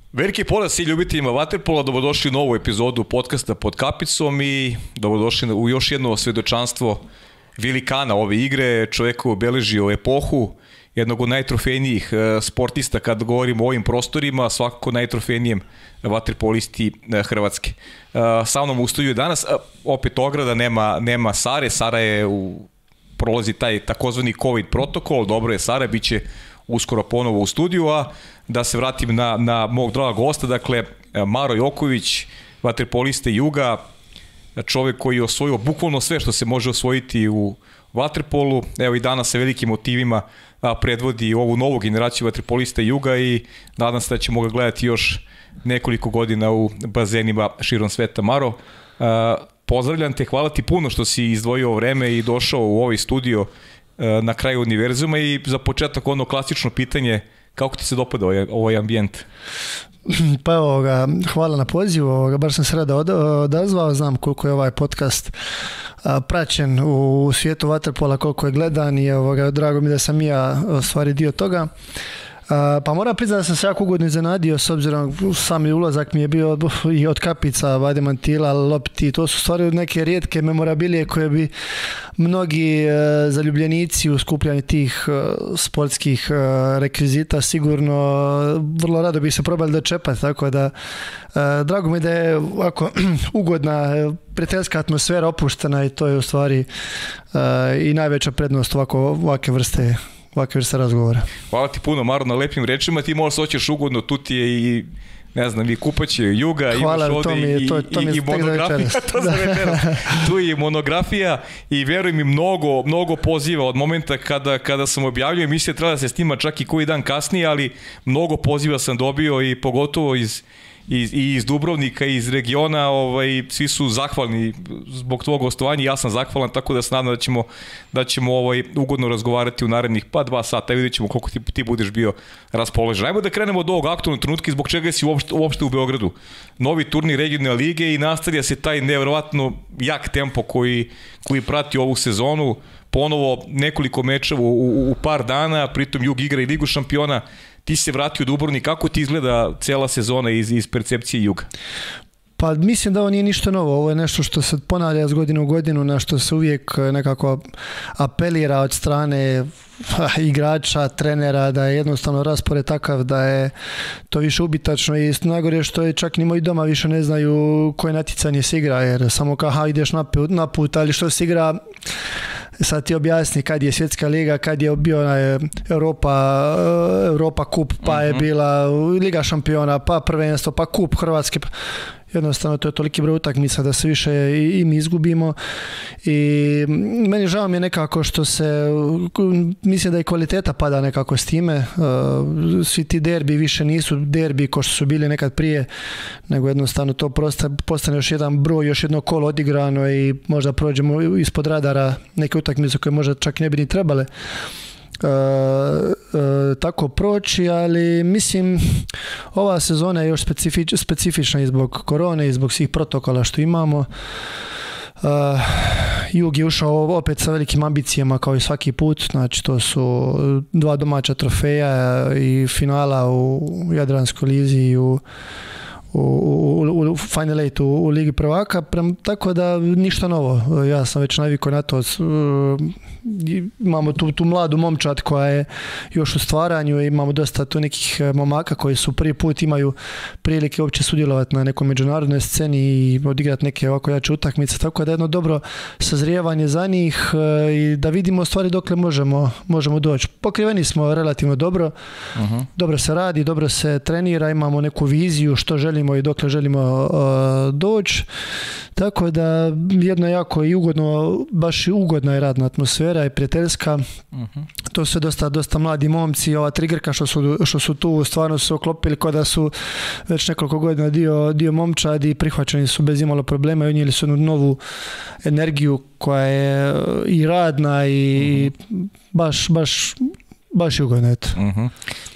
Veliki pozdrav svim ljubiteljima vaterpola, dobrodošli u novu epizodu podcasta Pod kapicom i dobrodošli u još jedno svedočanstvo velikana ove igre, čovjek koji obeležio epohu, jednog od najtrofejnijih sportista kad govorimo o ovim prostorima, svakako najtrofejnijem vaterpolisti Hrvatske. Sa mnom u studiju danas, opet ograda, nema Sare, Sara je prolazi taj takozvani COVID protokol, dobro je Sara, bit će uskoro ponovo u studiju, a da se vratim na mog dragog gosta, dakle Maro Joković, vaterpolista Juga, čovjek koji je osvojio bukvalno sve što se može osvojiti u vaterpolu, evo i danas sa velikim motivima predvodi ovu novu generaciju vaterpolista Juga i nadam se da ćemo ga gledati još nekoliko godina u bazenima širom sveta. Maro, pozdravljam te, hvala ti puno što si izdvojio vreme i došao u ovaj studio na kraju univerzuma i za početak ono klasično pitanje, kako ti se dopada ovaj ambijent? Pa evo ga, hvala na pozivu, baš sam se rado odazvao, znam koliko je ovaj podcast praćen u svijetu vaterpola, koliko je gledan i drago mi da sam i ja stvari dio toga. Pa moram priznati da sam se jako ugodno iznenadio s obzirom sami ulazak mi je bio i od kapica, vade mantila, lopti, to su stvari neke rijetke memorabilije koje bi mnogi zaljubljenici u skupljanju tih sportskih rekvizita sigurno vrlo rado bi se probali dočepati, tako da drago mi da je ovako ugodna prijateljska atmosfera opuštena i to je u stvari i najveća prednost ovakve vrste razgovora. Hvala ti puno, Maro, na lepim rečima. Ti možda se hoćeš ugodno, tu ti je i ne znam, i kupaće Juga, hvala, imaš ovde i monografija. To za večeras. Tu je i monografija i veruj mi, mnogo poziva od momenta kada sam objavljio emisije, treba da se snima čak i koji dan kasnije, ali mnogo poziva sam dobio i pogotovo iz Dubrovnika, iz regiona, svi su zahvalni zbog tvojeg gostovanja i ja sam zahvalan, tako da se nadam da ćemo ugodno razgovarati u narednih 2 sata, vidjet ćemo koliko ti budeš bio raspoložen. Ajmo da krenemo od ovog aktualnog trenutka, zbog čega si uopšte u Beogradu. Novi turnir regionalne lige i nastavlja se taj nevjerovatno jak tempo koji prati ovu sezonu, ponovo nekoliko mečeva u par dana, pritom Jug igra i Ligu šampiona. Ti se vratio u Dubrovnik, kako ti izgleda cela sezona iz percepcije Juga? Pa mislim da ovo nije ništa novo, ovo je nešto što se ponavlja iz godine u godinu, na što se uvijek nekako apelira od strane igrača, trenera, da je jednostavno raspored takav da je to više ubitačno i najgore što je čak ni moji doma više ne znaju koje natjecanje se igra, jer samo kao ideš na put, ali što se igra, sad ti objasni kad je svjetska liga, kad je bio Europa kup, pa je bila Liga šampiona, pa prvenstvo, pa kup Hrvatske. Jednostavno to je toliki broj utakmica da se više i mi izgubimo i meni žao mi je nekako što se, mislim da i kvaliteta pada nekako s time, svi ti derbi više nisu derbi ko što su bili nekad prije, nego jednostavno to postane još jedan broj, još jedno kolo odigrano i možda prođemo ispod radara neke utakmice koje možda čak ne bi ni trebale tako proći, ali mislim ova sezona je još specifična i zbog korone i zbog svih protokola što imamo. Jug je ušao opet sa velikim ambicijama kao i svaki put, znači to su 2 domaća trofeja i finala u Jadranskoj lizi i u Final Eight u Ligi prvaka, tako da ništa novo, ja sam već navikao na to, imamo tu mladu momčad koja je još u stvaranju, imamo dosta tu nekih momaka koji su prvi put imaju prilike uopće sudjelovati na nekoj međunarodnoj sceni i odigrati neke ovako jače utakmice, tako da jedno dobro sazrijevanje za njih i da vidimo stvari dokle možemo doći. Pokriveni smo relativno dobro, dobro se radi, dobro se trenira, imamo neku viziju što želimo i dokle želimo doći, tako da jedno jako i ugodno, baš i ugodna je radna atmosfera i prijateljska. To su dosta mladi momci, ova trigerka što su tu stvarno su oklopili kao da su već nekoliko godina dio momčadi i prihvaćeni su bez imalo problema i unijeli su jednu novu energiju koja je i radna i baš je ugodno.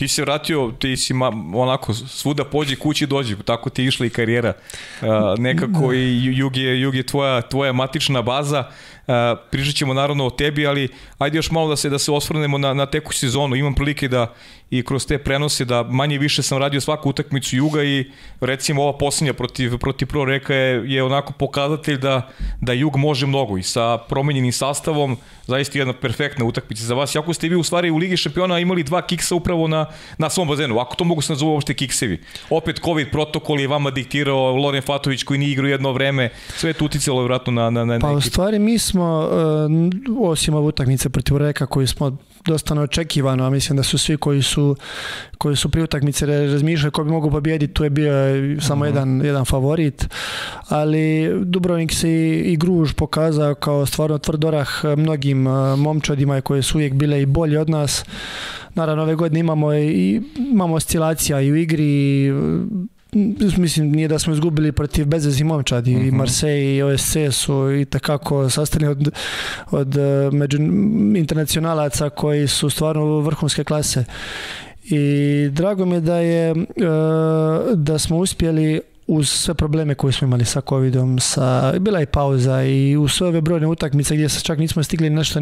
Ti si vratio, ti si onako svuda pođi, kući dođi, tako ti je išla i karijera. Nekako i Jug je tvoja matična baza. Pričat ćemo naravno o tebi, ali ajde još malo da se osvrnemo na teku sezonu. Imam prilike da i kroz te prenose da manje više sam radio svaku utakmicu Juga i recimo ova posljednja protiv Pro Reka je onako pokazatelj da Jug može mnogo i sa promenjenim sastavom zaista jedna perfektna utakmica za vas. Jako ste vi u stvari u Ligi šampiona imali 2 kiksa upravo na svom bazenu, ako to mogu se nazove uopšte kiksevi. Opet COVID protokol je vama diktirao, Loren Fatović koji nije igrao jedno vreme, sve je to uticalo vjerojatno na pa u stvari mi smo, osim ove utakmice protiv Reka koju smo dosta neočekivano, a mislim da su svi koji su pri utakmice razmišljali ko bi mogu pobijediti, tu je bio samo jedan favorit, ali Dubrovnik se i Gruž pokazao kao stvarno tvrd orah mnogim momčadima koje su uvijek bile i bolje od nas. Naravno ove godine imamo oscilacija i u igri, mislim nije da smo izgubili protiv bezveznih momčadi, i Marseille i OSC su i takako sastavljeni od internacionalaca koji su stvarno vrhunske klase i drago mi je da smo uspjeli uz sve probleme koje smo imali sa covidom, bila je pauza i u sve ove brojne utakmice gdje se čak nismo stigli nešto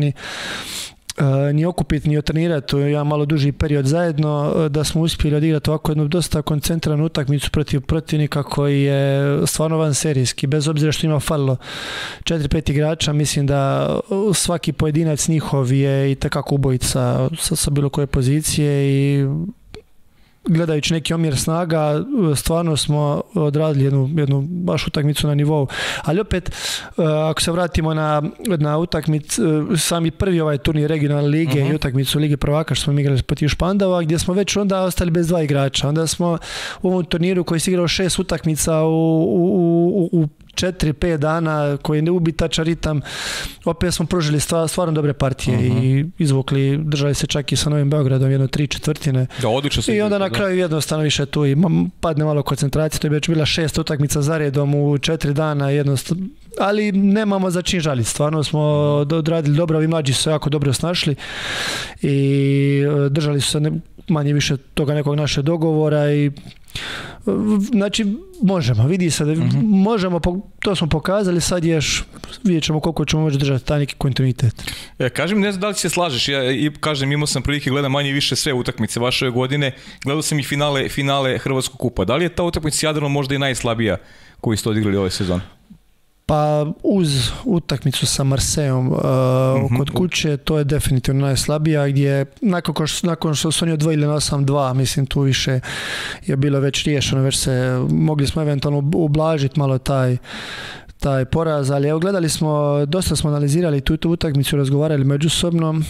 ni okupiti, ni otrenirati, jedan malo duži period zajedno, da smo uspjeli odigrati ovako jednu dosta koncentriranu utakmicu protiv protivnika koji je stvarno van serijski, bez obzira što ima falilo 4-5 igrača, mislim da svaki pojedinac njihov je i takako ubojica sa bilo koje pozicije i gledajući neki omjer snaga, stvarno smo odradili jednu baš utakmicu na nivou. Ali opet, ako se vratimo na utakmicu, sami prvi ovaj turnir regionalne lige i utakmicu Lige prvaka što smo igrali protiv Špandava, gdje smo već onda ostali bez 2 igrača. Onda smo u ovom turniru koji se igrao 6 utakmica u 4-5 dana, koji je neubitačan ritam, opet smo pružili stvarno dobre partije i izvukli, držali se čak i sa Novim Beogradom jedno 3/4. Da, odlično se i onda na kraju jednostavno više tu i padne malo koncentracije, to je već bila 6 utakmica za redom u 4 dana jednostavno, ali nemamo za čin žaliti, stvarno smo odradili dobro, ovi mlađi su jako dobro snašli i držali su se manje više toga nekog naše dogovora i znači možemo, vidi se da možemo, to smo pokazali, sad vidjet ćemo koliko ćemo moći držati taj neki kontinuitet. Kaži mi, ne znam da li se slažeš, kažem, imao sam prilike gledam manje više sve utakmice vaše godine, gledao sam i finale Hrvatskog kupa, da li je ta utakmica s Jadranom možda i najslabija koju ste odigrali ove sezone? Pa uz utakmicu sa Marseillom kod kuće, to je definitivno najslabija, gdje nakon što su oni odvojili na 8-2, mislim tu više je bilo već riješeno, mogli smo eventualno ublažiti malo taj poraz, ali evo gledali smo, dosta smo analizirali tu utakmicu, razgovarali međusobno,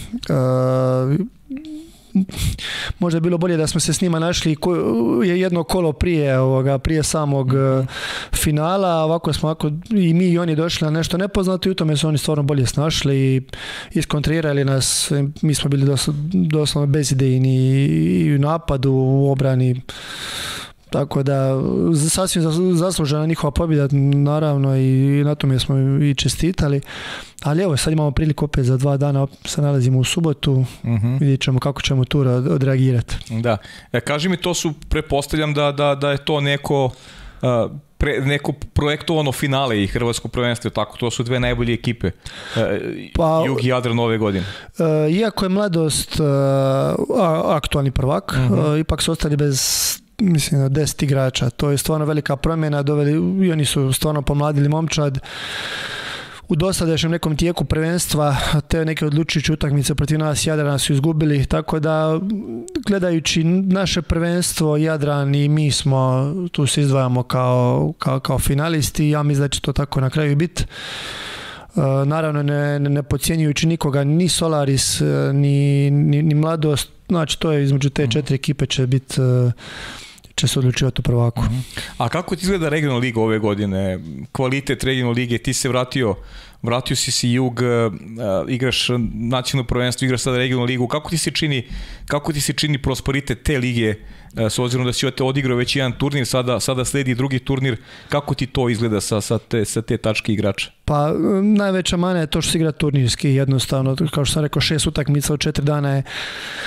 možda je bilo bolje da smo se s njima našli jedno kolo prije samog finala, ovako smo i mi i oni došli na nešto nepoznato i u tome su oni stvarno bolje snašli i iskontrirali nas, mi smo bili doslovno bezidejni i u napadu, u obrani, tako da sasvim zaslužena njihova pobjeda naravno i na tome smo i čestitali, ali evo sad imamo priliku opet za 2 dana, se nalazimo u subotu, vidjet ćemo kako ćemo tu odreagirati. Da, kaži mi, to su, prepostavljam da je to neko projektovano finale i Hrvatsko prvenstvo, tako, to su 2 najbolje ekipe, Jug i Jadran ove godine. Iako je Mladost aktualni prvak, ipak su ostali bez 10 igrača, to je stvarno velika promjena, i oni su stvarno pomladili momčad. U dosadašnjem nekom tijeku prvenstva te neke odlučujuće utakmice protiv nas Jadrana su izgubili, tako da gledajući naše prvenstvo, Jadran i mi smo, tu se izdvajamo kao finalisti, ja mislim da će to tako na kraju biti. Naravno ne podcjenjujući nikoga, ni Solaris, ni Mladost, znači to je između te 4 ekipe će se odlučivati u prvaku. A kako ti izgleda regionalna liga ove godine? Kvalitet regionalne lige, ti se vratio si Jug, igraš nacionalno prvenstvo, igraš sada regionalnu ligu. Kako ti se čini prosperitet te lige, s obzirom da si odigrao već jedan turnir, sada sledi drugi turnir, kako ti to izgleda sa te tačke igrača? Pa najveća mana je to što se igra turnirski, jednostavno, kao što sam rekao, 6 utakmica u 4 dana je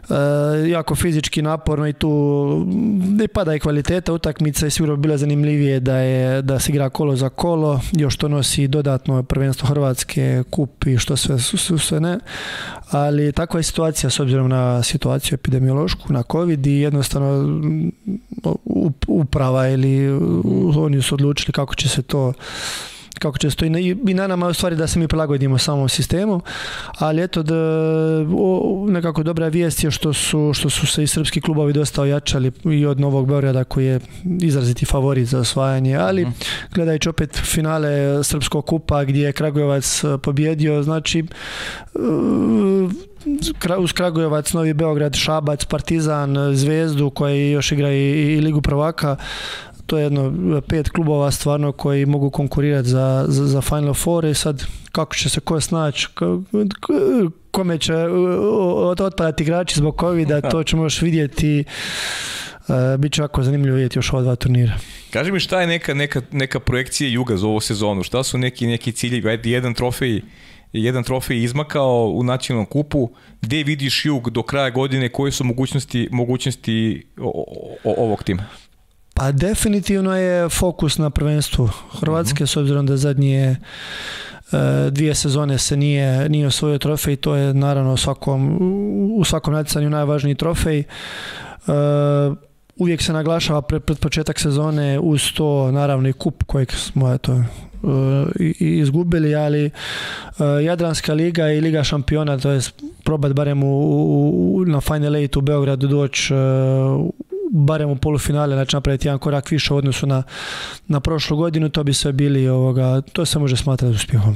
jako fizički naporno i tu ne pada i kvaliteta utakmica i sigurno bi bilo zanimljivije da se igra kolo za kolo, još to nosi dodatno prvenstvo Hrvatske, kup i što sve ne, ali takva je situacija s obzirom na situaciju epidemiološku, na COVID i jednostavno uprava ili oni su odlučili kako će se to i na nama u stvari da se mi prilagodimo samom sistemu, ali eto nekako dobra vijest je što su se i srpski klubovi dosta ojačali i od Novog Beograda koji je izraziti favorit za osvajanje, ali gledajući opet finale Srpskog kupa gdje je Kragujevac pobjedio, znači uz Kragujevac, Novi Beograd, Šabac, Partizan, Zvezdu koji još igra i Ligu prvaka, to je jedno 5 klubova stvarno koji mogu konkurirati za Final Four i sad kako će se ko snaći, kome će otpadati igrači zbog COVID-a, to ćemo još vidjeti. Biće jako zanimljivo vidjeti još ova 2 turnira. Kaži mi šta je neka projekcija Juga za ovu sezonu, šta su neki ciljevi, ajde jedan trofej izmakao u nacionalnom kupu, gdje vidiš Jug do kraja godine, koje su mogućnosti ovog tima? Pa definitivno je fokus na prvenstvu Hrvatske, s obzirom da zadnje 2 sezone se nije osvojio trofej, to je naravno u svakom natjecanju najvažniji trofej. Uvijek se naglašava pred početak sezone uz to naravno i kup kojeg smo izgubili, ali Jadranska liga i Liga šampiona, to je probat barem na Final 8 u Beogradu doći barem u polufinale, znači napraviti jedan korak više u odnosu na prošlu godinu, to bi sve bili, to se može smatrati uspjehom.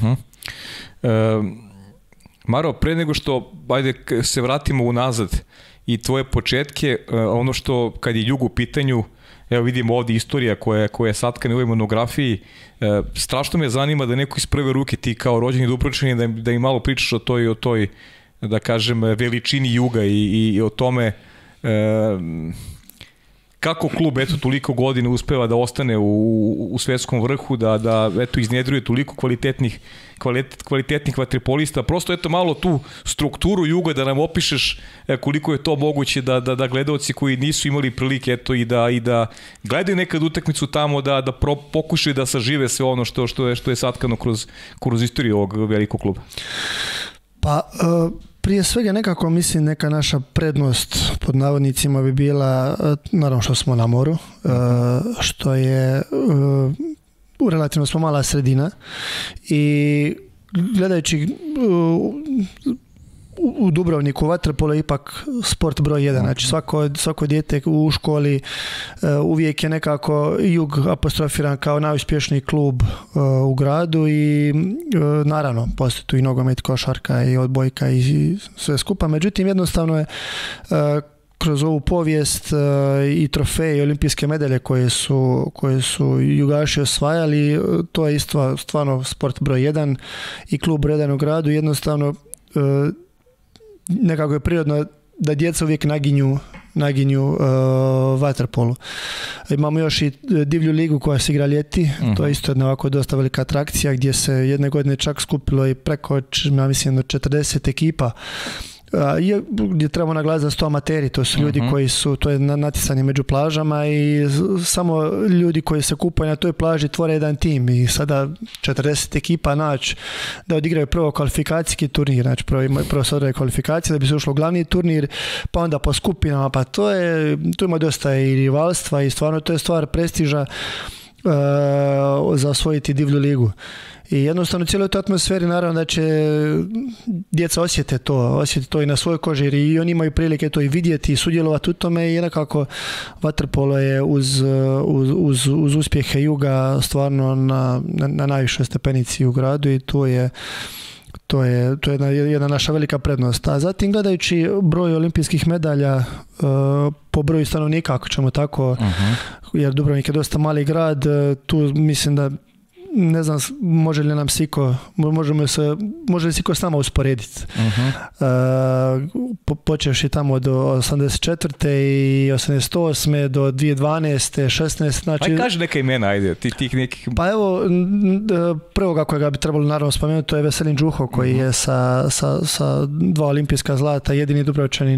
Maro, pre nego što se vratimo unazad i tvoje početke, ono što kad je Jug u pitanju, evo vidimo ovdje istorija koja je satkana u ovoj monografiji, strašno me zanima da neko iz prve ruke, ti kao rođeni Dubrovčanin, da im malo pričaš o toj da kažem veličini Juga i o tome kako klub toliko godina uspeva da ostane u svetskom vrhu, da iznjedruje toliko kvalitetnih vaterpolista. Prosto malo tu strukturu Juga da nam opišeš koliko je to moguće da gledaoci koji nisu imali prilike i da gledaju nekad utakmicu tamo, da pokušaju da sažive sve ono što je satkano kroz istoriju ovog velikog kluba. Pa prije svega nekako mislim neka naša prednost pod navodnicima bi bila naravno što smo na moru, što je relativno smo mala sredina i gledajući u Dubrovniku vaterpolo je ipak sport broj 1, znači svako dijete u školi uvijek je nekako Jug apostrofiran kao najuspješniji klub u gradu i naravno postoji tu i nogomet, košarka i odbojka i sve skupa, međutim jednostavno je kroz ovu povijest i trofeje i olimpijske medalje koje su Jugaši osvajali, to je isto stvarno sport broj 1 i klub broj 1 u gradu, jednostavno nekako je prirodno da djeca uvijek naginju vaterpolu. Imamo još i divlju ligu koja se igra ljeti, to je isto jedna ovako dosta velika atrakcija gdje se jedne godine čak skupilo i preko, ja mislim, 40 ekipa, gdje trebamo naglasiti da su to amateri, to su ljudi koji su, to je natjecanje među plažama i samo ljudi koji se kupaju na toj plaži tvore jedan tim i sada 40 ekipa naći da odigraju prvo kvalifikacijski turnir, znači prvo se odraje kvalifikacije da bi se ušlo u glavni turnir, pa onda po skupinama, pa tu ima dosta i rivalstva i stvarno to je stvar prestiža za osvojiti divlju ligu. I jednostavno u cijeloj toj atmosferi naravno da će djeca osjeti to i na svojoj koži jer i oni imaju prilike to i vidjeti i sudjelovati u tome i nekako vaterpolo je uz uspjehe Juga stvarno na najvišoj stepenici u gradu i to je jedna naša velika prednost. A zatim gledajući broj olimpijskih medalja po broju stanovnika, ako ćemo tako, jer Dubrovnik je dosta mali grad, tu mislim da ne znam može li nam siko, može li siko s nama usporediti. Počeš i tamo do 84. i 88. do 2012. 16. Znači, aj kaži neka imena, ajde, tih nekih... Pa evo, prvoga kojega bi trebalo naravno spomenuti, to je Veselin Đuho, koji je sa 2 olimpijska zlata, jedini Dubrovčanin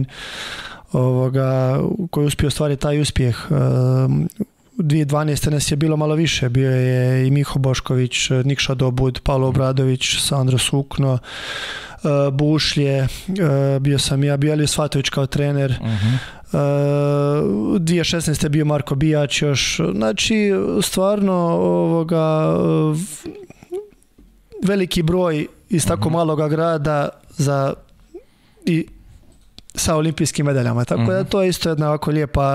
koji je uspio ostvariti taj uspjeh. 2012. nas je bilo malo više, bio je i Miho Bošković, Nikša Dobud, Pavlo Obradović, Sandro Sukno, Bušlje, bio sam ja, bio Elio Svatović kao trener. 2016. je bio Marko Bijač još, znači stvarno veliki broj iz tako maloga grada i sa olimpijskim medaljama, tako da to je isto jedna ovako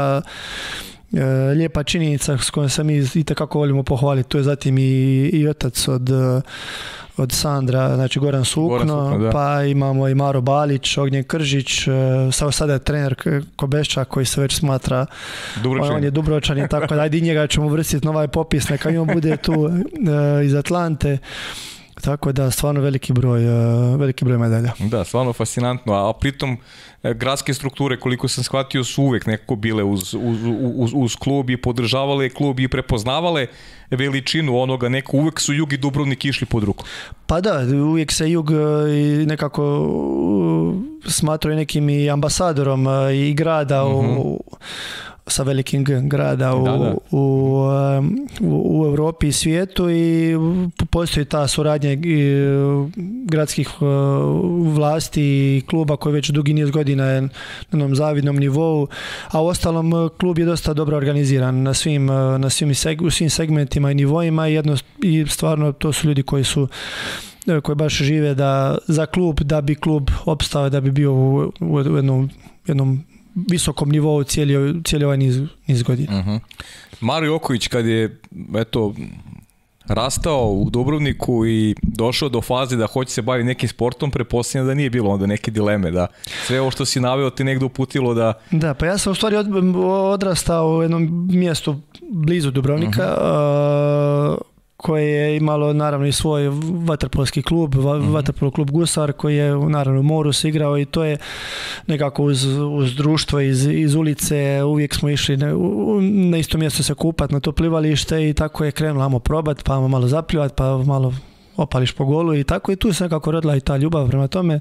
lijepa činjenica s kojom se mi itekako volimo pohvaliti. Tu je zatim i otac od Sandra, znači Goran Sukno, pa imamo i Maro Balić, Ognjen Kržić, sada je trener Kobeščak koji se već smatra on je Dubrovčanin, tako da ajde i njega ćemo vrstiti na ovaj popis, neka on bude tu iz Atlante. Tako da stvarno veliki broj medalja. Da, stvarno fascinantno, a pritom gradske strukture, koliko sam shvatio, su uvek nekako bile uz klub i podržavale klub i prepoznavale veličinu onoga, uvek su Jug i Dubrovnik išli pod ruku. Pa da, uvijek se Jug nekako smatraju nekim i ambasadorom i grada sa velikim grada u Europi i svijetu i postoji ta suradnja gradskih vlasti i kluba koji već dugi niz godina je na jednom zavidnom nivou, a u ostalom klub je dosta dobro organiziran na svim segmentima i nivoima i stvarno to su ljudi koji baš žive za klub, da bi klub opstao, da bi bio u jednom visokom nivou cijeli ovaj niz godina. Mario Okojić kad je rastao u Dubrovniku i došao do faze da hoće se baviti nekim sportom, pretpostavljam da nije bilo onda neke dileme, da sve ovo što si naveo te negdje uputilo da... Da, pa ja sam u stvari odrastao u jednom mjestu blizu Dubrovnika, koje je imalo naravno i svoj vaterpolski klub, vaterpolo klub Gusar, koji je naravno u moru se igrao i to je nekako uz društvo iz ulice, uvijek smo išli na isto mjesto se kupati na to plivalište i tako je krenulo, ajmo probat, pa malo zaplivati, pa malo opališ po golu i tako i tu se nekako rodila i ta ljubav prema tome,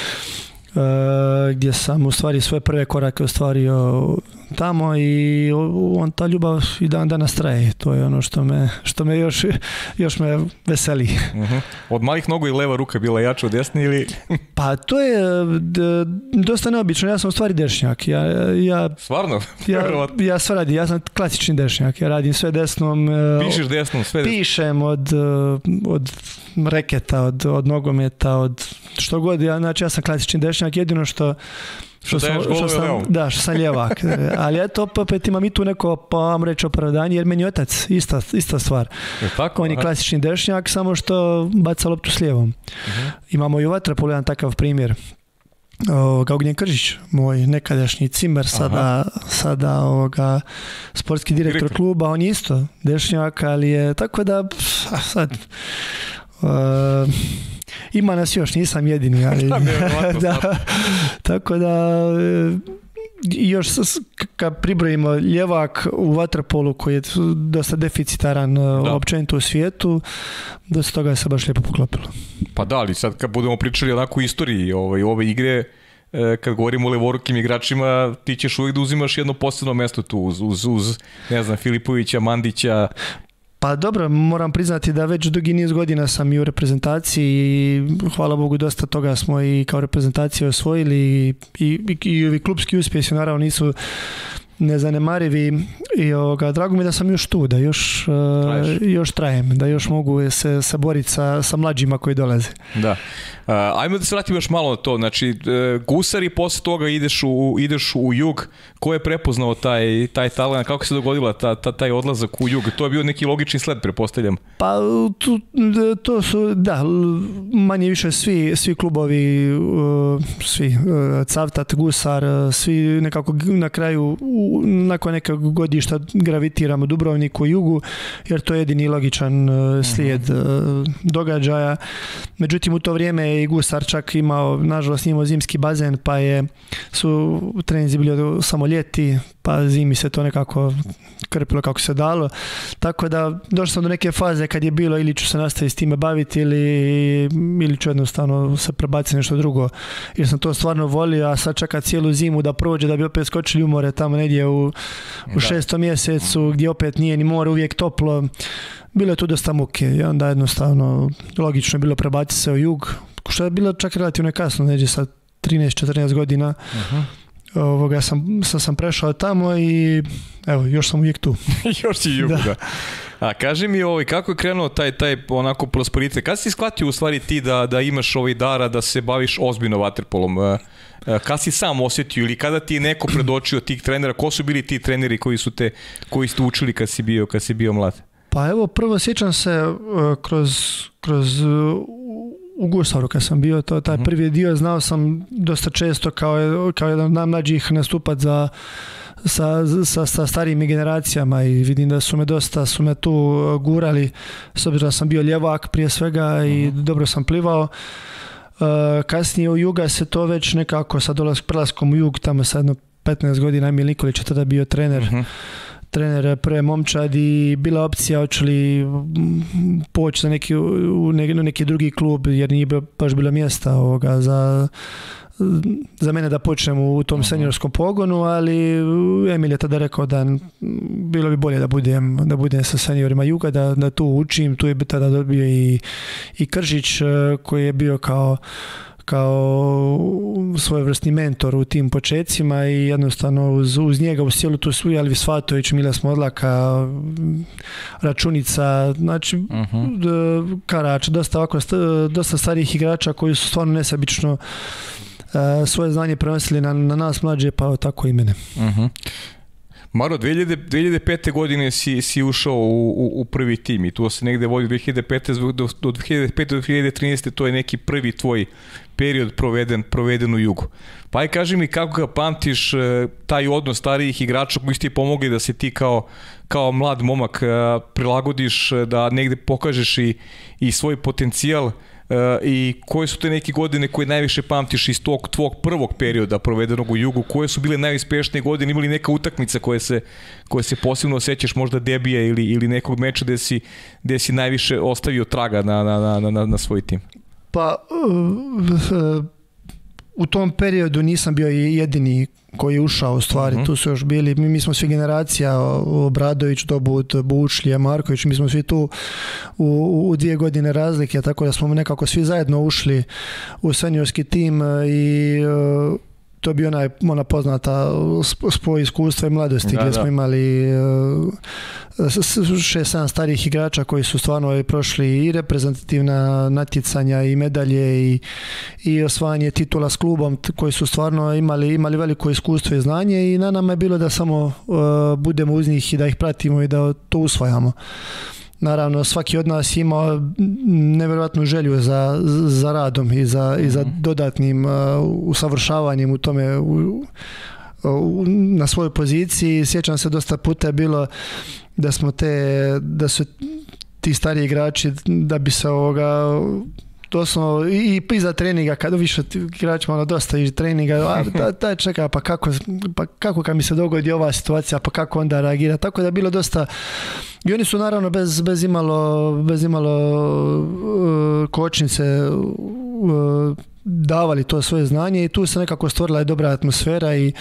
gdje sam u stvari sve prve korake ostvario tamo i ta ljubav i dan danas traje. To je ono što me još me veseli. Od malih nogu i leva ruka bila jača od desne ili? Pa to je dosta neobično. Ja sam u stvari dešnjak. Stvarno? Ja sve radim. Ja sam klasični dešnjak. Ja radim sve desnom. Pišeš desnom? Sve desnom? Pišem od reketa, od nogometa, od što god. Znači ja sam klasični dešnjak. Jedino što sam ljevak. Ali eto, opet imam i tu neko, pa vam reći opravdanje, jer meni je otac ista stvar. On je klasični dešnjak, samo što baca loptu s lijevom. Imamo i u vaterpolu jedan takav primjer. Ognjen Kržić, moj nekadašnji cimer, sada sportski direktor kluba, on je isto dešnjak, ali je tako da sad... Ima nas još, nisam jedini, ali tako da još kad pribrojimo ljevak u vaterpolu koji je dosta deficitaran općenito u svijetu, dosta toga se baš lijepo poklopilo. Pa da, ali sad kad budemo pričali onako u istoriji ove igre, kad govorimo o levorukim igračima, ti ćeš uvijek da uzimaš jedno posebno mjesto tu uz ne znam, Filipovića, Mandića. Pa dobro, moram priznati da već dugi niz godina sam i u reprezentaciji i hvala Bogu dosta toga smo i kao reprezentacija osvojili i ovi klubski uspjesi naravno nisu nezanemarivi i drago mi da sam još tu, da još trajem, da još mogu se boriti sa mlađima koji dolaze. Da. Ajmo da se vratimo još malo na to. Znači, Gusar i posle toga ideš u Jug. Ko je prepoznao taj talent? Kako se dogodila taj odlazak u Jug? To je bio neki logični sled, prepostavljam. Pa, to su, da, manje više svi klubovi, svi, Cavtat, Gusar, svi nekako na kraju nakon nekog godišta gravitiramo Dubrovniku, Jugu, jer to je jedini logičan slijed događaja. Međutim, u to vrijeme je i Gusar čak imao, nažalost, imao zimski bazen, pa su treninzi bili samo ljeti, pa zimi se to nekako krpilo kako se dalo. Tako da došao sam do neke faze kad je bilo ili ću se nastaviti s time baviti ili ću jednostavno se prebaciti nešto drugo. Jer sam to stvarno volio, a sad čeka cijelu zimu da prođe da bi opet skočili u more tamo negdje u 6. mjesecu gdje opet nije ni more uvijek toplo. Bilo je tu dosta muke i onda jednostavno logično je bilo prebaciti se u jug, što je bilo čak relativno kasno, neđe sa 13-14 godina. Sam prešao tamo i evo, još sam uvijek tu. Još si jugu, da. A kaži mi, kako je krenuo taj onako prosperitet? Kad si shvatio u stvari ti da imaš dara da se baviš ozbiljno vaterpolom? Kad si sam osjetio ili kada ti je neko predočio tih trenera? Ko su bili ti treneri koji ste učili kad si bio mlad? Pa evo, prvo sjećam se kroz u Gusaru kad sam bio, taj prvi dio, znao sam dosta često kao jedan od najmlađih nastupat sa starijim generacijama i vidim da su me tu gurali, s obzirom da sam bio ljevak prije svega i dobro sam plivao. Kasnije u Juga se to već nekako sa prelaskom u Jug, tamo sa jedno 15 godina, Emil Nikolić je tada bio trener prve momčadi, bila opcija hoće li poći u neki drugi klub jer nije baš bilo mjesta za mene da počnem u tom seniorskom pogonu, ali Emil je tada rekao da bilo bi bolje da budem sa seniorima Juga, da tu učim. Tu je tada dobio i Kržić koji je bio kao svojevrsni mentor u tim početcima i jednostavno uz njega uz cijelu tu svu Alvis Svatović, Mila Smodlaka, Računica, znači Karač, dosta starijih igrača koji su stvarno nesebično svoje znanje prenosili na nas mlađe, pa tako i mene. Maro, 2005. godine si ušao u prvi tim i tu se negde vodi 2005. do 2005. do 2013. To je neki prvi tvoj period proveden u Jugu. Pa aj kaži mi kako ga pamtiš, taj odnos starijih igrača koji su ti pomogli da se ti kao mlad momak prilagodiš, da negde pokažeš i svoj potencijal, i koje su te neke godine koje najviše pamtiš iz tog tvog prvog perioda provedenog u Jugu? Koje su bile najuspešnije godine? Imali neka utakmica koje se posebno osjećaš, možda debija ili nekog meča gde si najviše ostavio traga na svoj tim? Pa u tom periodu nisam bio jedini koji je ušao u stvari, tu su još bili, mi smo svi generacija, Obradović, Dobut, Bučlje, Marković, mi smo svi tu u 2 godine razlike, tako da smo nekako svi zajedno ušli u seniorski tim i to je bio ona poznata spoj iskustva i mladosti gdje smo imali 6-7 starijih igrača koji su stvarno prošli i reprezentativna natjecanja i medalje i osvajanje titula s klubom, koji su stvarno imali veliko iskustvo i znanje i na nama je bilo da samo budemo uz njih i da ih pratimo i da to usvajamo. Naravno, svaki od nas imao nevjerojatnu želju za radom i za dodatnim usavršavanjem u tome na svojoj poziciji. Sjećam se, dosta puta je bilo da su ti stariji igrači da bi se doslovno i iza treninga, kada više igračima dosta i treninga, daj čekaj, pa kako kad mi se dogodi ova situacija, pa kako onda reagira, tako da je bilo dosta. I oni su naravno bez imalo kočnice davali to svoje znanje i tu se nekako stvorila dobra atmosfera i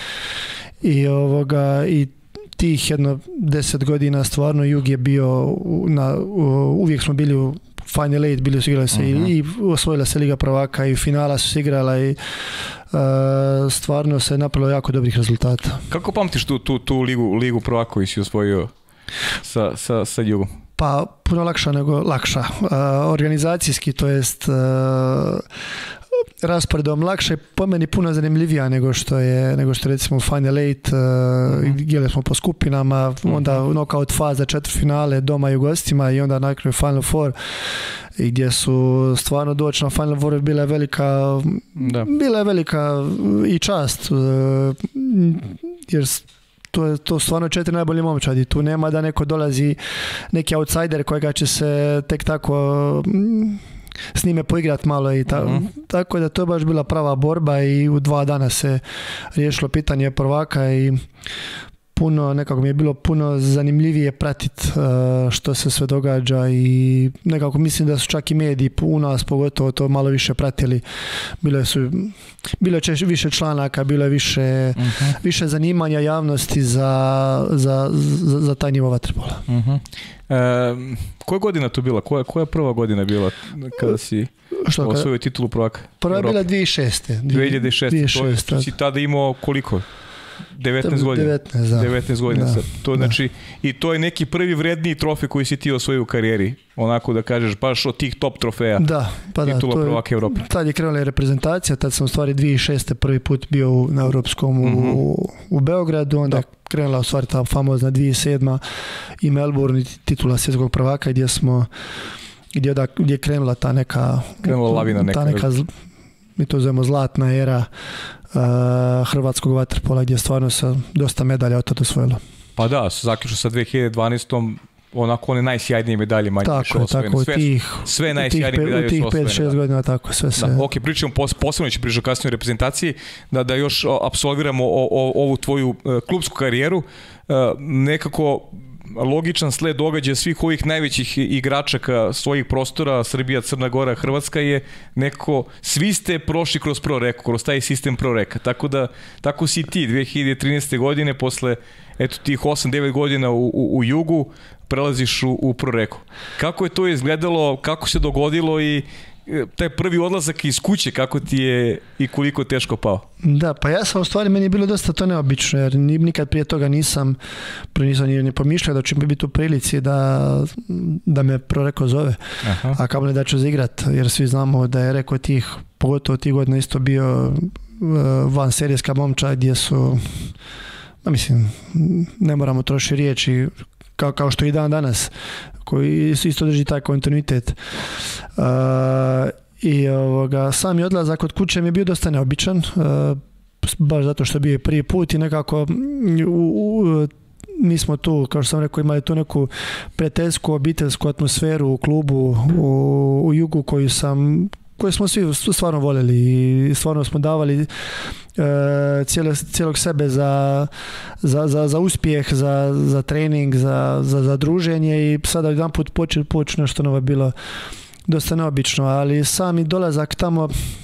tih jedno 10 godina stvarno Jug je bio uvijek smo bili u Final 8, bili su igrali se i osvojila se Liga prvaka i finala su se igrala i stvarno se napravilo jako dobrih rezultata. Kako pamtiš tu Ligu prvaka koju si osvojio sa Jugom? Pa puno lakša. Organizacijski, to jest rasporedom lakše, po meni puno zanimljivija nego što je recimo Final 8, gdje smo po skupinama, onda knockout faza, četvrtfinale doma i u gostima i onda na kraju Final Four, gdje su stvarno doći na Final Four bila je velika i čast, jer to stvarno 4 najbolji momčadi. Tu nema da neko dolazi, neki outsider kojega će se tek tako s njime poigrat malo i tako da to je baš bila prava borba i u 2 dana se riješilo pitanje prvaka i nekako mi je bilo puno zanimljivije pratiti što se sve događa i nekako mislim da su čak i mediji u nas pogotovo to malo više pratili. Bilo je više članaka, bilo je više zanimanja javnosti za taj nivo vaterpola. Koja godina to bila? Koja je prva godina bila kada si osvojio titulu prvaka? Prva je bila 2006. 2006. To si tada imao koliko? 19 godina. 19 godina sad. To znači, i to je neki prvi vredniji trofej koji si ti osvojio u karijeri. Onako da kažeš, baš od tih top trofeja. Da, pa da. Titula prvaka Evrope. Tad je krenula reprezentacija, tad sam u stvari 2006. prvi put bio na Europskom u Beogradu, onda krenula u stvari ta famozna 2007. i Melbourne titula svjetskog prvaka gdje je krenula ta neka... Krenula lavina neka. Mi to zovemo zlatna era hrvatskog vaterpola gdje stvarno se dosta medalja od tada osvojilo. Pa da, zaključno sa 2012. onako one najsjajnije medalje manje više osvojene. Sve najsjajnije medalje su osvojene. Tih 5-6 godina tako, sve se... Ok, pričamo, posebno ću pričati kasnije o reprezentaciji, da još apsolviramo ovu tvoju klubsku karijeru. Nekako logičan sled događaja svih ovih najvećih igračaka svojih prostora, Srbija, Crna Gora, Hrvatska je nekako, svi ste prošli kroz ProReku, kroz taj sistem ProReka, tako si ti 2013. godine posle tih 8-9 godina u Jugu prelaziš u ProReku. Kako je to izgledalo, kako se dogodilo i taj prvi odlazak iz kuće, kako ti je i koliko teško pao? Da, pa ja sam u stvari, meni je bilo dosta to neobično, jer nikad prije toga nisam ni pomišljao da ću mi biti u prilici da me ProReko zove, a kamoli da ću zaigrat, jer svi znamo da je Reko pogotovo tih godina isto bio van serijska momčad gdje su, mislim, ne moramo trošiti riječi, kao što i dan danas, koji isto drži taj kontinuitet. I sami odlazak od kuće mi je bio dosta neobičan, baš zato što je bio prvi put i nekako mi smo tu, kao što sam rekao, imali tu neku prijateljsku, obiteljsku atmosferu u klubu u Jugu koju smo svi stvarno voljeli i stvarno smo davali cijelog sebe za uspjeh, za trening, za druženje i sada jedan put počne nešto novo bilo dosta neobično, ali sami dolazak tamo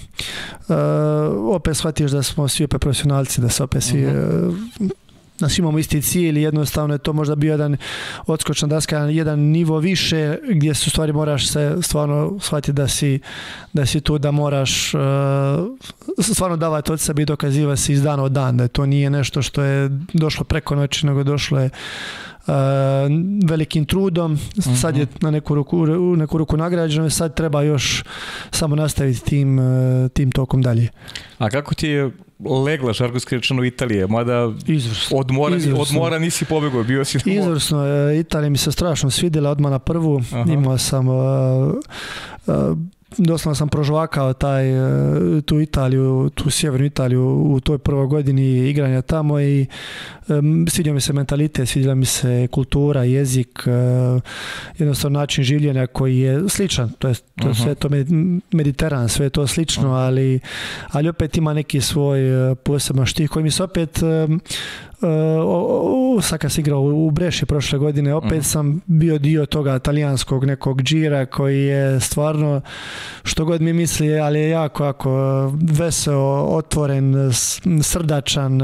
opet shvatiš da smo svi opet profesionalci, da se opet svi da svi imamo isti cilj i jednostavno je to možda bio jedan odskočna daska, jedan nivo više gdje se u stvari moraš se stvarno shvatiti da si tu, da moraš stvarno davati od sebe i dokazivati se iz dana od dan, da to nije nešto što je došlo preko noći, nego došlo je velikim trudom, sad je na neku ruku nagrađeno i sad treba još samo nastaviti tim tokom dalje. A kako ti je legla žargonski rečeno Italije, mada od mora nisi pobegao, bio si na moru? Izvrsno, Italija mi se strašno svidjela odmah na prvu, imao sam doslovno sam prožvakao tu Italiju, tu sjevernu Italiju u toj prvoj godini igranja tamo i svidio mi se mentalitet, svidjela mi se kultura, jezik, jednostavno način življenja koji je sličan, to je sve to Mediteran, sve je to slično, ali opet ima neki svoj poseban štih koji mi se opet sad kad sam igrao u Breši prošle godine, opet sam bio dio toga talijanskog nekog džira koji je stvarno, što god mi misli, ali je jako veseo, otvoren, srdačan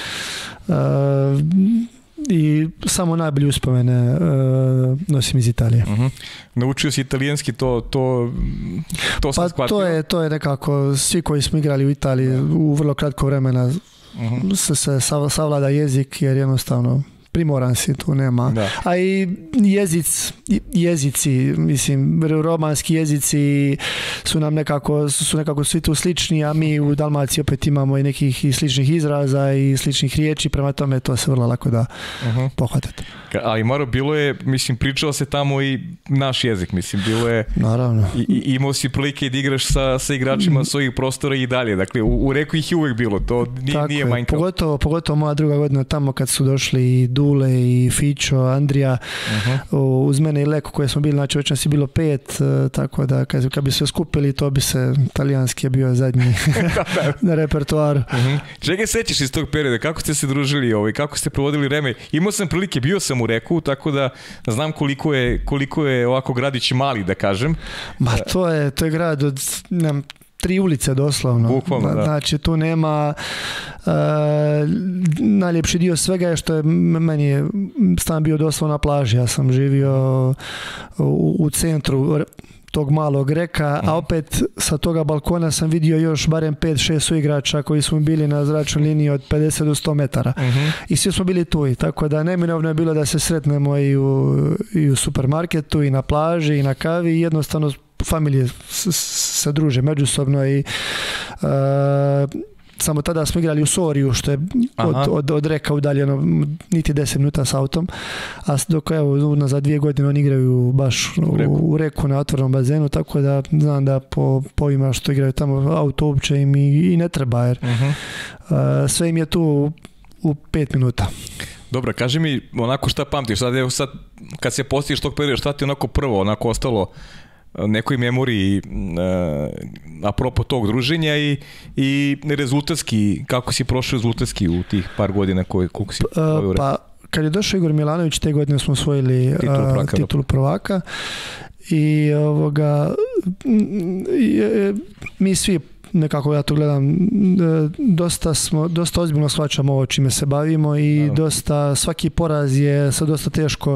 i samo najbolje uspomene nosim iz Italije. Naučio si italijanski, to sam shvatio? To je nekako, svi koji smo igrali u Italiji u vrlo kratko vremena se savlada jezik, jer jednostavno primoran si, tu nema. Da. A i jezici, mislim, romanski jezici su nam nekako svi tu slični, a mi u Dalmaciji opet imamo i nekih i sličnih izraza i sličnih riječi, prema tome to se vrlo lako da pohvatati. Ali Maro, bilo je, mislim, pričao se tamo i naš jezik, mislim, bilo je... Naravno. I imao si prilike da igraš sa igračima svojih prostora i dalje, dakle, u Reku ih je uvek bilo, to nije manjkalo. Pogotovo moja druga godina tamo kad su došli i Dule i Fićo, Andrija, uz mene i Leko koje smo bili, znači već nas je bilo 5, tako da kad bi se skupili, to bi se, talijanski je bio zadnji na repertoaru. Čega sećaš iz tog perioda, kako ste se družili, kako ste provodili vreme? Imao sam prilike, bio sam u Reku, tako da znam koliko je ovako gradić mali, da kažem. Ma to je grad od 3 ulice doslovno. Bukvalno, da. Znači tu nema najljepši dio svega je što je meni stan bio doslovno na plaži. Ja sam živio u centru tog malog Reka, a opet sa toga balkona sam vidio još barem 5-6 suigrača koji su bili na zračnoj liniji od 50 do 100 metara. I svi smo bili tu, tako da neminovno je bilo da se sretnemo i u supermarketu, i na plaži, i na kavi, i jednostavno familije se druže međusobno i samo tada smo igrali u Soriju, što je od Reka udaljeno niti 10 minuta s autom, a dok evo za 2 godine oni igraju baš u Reku na otvorenom bazenu, tako da znam da po ovima što igraju tamo auto uopće im i ne treba, jer sve im je tu u 5 minuta. Dobro, kaži mi onako šta pamtiš, sad kad se postiš tog perioda, šta ti onako prvo onako ostalo nekoj memoriji apropo tog druženja i rezultatski, kako si prošao rezultatski u tih par godina koliko si proveo? Pa kad je došao Igor Milanović, te godine smo osvojili titulu prvaka i mi svi, nekako ja to gledam, dosta ozbiljno shvaćamo ovo čime se bavimo i svaki poraz je dosta teško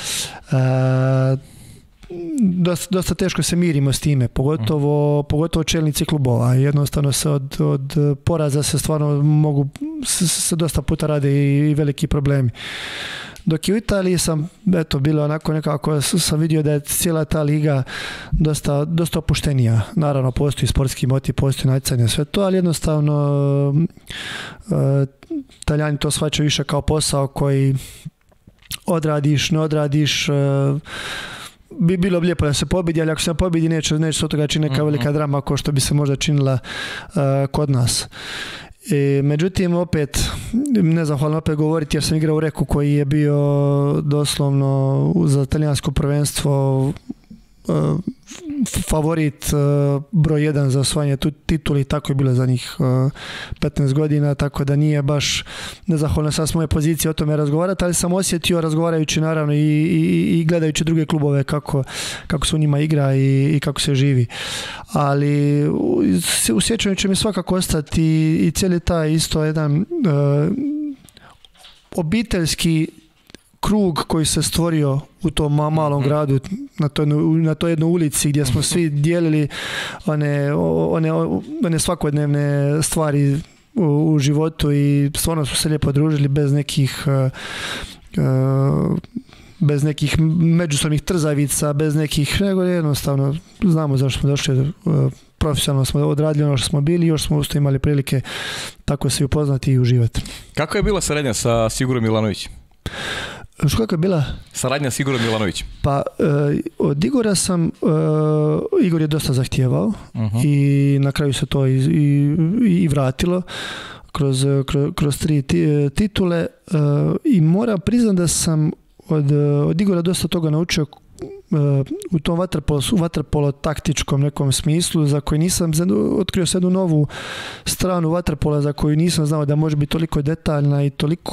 dosta teško se mirimo s time, pogotovo čelnici klubova. Jednostavno se od poraza se stvarno se dosta puta rade i veliki problemi. Dok je u Italiji bilo onako nekako, sam vidio da je cijela ta liga dosta opuštenija. Naravno, postoji sportski motiv, postoji natjecanje, sve to, ali jednostavno Talijani to shvaćaju više kao posao koji odradiš, ne odradiš, bi bilo lijepo da se pobjedi, ali ako se pobjedi neće se od toga čini neka velika drama kao što bi se možda činila kod nas. Međutim, opet nezahvalno opet govoriti jer sam igrao u Reku koji je bio doslovno za talijansko prvenstvo favorit broj 1 za osvajanje tituli i tako je bilo za njih 15 godina, tako da nije baš nezahvalno sad s moje pozicije o tome razgovarati, ali sam osjetio razgovarajući naravno i gledajući druge klubove kako se u njima igra i kako se živi. Ali u sjećanju će mi svakako ostati i cijeli taj isto jedan obiteljski krug koji se stvorio u tom malom gradu, na toj jednoj ulici gdje smo svi dijelili one svakodnevne stvari u životu i stvarno smo se lijepo družili bez nekih međusobnih trzavica, bez nekih, nego jednostavno znamo zašto smo došli, profesionalno smo odradili ono što smo bili i još smo usto imali prilike tako se upoznati i uživati. Kako je bila saradnja sa Sigurom Milanovićem? Što kako je bila? Saradnja s Igorom Milanovićem. Pa od Igora Igor je dosta zahtijevao i na kraju se to i vratilo kroz 3 titule i moram priznati da sam od Igora dosta toga naučio u tom vaterpolo taktičkom nekom smislu za koji nisam otkrio se jednu novu stranu vaterpola za koju nisam znao da može biti toliko detaljna i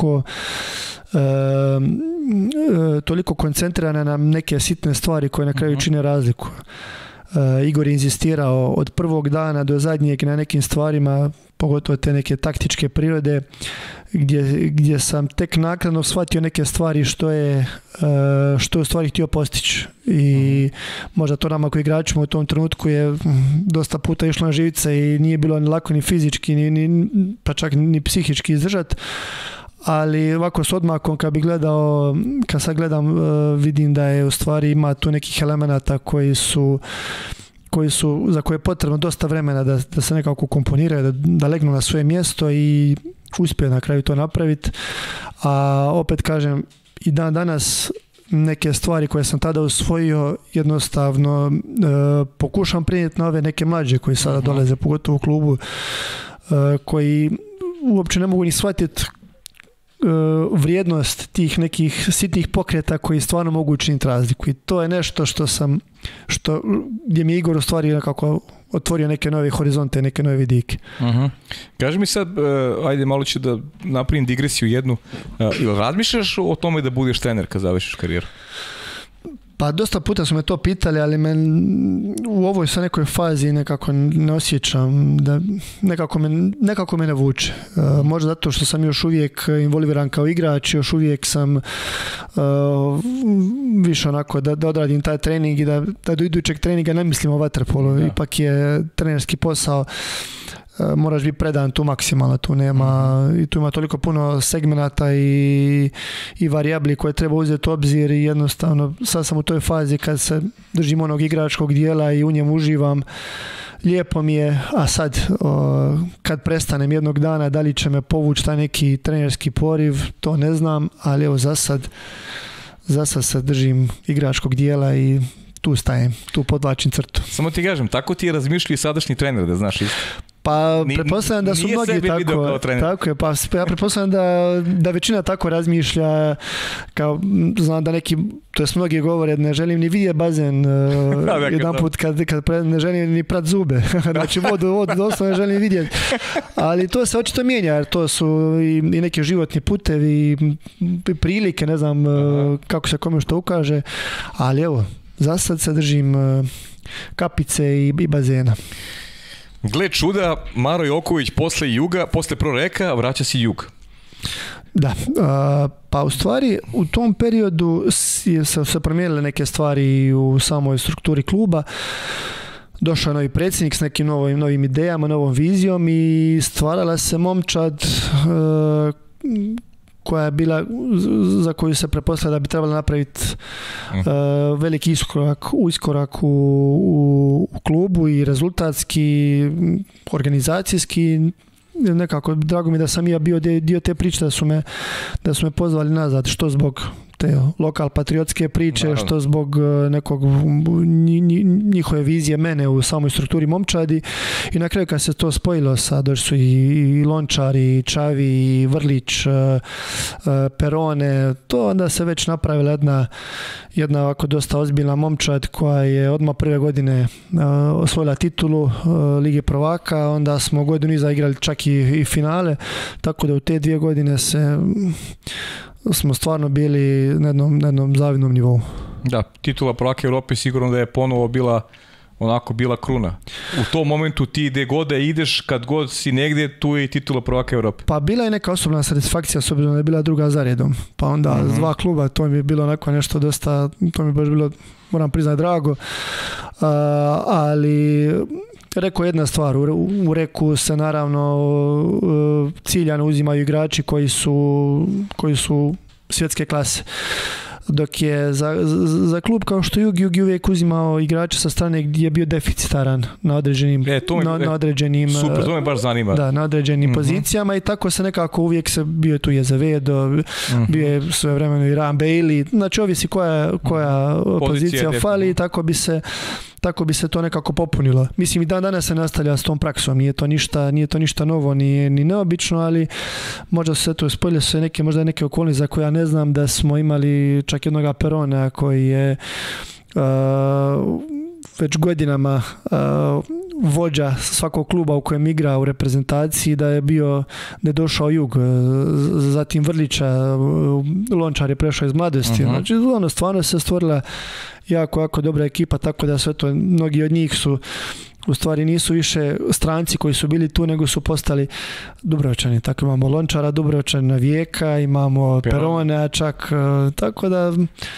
toliko koncentrirana na neke sitne stvari koje na kraju čine razliku. Igor je inzistirao od prvog dana do zadnjeg na nekim stvarima, pogotovo te neke taktičke prirode, gdje sam tek naknadno shvatio neke stvari što je u stvari htio postići. I možda to nama koji igračima u tom trenutku je dosta puta išlo na živice i nije bilo ni lako ni fizički, pa čak ni psihički izdržati. ali ovako s odmakom kad bi gledao, kad sad gledam vidim da je u stvari ima tu nekih elemenata za koje je potrebno dosta vremena da se nekako komponiraju, da legnu na svoje mjesto i uspije na kraju to napraviti. A opet kažem, i danas neke stvari koje sam tada usvojio jednostavno pokušam prenijeti na ove neke mlađe koji sada dolaze, pogotovo u klubu, koji uopće ne mogu ni shvatiti vrijednost tih nekih sitnih pokreta koji stvarno mogu učiniti razliku. I to je nešto gdje mi je Igor u stvari nekako otvorio neke nove horizonte, neke nove vidike. Kaži mi sad, ajde malo ću da napravim digresiju jednu. Ili razmišljaš o tome da budeš trener kad završiš karijeru? Pa dosta puta su me to pitali, ali u ovoj sa nekoj fazi nekako ne osjećam da nekako me ne vuče. Možda zato što sam još uvijek involviran kao igrač, još uvijek sam više onako da odradim taj trening i da do idućeg treninga ne mislim o vaterpolu. Ipak je trenerski posao, moraš biti predan tu maksimalno, tu ima toliko puno segmenata i varijabli koje treba uzeti u obzir i jednostavno sad sam u toj fazi kad se držim onog igračkog dijela i u njemu uživam. Lijepo mi je, a sad kad prestanem jednog dana, da li će me povući taj neki trenerski poriv, to ne znam, ali evo za sad se držim igračkog dijela i tu stajem, tu podvlačim crtu. Samo ti kažem, tako ti je razmišljao i sadašnji trener, da znaš isto. Pa pretpostavljam da su mnogi tako je, pa ja pretpostavljam da većina tako razmišlja, kao znam da neki, to jest mnogi govore ne želim ni vidjeti bazen jedan put kad ne želim ni prat zube, znači vodu doslovno ne želim vidjeti, ali to se očito mijenja jer to su i neki životni putevi i prilike, ne znam kako se kome što ukaže, ali evo za sad se držim kapice i bazena. Gle čuda, Maro Joković posle Juga, posle Proreka, vraća si Jug. Da, pa u stvari u tom periodu su se promijenile neke stvari u samoj strukturi kluba. Došao je novi predsjednik s nekim novim idejama, novom vizijom i stvarala se momčad koja je bila, za koju se pretpostavlja da bi trebala napraviti veliki iskorak u klubu i rezultatski, organizacijski. Nekako drago mi da sam ja bio dio te priče, da su me pozvali nazad, što zbog te lokal patriotske priče, naravno, što zbog nekog njihove vizije mene u samoj strukturi momčadi i na kraju kad se to spojilo sa, došli su i Lončar i Čavi i Vrlić, Perone, to onda se već napravila jedna ovako dosta ozbiljna momčad koja je odmah prve godine osvojila titulu Lige prvaka, onda smo godinu iza igrali čak i finale, tako da u te 2 godine smo stvarno bili na jednom zavidnom nivou. Da, titula prvaka Evrope sigurno da je ponovo bila kruna. U tom momentu ti gde god da ideš, kad god si negdje, tu je i titula prvaka Evrope. Pa bila je neka osobna satisfakcija s obzirom da je bila druga za redom. Pa onda 2 kluba, to mi je bilo onako nešto dosta, to mi je baš bilo, moram priznati, drago. Ali rekao jedna stvar, u Reku se naravno ciljano uzimaju igrači koji su svjetske klase. Dok je za klub kao što Jug je uvijek uzimao igrače sa strane gdje je bio deficitaran na određenim super, to me baš zanima. Da, na određenim pozicijama i tako se nekako uvijek bio tu je Zavedo, bio je svojevremeno i Ram Bailey, znači ovisi koja pozicija fali i tako bi se to nekako popunilo. Mislim i danas se nastavlja s tom praksom, nije to ništa novo ni neobično, ali možda se tu spojile su možda neke okolnosti za koje ja ne znam, da smo imali čak jednog Perona koji je već godinama vođa svakog kluba u kojem igra u reprezentaciji, da je došao Jug, zatim Vrlića, Lončar je prešao iz mladosti. Znači, stvarno se stvorila jako dobra ekipa, tako da sve to, mnogi od njih su u stvari nisu više stranci koji su bili tu, nego su postali Dubrovčani. Tako imamo Lončara, Dubrovčana Vijeka, imamo Perone, čak, tako da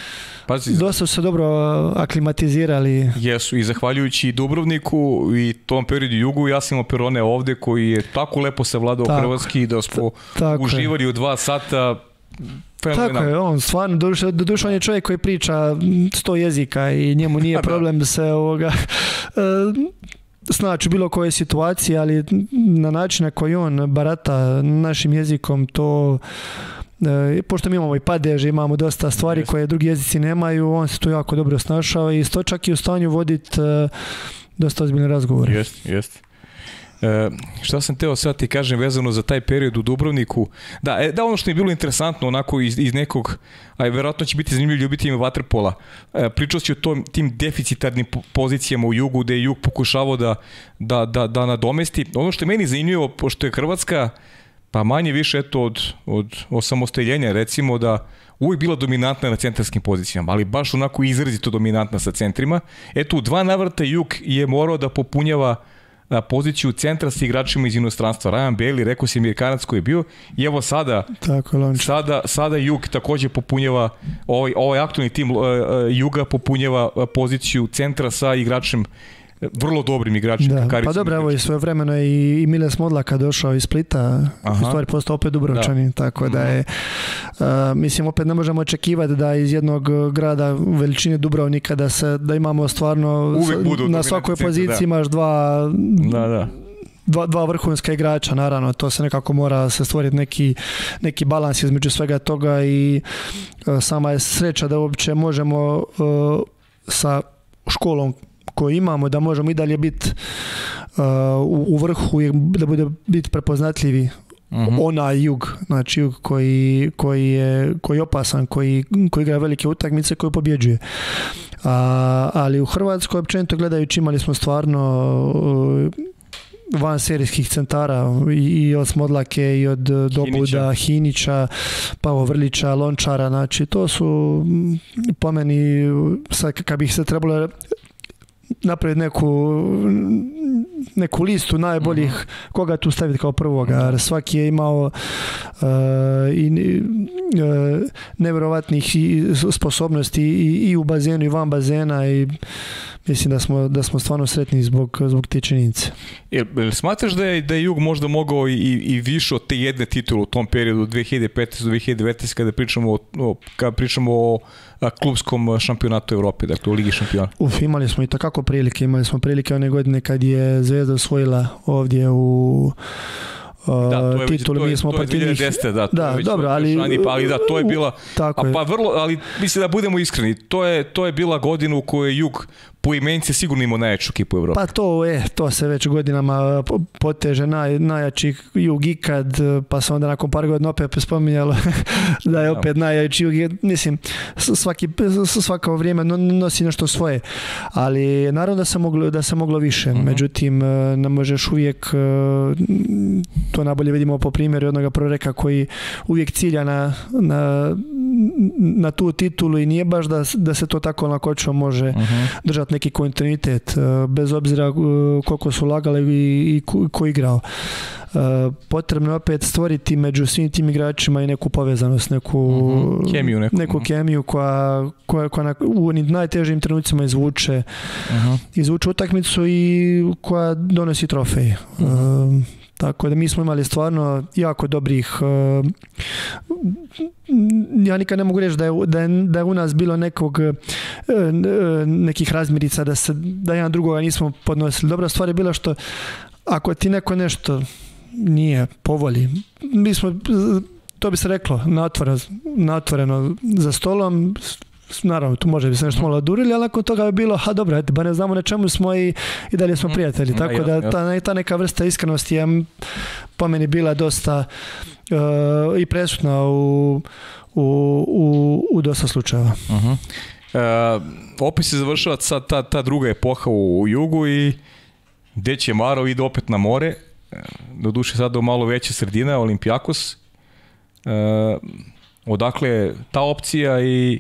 Pazi, dosta su se dobro aklimatizirali. Jesu, i zahvaljujući Dubrovniku i tom periodu Jugu, ja sam imao Perone ovde koji je tako lepo savladao hrvatski da smo uživali u 2 sata. Tako je, on stvarno, doduše on je čovjek koji priča 100 jezika i njemu nije problem da se snaći u bilo koje situacije, ali na način na koji on barata našim jezikom, to pošto mi imamo i padež, imamo dosta stvari koje drugi jezici nemaju, on se tu jako dobro snašao i sto čak i u stanju voditi dosta ozbiljne razgovore. Jeste. Šta sam teo sad ti kažem vezano za taj period u Dubrovniku, da ono što je bilo interesantno onako iz nekog, a verovatno će biti zanimljivo ljubiteljima vaterpola, pričao si o tim deficitarnim pozicijama u Jugu, gde je Jug pokušavao da nadomesti. Ono što je meni zanimljivo, pošto je Hrvatska pa manje više od osamostaljenja, recimo da uvijek bila dominantna na centarskim pozicijama, ali baš onako izrazito dominantna sa centrima. Eto, u 2 navrata Jug je morao da popunjava poziciju centra sa igračima iz inostranstva. Ryan Bailey, rekao si Amerikanac koji je bio, i evo sada Jug takođe popunjava, ovaj aktualni tim Juga popunjava poziciju centra sa igračem, vrlo dobrim igračima. Da, pa dobro, evo i svoje vremeno i Miles Modlaka došao iz Splita, u stvari postao opet Dubrovčanin, tako da je, mislim, opet ne možemo očekivati da iz jednog grada veličine Dubrovnika da imamo stvarno na svakoj poziciji imaš dva vrhunska igrača, naravno, to se nekako mora se stvoriti neki balans između svega toga i sama je sreća da uopće možemo sa školom koju imamo, da možemo i dalje biti u vrhu i da bude biti prepoznatljivi onaj Jug, znači Jug koji je opasan, koji igra velike utakmice, koji pobjeđuje. Ali u Hrvatskoj općenito gledajući imali smo stvarno van serijskih centara i od Smodlake i od Dobuda, Hinića, Pavo Vrlića, Lončara, znači to su po meni, sad kad bih se trebalo napraviti neku listu najboljih, koga tu staviti kao prvoga, jer svaki je imao nevjerovatnih sposobnosti i u bazenu i van bazena i mislim da smo stvarno sretni zbog te činjenice. Smatraš da je Jug možda mogao i više od te jedne titule u tom periodu 2015 do 2019 kada pričamo o klubskom šampionatu Evrope, dakle u Ligi šampiona? Imali smo i takako prilike. Imali smo prilike one godine kad je Zvezda osvojila ovdje u titulu, mi smo protiv njih. Da, dobro, ali da, to je bila, ali mislim da budemo iskreni, to je bila godina u kojoj Jug po imenici sigurno imao najjaču ekipu u Evropi. Pa to se već godinama poteže, najjači Jug ikad, pa se onda nakon par godina opet spominjalo da je opet najjači Jug. Mislim, svako vrijeme nosi nešto svoje, ali naravno da se moglo više, međutim ne možeš uvijek, to najbolje vidimo po primjeru jednog proreka koji uvijek cilja na tu titulu i nije baš da se to tako lakoćom može držati neki kontinuitet, bez obzira koliko su lagali i ko igrao. Potrebno je opet stvoriti među svim tim igračima i neku povezanost, neku kemiju koja u onim najtežim trenucima izvuče utakmicu i koja donosi trofej. Tako da mi smo imali stvarno jako dobrih, ja nikad ne mogu reći da je u nas bilo nekih razmirica da jedan drugoga nismo podnosili. Dobra stvar je bila što ako ti neko nešto nije po volji, mi smo, to bi se reklo, na otvoreno za stolom, naravno, tu može bi se nešto malo odurili, ali nakon toga bi bilo, dobro, ba ne znamo na čemu smo i dalje smo prijatelji, tako da ta neka vrsta iskrenosti je po meni bila dosta i presutna u dosta slučajeva. Opet se završava sad ta druga epoha u Jugu i Deće Maro ide opet na more, doduše sad do malo veće sredine, Olimpijakos. Odakle ta opcija i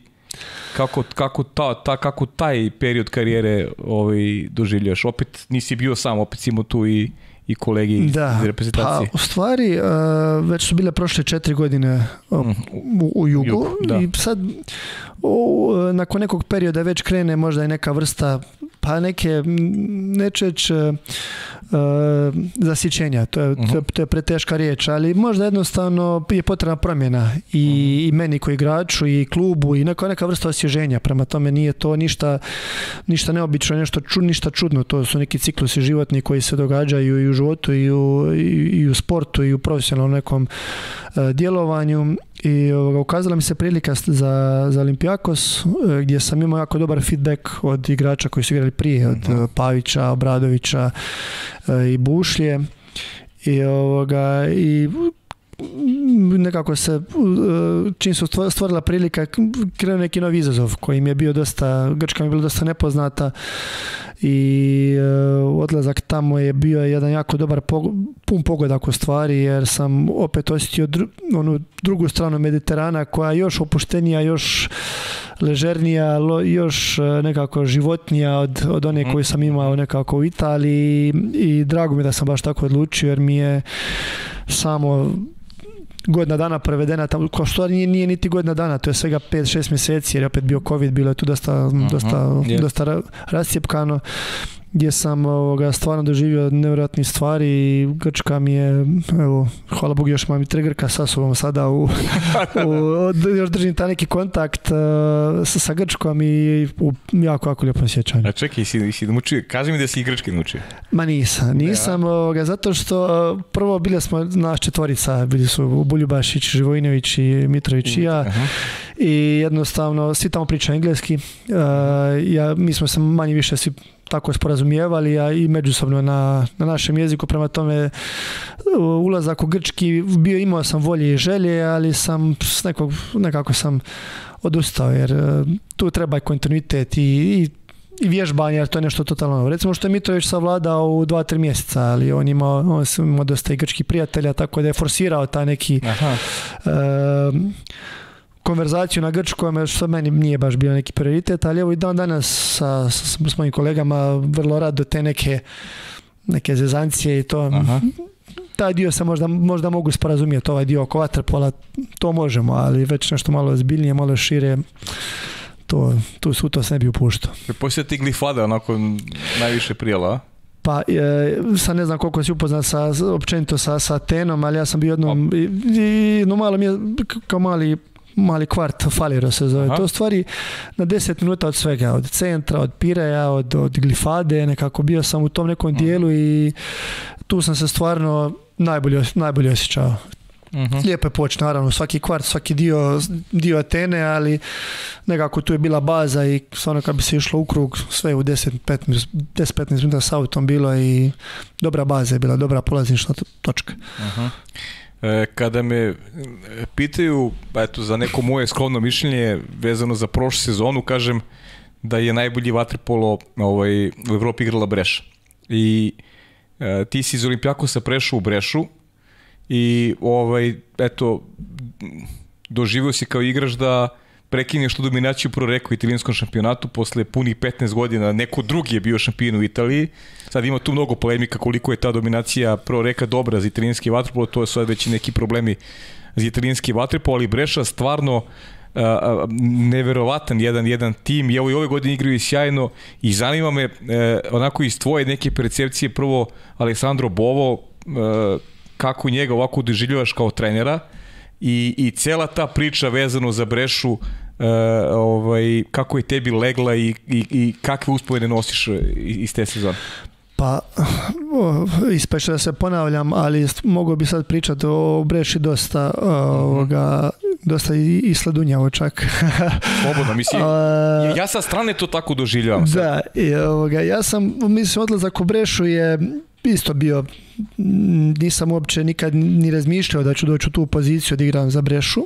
kako taj period karijere doživljaš? Opet nisi bio sam, opet si imao tu i i kolegi iz reprezentacije. Pa u stvari već su bile prošle 4 godine u jugu i sad nakon nekog perioda već krene možda i neka vrsta pa neke zasićenja, to je preteška riječ, ali možda jednostavno je potrebna promjena i meni koji igraču i klubu i neka vrsta osvježenja, prema tome nije to ništa neobično, ništa čudno, to su neki ciklusi životni koji se događaju i u životu i u sportu i u profesionalnom nekom djelovanju i ukazala mi se prilika za Olympiakos gdje sam imao jako dobar feedback od igrača koji su igrali prije, od Pavića, Obradovića i Bušlje i nekako se čim su stvorila prilika krenuo neki novi izazov koji mi je bio Grčka mi je bila dosta nepoznata i odlazak tamo je bio jedan jako dobar pun pogodak u stvari jer sam opet osjetio onu drugu stranu Mediterana koja je još opuštenija, još ležernija, još nekako životnija od one koju sam imao nekako u Italiji i drago mi da sam baš tako odlučio jer mi je samo godina dana prevedena tamo, kao što nije niti godina dana, to je svega 5-6 mjeseci jer je opet bio COVID, bilo je tu dosta rascijepkano gdje sam stvarno doživio nevjerojatne stvari i Grčka mi je, evo, hvala Bogu, još imam i 3 Grka sa sobom sada još držim taj neki kontakt sa Grčkom i jako lijepo sjećanje. A čekaj, si naučio, kaži mi da si i grčki naučio. Ma nisam, zato što prvo bili smo naš 4, bili su Buljubašić, Živojinović i Mitrović i ja. I jednostavno svi tamo pričaju engleski, mi smo se manje više svi tako sporazumijevali, a i međusobno na našem jeziku, prema tome ulazak u grčki imao sam volje i želje, ali sam nekako sam odustao jer tu treba i kontinuitet i vježbanje, jer to je nešto totalno novo. Recimo što je Mitrović savladao u 2-3 mjeseca, ali on imao dosta i grčkih prijatelja, tako da je forsirao taj neki konverzaciju na grčkom, što meni nije baš bio neki prioritet, ali evo i dan danas s mojim kolegama vrlo rado te neke zezancije i to. Taj dio se možda mogu sporazumjeti, ovaj dio oko vaterpola, to možemo, ali već nešto malo ozbiljnije, malo šire, to se ne bi upuštao. Poslije ti Glifada, onako najviše prijela, a? Pa, sad ne znam koliko si upoznat općenito sa Atenom, ali ja sam bio jedno malo mi je kao mali kvart, Faliro se zove. To stvari na 10 minuta od svega, od centra, od Pireja, od Glifade, nekako bio sam u tom nekom dijelu i tu sam se stvarno najbolje osjećao. Lijepo je poći, naravno, svaki kvart, svaki dio Atene, ali nekako tu je bila baza i stvarno kad bi se išlo u krug, sve u 10-15 minuta s autom bilo i dobra baza je bila, dobra polaznična točka. Kada me pitaju za neko moje skromno mišljenje vezano za prošlu sezonu, kažem da je najbolji vaterpolo u Evropi igrala Breša. I ti si iz Olympiakosa prešao u Brešu i doživio si kao igrač da prekineš tu dominaciju Proreku u italijanskom šampionatu posle punih 15 godina, neko drugi je bio šampion u Italiji. Sad ima tu mnogo polemika koliko je ta dominacija Proreka dobra za italijanski vaterpolo, to je sad već neki problemi za italijanski vaterpolo, ali Breša stvarno neverovatan jedan tim i ove godine igraju sjajno i zanima me onako iz tvoje neke percepcije prvo Alessandro Bovo, kako njega ovako doživljavaš kao trenera i cela ta priča vezano za Brešu, kako je tebi legla i kakve uspomene nosiš iz te sezone? Pa, ispeče da se ponavljam, ali mogu bi sad pričati o Breši dosta i sladunjavo čak. Slobodno, mislim, ja sa strane to tako doživljavam. Da, ja sam, odlazak u Brešu je isto bio, nisam uopće nikad ni razmišljao da ću doći u tu poziciju da igram za Brešu.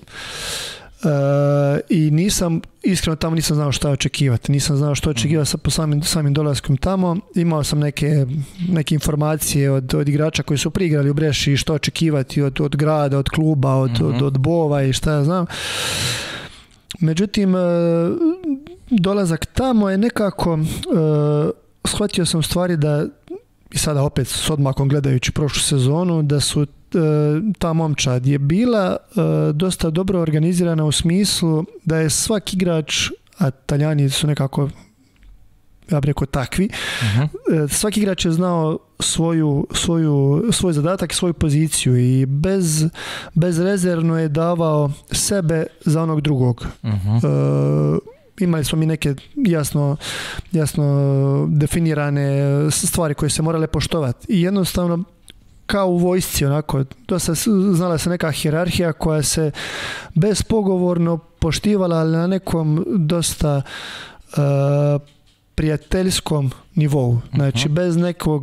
I iskreno tamo nisam znao šta očekivati. Nisam znao što očekivati po samim dolaskom tamo. Imao sam neke informacije od igrača koji su priigrali u Breši i što očekivati od grada, od kluba, od Bova i šta ja znam. Međutim, dolazak tamo je nekako, shvatio sam stvari da i sada opet s odmakom gledajući prošlu sezonu, da su ta momčad je bila dosta dobro organizirana u smislu da je svaki igrač, a Talijani su nekako, ja bih rekao, takvi, svaki igrač je znao svoj zadatak i svoju poziciju i bezrezervno je davao sebe za onog drugog. Imali smo mi neke jasno definirane stvari koje se morale poštovati i jednostavno kao u vojsci, onako, dosta znala se neka hijerarhija koja se bespogovorno poštivala, ali na nekom dosta prijateljskom nivou. Znači, bez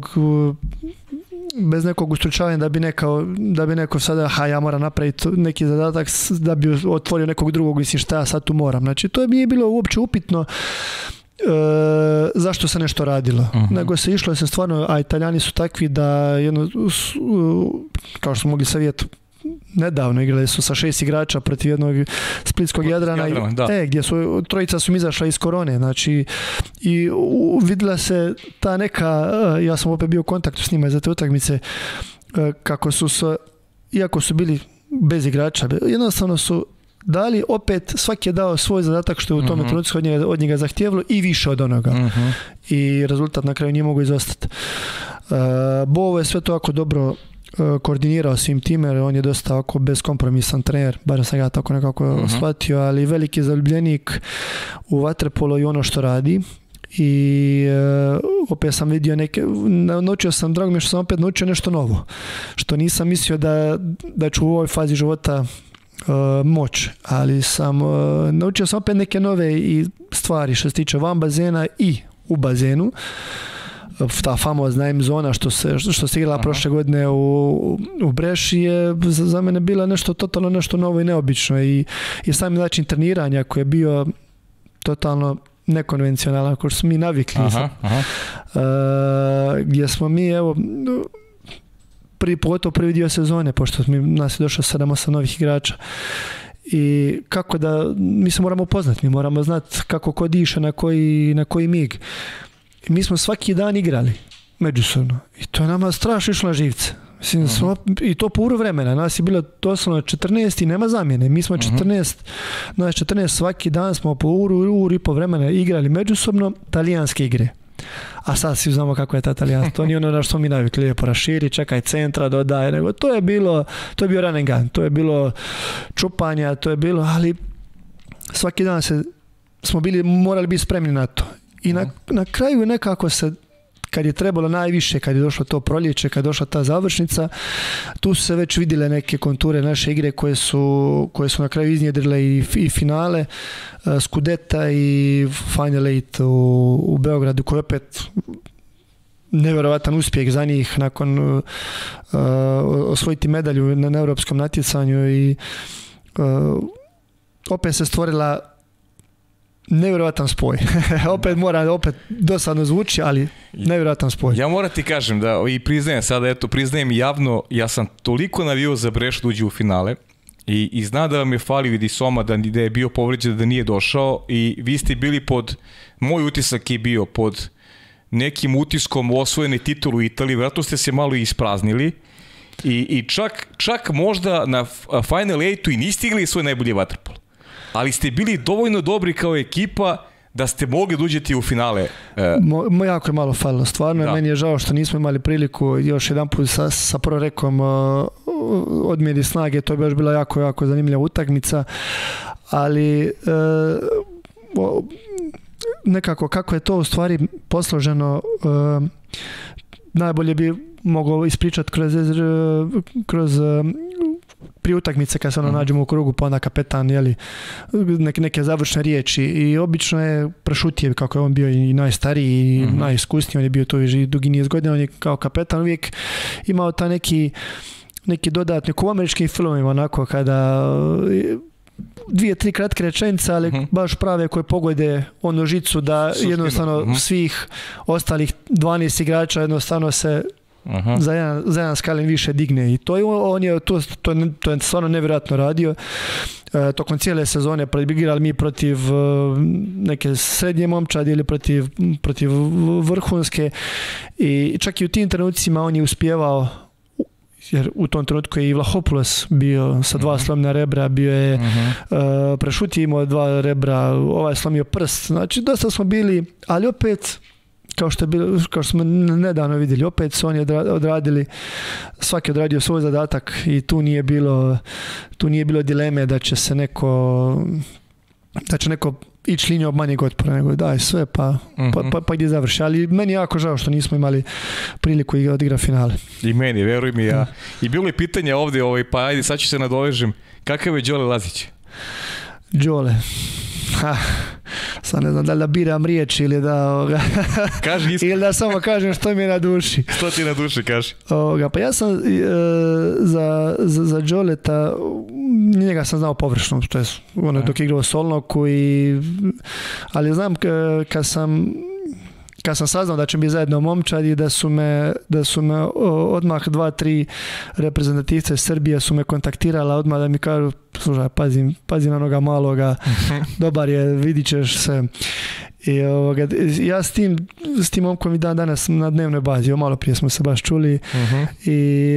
nekog ustručavanja da bi neko sada, ja moram napraviti neki zadatak da bi otvorio nekog drugog, mislim šta ja sad tu moram. Znači, to nije bilo uopće upitno zašto se nešto radilo. Nego se išlo se stvarno, a Italijani su takvi da kao što smo mogli savjeti nedavno, igrali su sa 6 igrača protiv jednog splitskog Jadrana gdje su trojica su izašla iz korone, znači i vidjela se ta neka, ja sam opet bio u kontaktu s njima za te utakmice, kako su se, iako su bili bez igrača, jednostavno su dali, opet svaki je dao svoj zadatak što je u tome trenutku od njega zahtijevalo i više od onoga. I rezultat na kraju nije mogu izostati. Bovo je sve to jako dobro koordinirao svim time, jer on je dosta ovako beskompromisan trener, bar sam ga tako nekako shvatio, ali veliki zaljubljenik u vaterpolo i ono što radi. I opet sam vidio naučio sam, drago mi je što sam opet naučio nešto novo, što nisam mislio da ću u ovoj fazi života moć, ali naučio sam opet neke nove i stvari što se tiče van bazena i u bazenu. Ta famozna M zona što se igrala prošle godine u Breši je za mene bila totalno nešto novo i neobično i sami način treniranja koji je bio totalno nekonvencionalan, ako smo mi navikli. Gdje smo mi, evo, pogotovo prvi dio sezone, pošto nas je došlo 7-8 novih igrača. I kako da, mi se moramo upoznati, mi moramo znati kako ko diše, na koji mig. I mi smo svaki dan igrali međusobno i to je nama strašno išlo na živce. Mislim, i to po uru vremena. Nas je bilo doslovno 14 i nema zamjene. Mi smo 14 svaki dan smo po uru i po vremena igrali međusobno talijanske igre. A sad svi znamo kako je ta talijanska. To nije ono na što smo mi navikli, lijepo raširi, čekaj centra, dodaje, nego to je bio run and gun, to je bilo čupanja, to je bilo, ali svaki dan smo morali biti spremni na to. I na kraju nekako se, kad je trebalo najviše, kad je došlo to proljeće, kad je došla ta završnica, tu su se već vidjele neke konture naše igre koje su na kraju iznjedrile i finale Skudeta i Final Eight u Beogradu, koji je opet nevjerovatan uspjeh za njih nakon osvojiti medalju na europskom natjecanju i opet se stvorila nevjerojatan spoj. opet dosadno zvuči, ali nevjerojatan spoj. Ja moram ti kažem da i priznajem javno, ja sam toliko navio za Brešu da uđe u finale i zna da vam je falio vidi Soma da je bio povređen, da nije došao i vi ste bili moj utisak je bio pod nekim utiskom osvojene titulu u Italiji, vjerojatno ste se malo ispraznili i čak možda na Final Eightu i niste igrali svoj najbolji vaterpolo. Ali ste bili dovoljno dobri kao ekipa da ste mogli da uđete u finale. Jako je malo falilo, stvarno. Meni je žao što nismo imali priliku još jedan put sa Prorekom odmjeri snage. To je baš bila jako, jako zanimljiva utakmica. Ali nekako kako je to u stvari posloženo, najbolje bi mogao ispričati kroz prije utakmice kad se nađemo u krugu, pa onda kapetan, neke završne riječi i obično je prešutio, kako je on bio i najstariji i najiskusniji, on je bio to i dugi niz godina, on je kao kapetan uvijek imao ta neki dodatni, u američkim filmovima, onako kada 2-3 kratke rečenice, ali baš prave koje pogode onu žicu da jednostavno svih ostalih 12 igrača jednostavno se za jedan skalin više digne i to je stvarno nevjerojatno radio. Tokom cijele sezone igrali mi protiv neke srednje momčadi ili protiv vrhunske i čak i u tim trenucima on je uspijevao, jer u tom trenutku je i Vlahopoulos bio sa 2 slomljena rebra, bio je Prešuti imao 2 rebra, ovaj slomio prst, znači dosta smo bili, ali opet kao što smo nedavno vidjeli, opet su oni odradili, svaki odradio svoj zadatak i tu nije bilo dileme da će neko ići linijom manjeg otpora, nego daj sve pa gdje završi. Ali meni je jako žao što nismo imali priliku i odigra finale. I meni, veruj mi ja. I bilo je pitanje ovdje, pa ajde sad ću se nadovežem, kakav je Đole Lazić? Đole, sad ne znam da li da biram riječi ili da ili da samo kažem što mi je na duši. Što ti je na duši, kaži? Pa ja sam za Đoleta, njega sam znao površno, to je dok je igrao Solnoku, ali znam kad sam saznao da će biti zajedno momčadi, da su me odmah 2-3 reprezentativca iz Srbije su me kontaktirala odmah da mi kažu, slušaj, pazi na onoga maloga, dobar je, vidit ćeš se. I ja s tim momkom i danas na dnevnoj bazi, malo prije smo se baš čuli i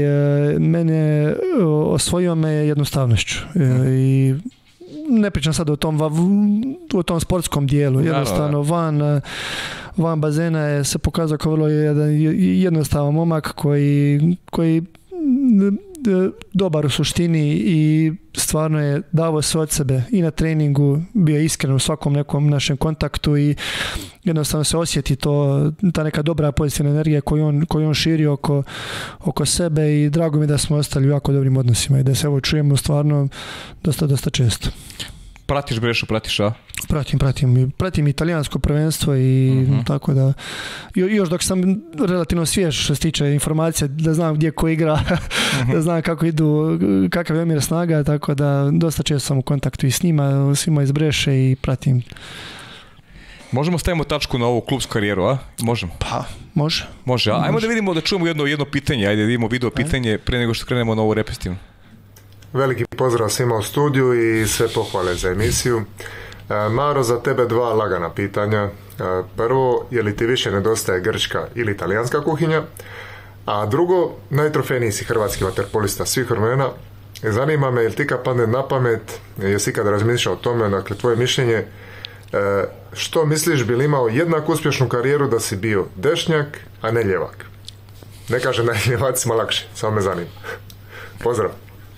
osvojio me jednostavnošću i ne pričam sad o tom sportskom dijelu, jednostavno van bazena se pokazao kao vrlo jednostavan momak koji dobar u suštini i stvarno je davo sve od sebe i na treningu, bio iskren u svakom nekom našem kontaktu i jednostavno se osjeti ta neka dobra pozitivna energija koju on širi oko sebe i drago mi da smo ostali u jako dobrim odnosima i da se čujemo stvarno dosta često. Pratiš Brešu, a? Pratim italijansko prvenstvo i tako da još dok sam relativno svjež što se tiče informacija, da znam gdje ko igra, da znam kako idu, kakav je omjer snaga, tako da dosta često sam u kontaktu i s njima, svima iz Breše i pratim. Možemo stavimo tačku na ovu klubsku karijeru, a? Možemo? Pa, može. Ajmo da vidimo, da čujemo jedno pitanje, ajde da vidimo video pitanje pre nego što krenemo na ovu repetitivnu. Veliki pozdrav svima u studiju i sve pohvale za emisiju. Maro, za tebe 2 lagana pitanja. Prvo, je li ti više nedostaje grčka ili italijanska kuhinja? A drugo, najtrofejniji si hrvatski vaterpolista svih vremena. Zanima me, je li ti kad padne na pamet, jesi ikad razmišljao o tome, dakle, tvoje mišljenje, što misliš bi li imao jednako uspješnu karijeru da si bio dešnjak, a ne ljevak? Ne kaže na ljevacima lakše, samo me zanima. Pozdrav.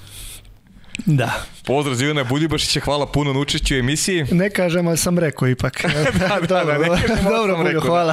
Da. Pozdrav Zivana Buljubašića, hvala puno na učešću u emisiji. Ne kažem, ali sam rekao ipak. Dobro, Bulju, hvala.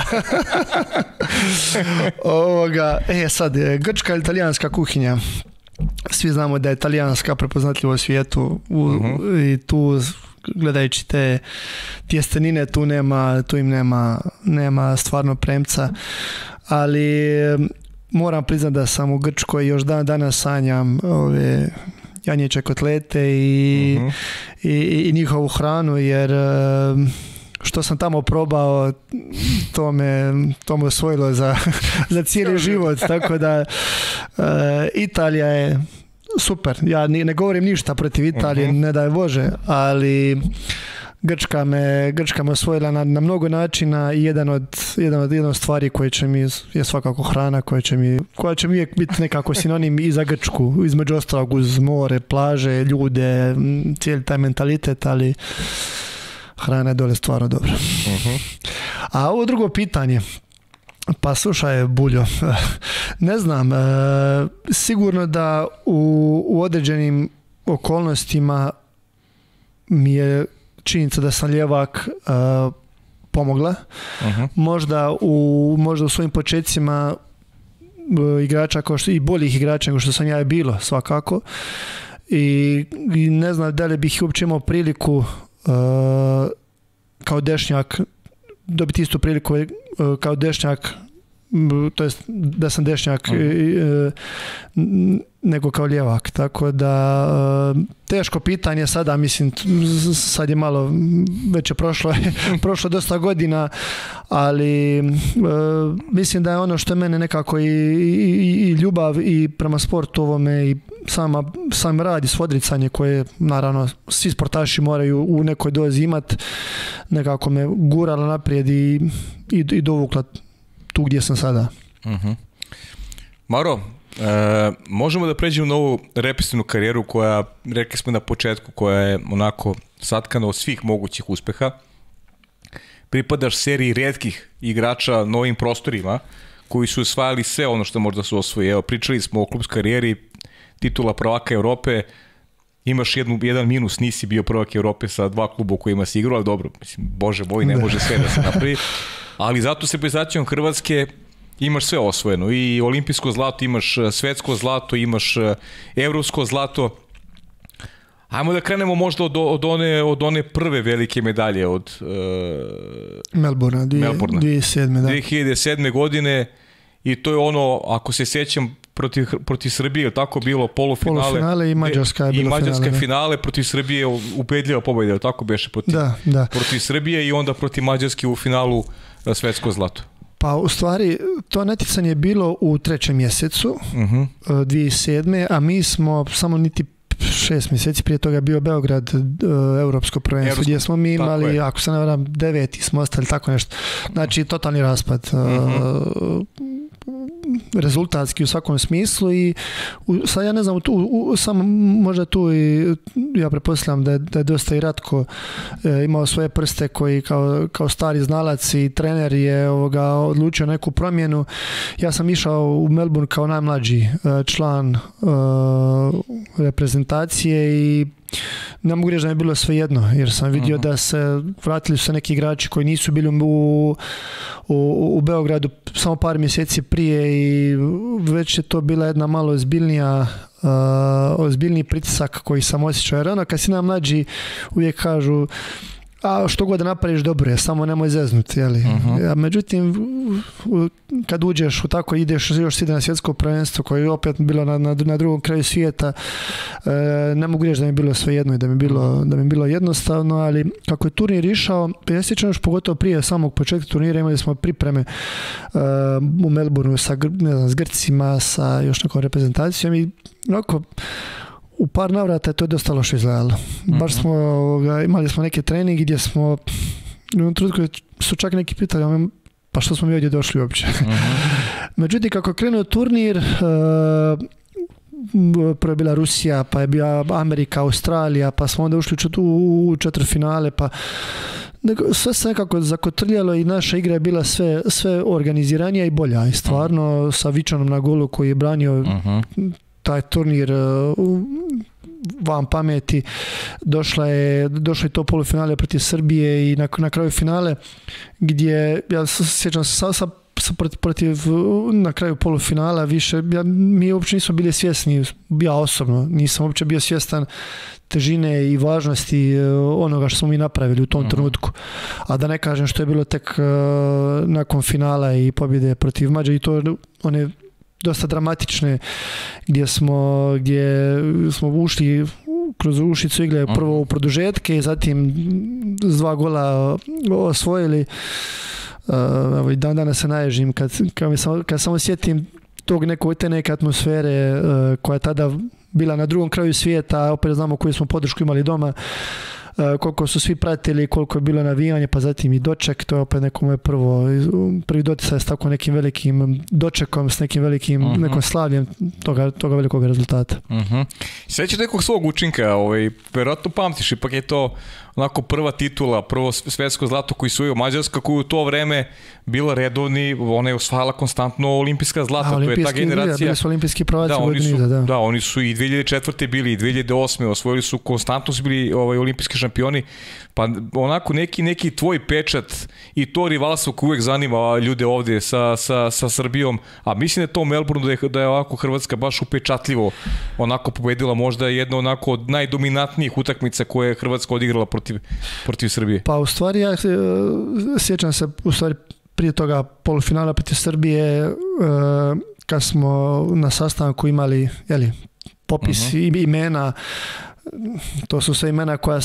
Sad, grčka ili italijanska kuhinja. Svi znamo da je italijanska prepoznatljiva u svijetu i tu gledajući te tjestenine tu im nema stvarno premca, ali moram priznati da sam u Grčkoj još danas sanjam ove janjeće kotlete i njihovu hranu, jer što sam tamo probao, to me osvojilo za cijeli život, tako da Italija je super. Ja ne govorim ništa protiv Italije, ne daj Bože, ali Grčka me osvojila na mnogo načina i jedan od stvari koje će mi je svakako hrana koja će mi uvijek biti nekako sinonim i za Grčku, između ostalog uz more, plaže, ljude, cijeli taj mentalitet, ali hrana je dole stvarno dobra. A ovo drugo pitanje, pa slušaj Buljo, ne znam, sigurno da u određenim okolnostima mi je činjenica da sam ljevak pomogla. Možda u svojim početcima igrača i boljih igrača nego što sam ja bilo svakako. I ne znam da li bih uopće imao priliku kao dešnjak dobiti istu priliku kao dešnjak to jest da sam dešnjak nego kao lijevak, tako da teško pitanje sada, mislim sad je malo, već je prošlo dosta godina, ali mislim da je ono što je mene nekako i ljubav i prema sportu ovome i sam rad i svodricanje koje naravno svi sportaši moraju u nekoj dozi imati, nekako me gurala naprijed i dovukla tu gdje sam sada. Maro, možemo da pređemo na ovu represivnu karijeru koja, rekli smo na početku, koja je onako satkana od svih mogućih uspeha. Pripadaš seriji rijetkih igrača novim prostorima koji su osvajali sve ono što možda su osvojili. Evo, pričali smo o klubskoj karijeri, titula prvaka Evrope, imaš jedan minus, nisi bio prvak Evrope sa 2 kluba u kojima si igrao, ali dobro, mislim, bože moj, ne može sve da se napravi. Ali zato se reprezentacijom Hrvatske imaš sve osvojeno, i olimpijsko zlato, imaš svetsko zlato, imaš evropsko zlato. Ajmo da krenemo možda od one prve velike medalje od Melbourna, 2007. Da. 2007. godine, i to je ono, ako se sjećam, protiv Srbije, tako bilo, polufinale i Mađarska je bilo finale. I Mađarska finale protiv Srbije, ubedljiva pobjeda, tako beše protiv Srbije, i onda protiv Mađarske u finalu svetsko zlato. Pa u stvari to natjecanje je bilo u 3. mjesecu 2007. A mi smo samo niti 6 mjeseci prije toga bio Beograd europsko prvenstvo, gdje smo mi imali, ako se ne varam, 9. smo ostali, tako nešto. Znači totalni raspad. Rezultatski u svakom smislu, i sad ja ne znam, samo možda tu i ja pretpostavljam da je dosta i Ratko imao svoje prste koji kao stari znalac i trener je odlučio neku promjenu. Ja sam išao u Melbourne kao najmlađi član reprezentacije i ne mogu reći da je bilo svejedno, jer sam vidio da se vratili su neki igrači koji nisu bili u Beogradu samo par mjeseci prije, i već je to bila jedna malo ozbiljniji pritisak koji sam osjećao. Jer ono, kad si najmlađi, uvijek kažu a što god da napraviš dobro je, samo nemoj zeznuti, jeli? Međutim, kad uđeš u tako, ideš još ide na svjetsko prvenstvo koje je opet bilo na drugom kraju svijeta, ne mogu reći da mi je bilo svejedno i da mi je bilo jednostavno, ali kako je turnir išao, ja sjećam još pogotovo prije samog početka turnira, imali smo pripreme u Melbourneu sa Grcima, sa još nekom reprezentacijom, i onako u par navrata je to dosta loše izgledalo. Baš smo, imali smo neke treningi gdje smo, u jednom trenutku su čak neki pitali, pa što smo mi ovdje došli uopće. Međutim, kako je krenuo turnir, prvo je bila Rusija, pa je bila Amerika, Australija, pa smo onda ušli u četvrtfinale, pa sve se nekako zakotrljalo i naša igra je bila sve organiziranija i bolja. I stvarno sa Vičanom na golu koji je branio taj turnir van pameti, došlo je to polufinale protiv Srbije i na kraju finale gdje, ja sjećam se protiv na kraju polufinala više, mi uopće nismo bili svjesni, ja osobno nisam uopće bio svjestan težine i važnosti onoga što smo mi napravili u tom trenutku. A da ne kažem što je bilo tek nakon finala i pobjede protiv Mađara, i to one dosta dramatične, gdje smo ušli kroz ušicu igle prvo u produžetke i zatim s 2 gola osvojili. Evo, i dan danas se naježim kad samo sjetim te neke atmosfere koja je tada bila na drugom kraju svijeta, opet znamo koju smo podršku imali doma, koliko su svi pratili, koliko je bilo navijanje, pa zatim i doček, to je opet neko moje prvi doticaj s tako nekim velikim dočekom, s nekim velikim nekom slavljem toga velikog rezultata. Svećaš nekog svog učinka, vjerojatno pamtiš, ipak je to onako prva titula, prvo svetsko zlato koji su Mađarska, koja u to vreme bila redovni, ona je osvajala konstantno olimpijska zlata, to je ta generacija. Bili su olimpijski prvaci da, oni su i 2004. bili, i 2008. osvojili su, konstantno su bili olimpijski šampioni, pa onako neki tvoj pečat i to rivalstvo koje uvek zanima ljude ovdje sa Srbijom, a mislim da je to u Melbourneu da je ovako Hrvatska baš upečatljivo onako pobedila, možda jedno onako od najdominantnijih utakmica koje je Hrvatska odigrala protiv Srbije. Pa u stvari ja sjećam se prije toga polufinala protiv Srbije, kad smo na sastanku imali popis imena, to su sve imena koja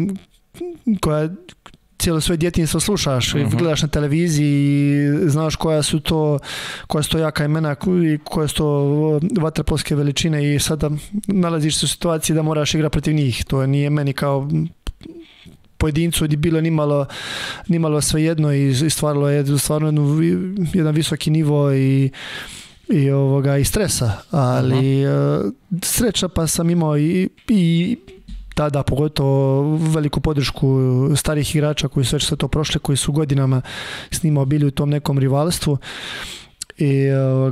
cijelo svoje djetinjstvo slušaš i gledaš na televiziji i znaš koja su to jaka imena i koje su to vaterpolske veličine i sada nalaziš se u situaciji da moraš igrati protiv njih. To nije meni kao pojedincu je bilo nimalo svejedno i stvaralo je stvarno jedan visoki nivo i stresa, ali sreća pa sam imao i tada pogotovo veliku podršku starih igrača koji su već sve to prošli, koji su godinama s njima bili u tom nekom rivalstvu i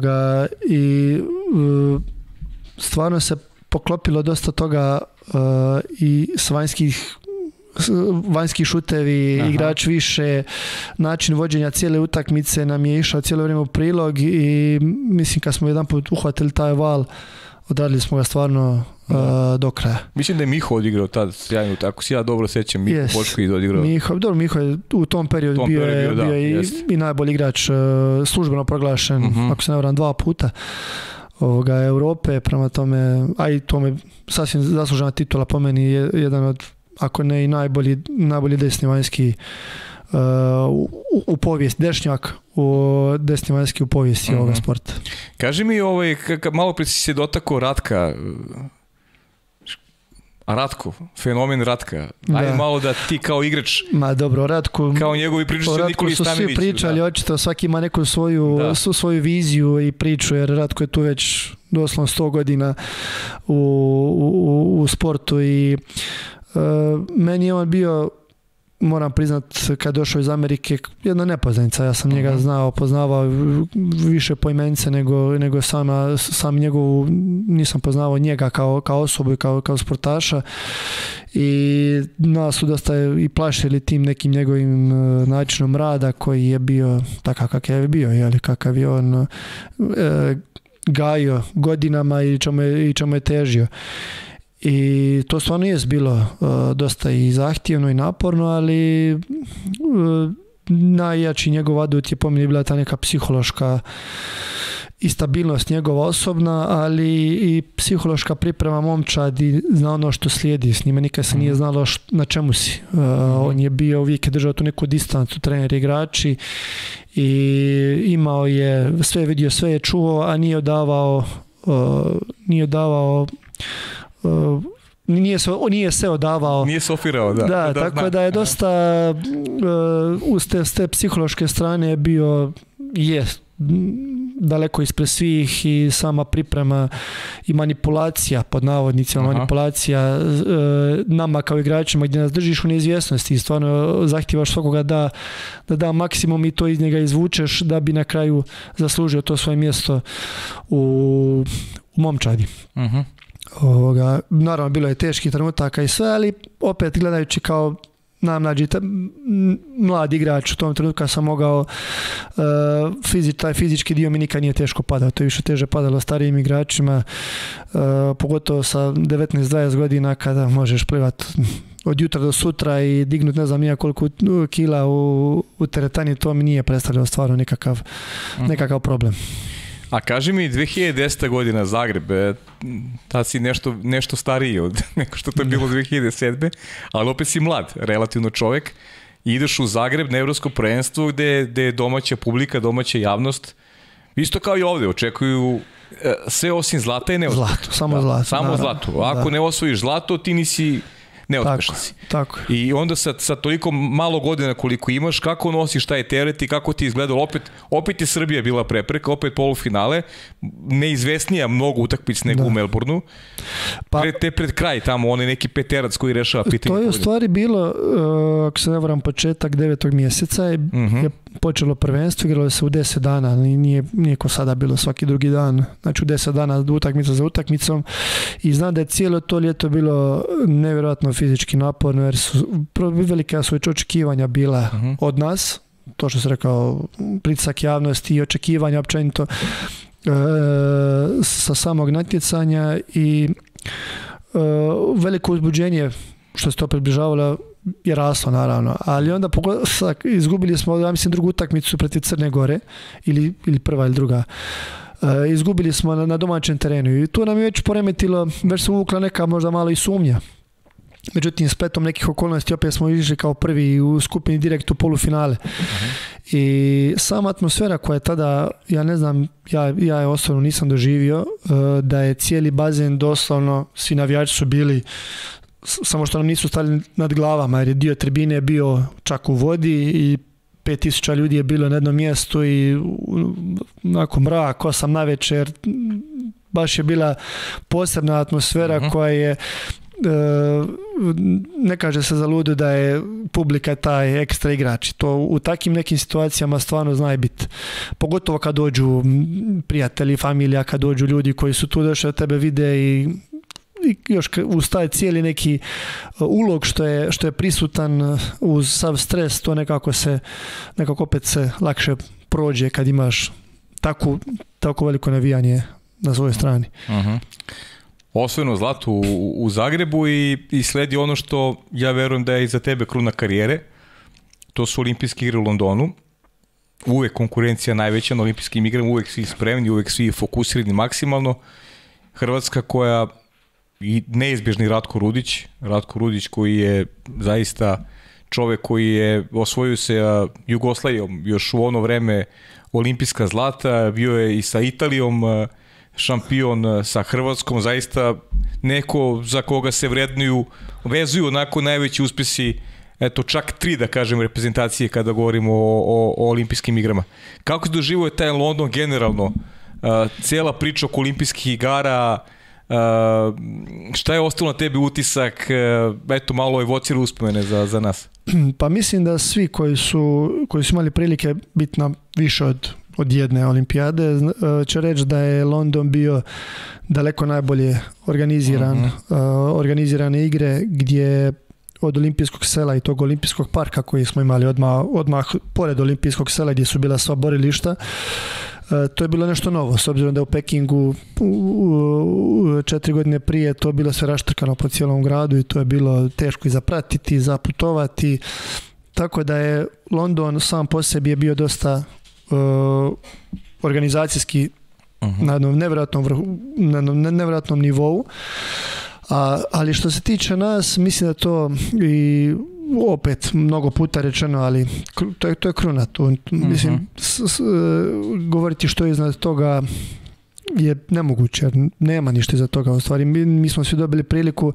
stvarno se poklopilo dosta toga i s vanjski šutevi, igrač više, način vođenja cijele utakmice nam je išao cijelo vrijeme u prilog i mislim kad smo jedan put uhvatili taj val, odradili smo ga stvarno do kraja. Mislim da je Miho odigrao tad sjajno, tako si ja dobro sjećam, Miho Bočko je odigrao. Miho je u tom periodu bio i najbolji igrač službeno proglašen, ako se ne varam 2 puta Europe, prema tome, a i to me sasvim zaslužena titula po meni, je jedan od, ako ne i najbolji desni vanjski u povijesti, dešnjak desni vanjski u povijesti ovoga sporta. Kaži mi, malo prije si se dotakao Ratka, Ratko, fenomen Ratka. Ajde malo da ti kao igrač, dobro, Ratko, kao njegovi pričaju Nikoli Stanimić. Ratko su svi pričali, očito svaki ima neku svoju viziju i priču, jer Ratko je tu već doslovno 100 godina u sportu i meni je on bio, moram priznat, kad došao iz Amerike, jedna nepoznanica. Ja sam njega poznavao više po imenice nego sam njegovu, nisam poznavao njega kao osobu i kao sportaša i nas su dosta i plašili tim nekim njegovim načinom rada koji je bio takav kakav je bio, kakav je on gajio godinama i čemu je težio. I to stvarno je bilo dosta i zahtjevno i naporno, ali najjači njegov adut je po meni bila ta neka psihološka i stabilnost njegova osobna, ali i psihološka priprema momčadi za ono što slijedi. S njima nikad se nije znalo na čemu si. On je bio uvijek držao tu neku distancu, trener, igrači i imao je sve vidio, sve je čuo, a nije odavao nije se odavao. Nije sofirao, da. Tako da je dosta uz te psihološke strane bio daleko ispred svih i sama priprema i manipulacija, pod navodnicima, manipulacija nama kao igračima gdje nas držiš u neizvjesnosti i stvarno zahtijevaš svakoga da maksimum i to iz njega izvučeš da bi na kraju zaslužio to svoje mjesto u momčadi. Naravno bilo je teških trenutaka i sve, ali opet gledajući kao najmlađi mlad igrač u tom trenutku sam mogao taj fizički dio mi nikad nije teško padao, to je više teže padalo starijim igračima, pogotovo sa 19-20 godina kada možeš plivati od jutra do sutra i dignut ne znam nija koliko kila u teretani, to mi nije predstavljalo stvarno nekakav problem. A kaži mi, 2010. godina Zagreb, tad si nešto stariji od nego što to je bilo 2007. Ali opet si mlad, relativno čovjek. Ideš u Zagreb na evropsko prvenstvo gde je domaća publika, domaća javnost. Isto kao i ovdje, očekuju sve osim zlata i neospeha. Samo zlato. Ako ne osvojiš zlato, ti nisi neuspešan si. Tako. I onda sa toliko malo godina koliko imaš, kako nosiš taj teret i kako ti izgledalo, opet je Srbija bila prepreka, opet polufinale, neizvesnija mnogo utakmic nego u Melbourneu, pred kraj tamo, onaj neki peterac koji rešava pitanje. To je u stvari bilo, ako se ne varam, početak 9. mjeseca je počelo prvenstvo, igralo se u 10 dana, nije ko sada bilo svaki drugi dan, znači u 10 dana utakmica za utakmicom i znam da je cijelo to ljeto bilo nevjerojatno fizički naporno, jer su velika su očekivanja bila od nas, to što se rekao, pritisak javnosti i očekivanja općenito sa samog natjecanja i veliko uzbuđenje što se to približavalo je raslo naravno, ali onda izgubili smo, ja mislim, drugu utakmicu protiv Crne Gore, ili prva ili druga. Izgubili smo na domaćem terenu i tu nam je već poremetilo, već se uvukla neka možda malo i sumnja. Međutim, spletom nekih okolnosti opet smo išli kao prvi u skupini direkt u polufinale. I sama atmosfera koja je tada, ja ne znam, ja je osobno nisam doživio, da je cijeli bazen doslovno, svi navijači su bili, samo što nam nisu stali nad glavama, jer je dio tribine bio čak u vodi i 5000 ljudi je bilo na jednom mjestu i onako mrak, 8 navečer, baš je bila posebna atmosfera koja je, ne kaže se za ludu da je publika taj ekstra igrač. To u takvim nekim situacijama stvarno zna biti. Pogotovo kad dođu prijatelji, familija, kad dođu ljudi koji su tu došli da tebe vide i još uz taj cijeli neki ulog što je prisutan uz sav stres, to nekako opet se lakše prođe kad imaš tako veliko navijanje na svojoj strani. Osvojeno zlato u Zagrebu i sledi ono što ja verujem da je i za tebe kruna karijere. To su olimpijske igre u Londonu. Uvek konkurencija najveća na olimpijskim igrama, uvek svi spremni, uvek svi fokusirani maksimalno. Hrvatska koja i neizbježni Ratko Rudić koji je zaista čovek koji je osvojio se Jugoslavijom još u ono vreme olimpijska zlata, bio je i sa Italijom šampion, sa Hrvatskom, zaista neko za koga se vezuju onako najveći uspjesi, eto čak 3 da kažem reprezentacije kada govorimo o olimpijskim igrama. Kako se doživio je taj London generalno, cijela priča oko olimpijskih igara, šta je ostalo na tebi utisak, eto malo evocira uspomene za nas? Pa mislim da svi koji su imali prilike biti na više od jedne olimpijade će reći da je London bio daleko najbolje organizirane igre, gdje od olimpijskog sela i tog olimpijskog parka koji smo imali odmah pored olimpijskog sela gdje su bila sva borilišta, to je bilo nešto novo, s obzirom da u Pekingu 4 godine prije to bilo sve raštrkano po cijelom gradu i to je bilo teško i zapratiti, zaputovati, tako da je London sam po sebi je bio dosta organizacijski na jednom nevjerojatnom nivou, ali što se tiče nas, mislim da to i opet mnogo puta rečeno, ali to je kruna. Mislim, govoriti što je iznad toga je nemoguće, jer nema ništa iza toga. U stvari, mi smo svi dobili priliku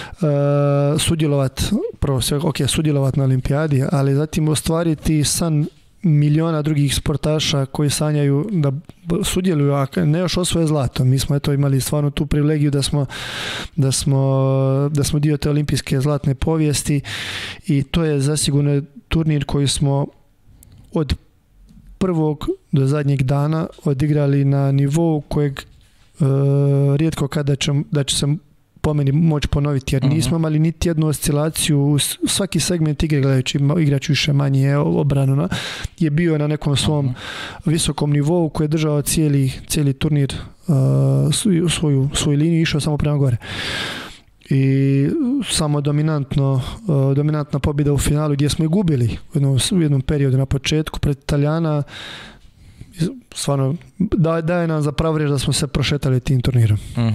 sudjelovati na olimpijadi, ali zatim ostvariti san miliona drugih sportaša koji sanjaju da sudjeluju, a ne još osvoje zlato. Mi smo imali stvarno tu privilegiju da smo dio te olimpijske zlatne povijesti i to je zasigurno turnir koji smo od prvog do zadnjeg dana odigrali na nivou kojeg rijetko kada da će se po meni moći ponoviti, jer nismo imali niti jednu oscilaciju u svaki segment igre, gledajući igrač više manje obranu, je bio na nekom svom visokom nivou koji je držao cijeli turnir svoju liniju, išao samo prema gore. I samo dominantna pobjeda u finalu gdje smo i gubili u jednom periodu na početku pred Italijana, stvarno daje nam za pravo reći da smo se prošetali tim turnirom.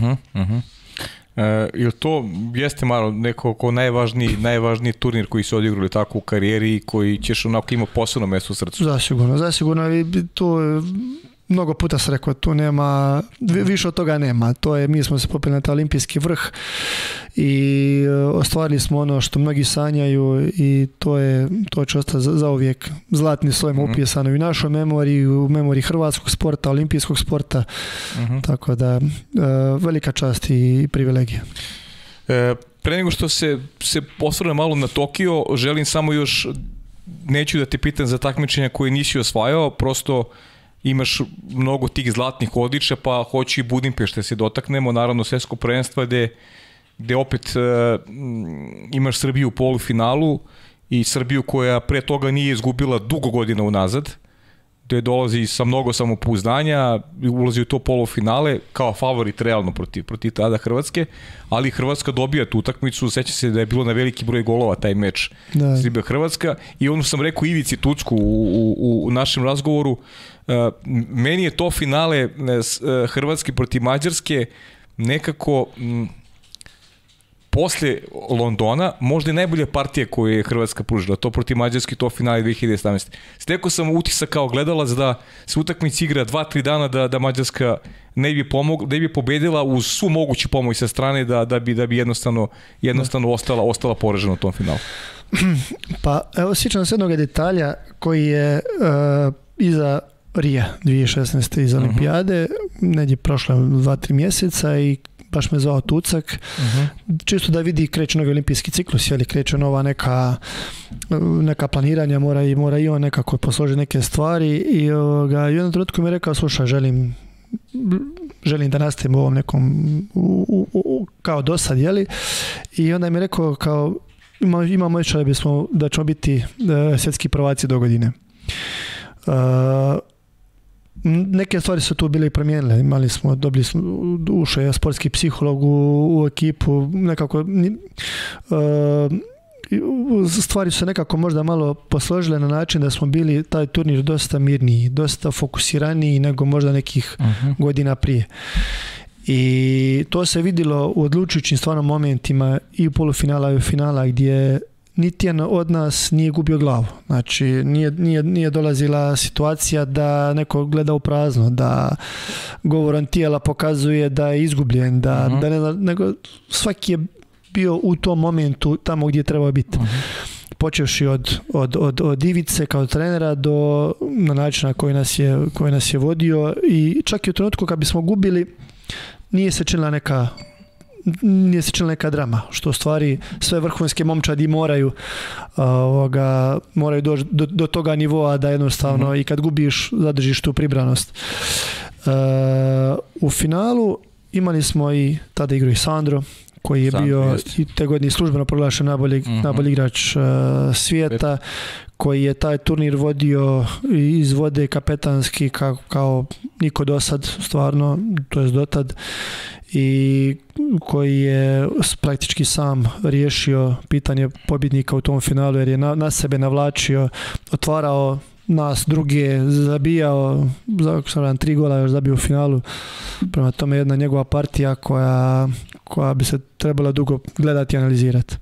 Ili to jeste malo neko najvažniji turnir koji su odigrali tako u karijeri i koji ćeš onako imati posebno mjesto u srcu? Zasigurno i to mnogo puta se rekao, tu nema, više od toga nema. Mi smo se popeli na taj olimpijski vrh i ostvarili smo ono što mnogi sanjaju i to će ostati zauvijek zlatnim slojem upisano i u našoj memoriji, u memoriji hrvatskog sporta, olimpijskog sporta, tako da velika čast i privilegija. Pre nego što se osvrnem malo na Tokio, želim samo još, neću da te pitam za takmičenja koje nisi osvajao, prosto imaš mnogo tih zlatnih odličja, pa hoću i Budimpešte se dotaknemo, naravno svjetsko prvenstvo gde opet imaš Srbiju u polufinalu i Srbiju koja pre toga nije izgubila dugo godina unazad. gde dolazi sa mnogo samopouzdanja, ulazi u to polufinale kao favorit realno protiv tada Hrvatske, ali Hrvatska dobija tu utakmicu, seća se da je bilo na veliki broj golova taj meč Srbija-Hrvatska i ono sam rekao Ivici Tucku u našem razgovoru, meni je to finale Hrvatske protiv Mađarske nekako posle Londona možda je najbolja partija koju je Hrvatska pružila, to protiv Mađarske, to finale 2017. Stekao sam utisak kao gledalac da se utakmica igra 2-3 dana da Mađarska ne bi pobedila uz svu moguću pomoć sa strane da bi jednostavno ostala poražena u tom finalu. Pa evo sjećam se jednog detalja koji je iza Rija 2016. iz Olimpijade, negdje prošle 2-3 mjeseca i baš me zvao Tucak, čisto da vidi kreće novi olimpijski ciklus, jeli kreće nova neka planiranja, mora i on nekako posložiti neke stvari i u jednom trenutku mi je rekao, slušaj, želim da nastavim u ovom nekom kao dosad, jeli, i onda mi je rekao kao imamo osjećaj da ćemo biti svjetski prvaci do godine. Neke stvari su tu bile i promijenile. Dobili smo ušao je sportski psiholog u ekipu, nekako stvari su se nekako možda malo posložile na način da smo bili taj turnir dosta mirniji, dosta fokusiraniji nego možda nekih godina prije. I to se vidjelo u odlučujućim stvarno momentima i u polufinala i u finala gdje niti jedan od nas nije gubio glavu. Znači, nije dolazila situacija da neko gleda u prazno, da govoran tijela pokazuje da je izgubljen, da ne zna, nego svaki je bio u tom momentu tamo gdje je trebao biti. Počevši od Ivice kao trenera do na način na koji nas je vodio i čak i u trenutku kad bismo gubili nije se činila neka drama, što u stvari sve vrhunske momčadi moraju doći do toga nivoa da jednostavno i kad gubiš zadržiš tu pribranost. U finalu imali smo i tada igru i Sandro koji je bio i te godine službeno proglašen najbolji igrač svijeta, koji je taj turnir vodio iz vode kapetanski kao niko dosad, stvarno, to jest dotad, i koji je praktički sam riješio pitanje pobjednika u tom finalu jer je na sebe navlačio, otvarao nas druge, zabijao, ako sam radam 3 gola još zabio u finalu. Prema tome jedna njegova partija koja bi se trebala dugo gledati i analizirati.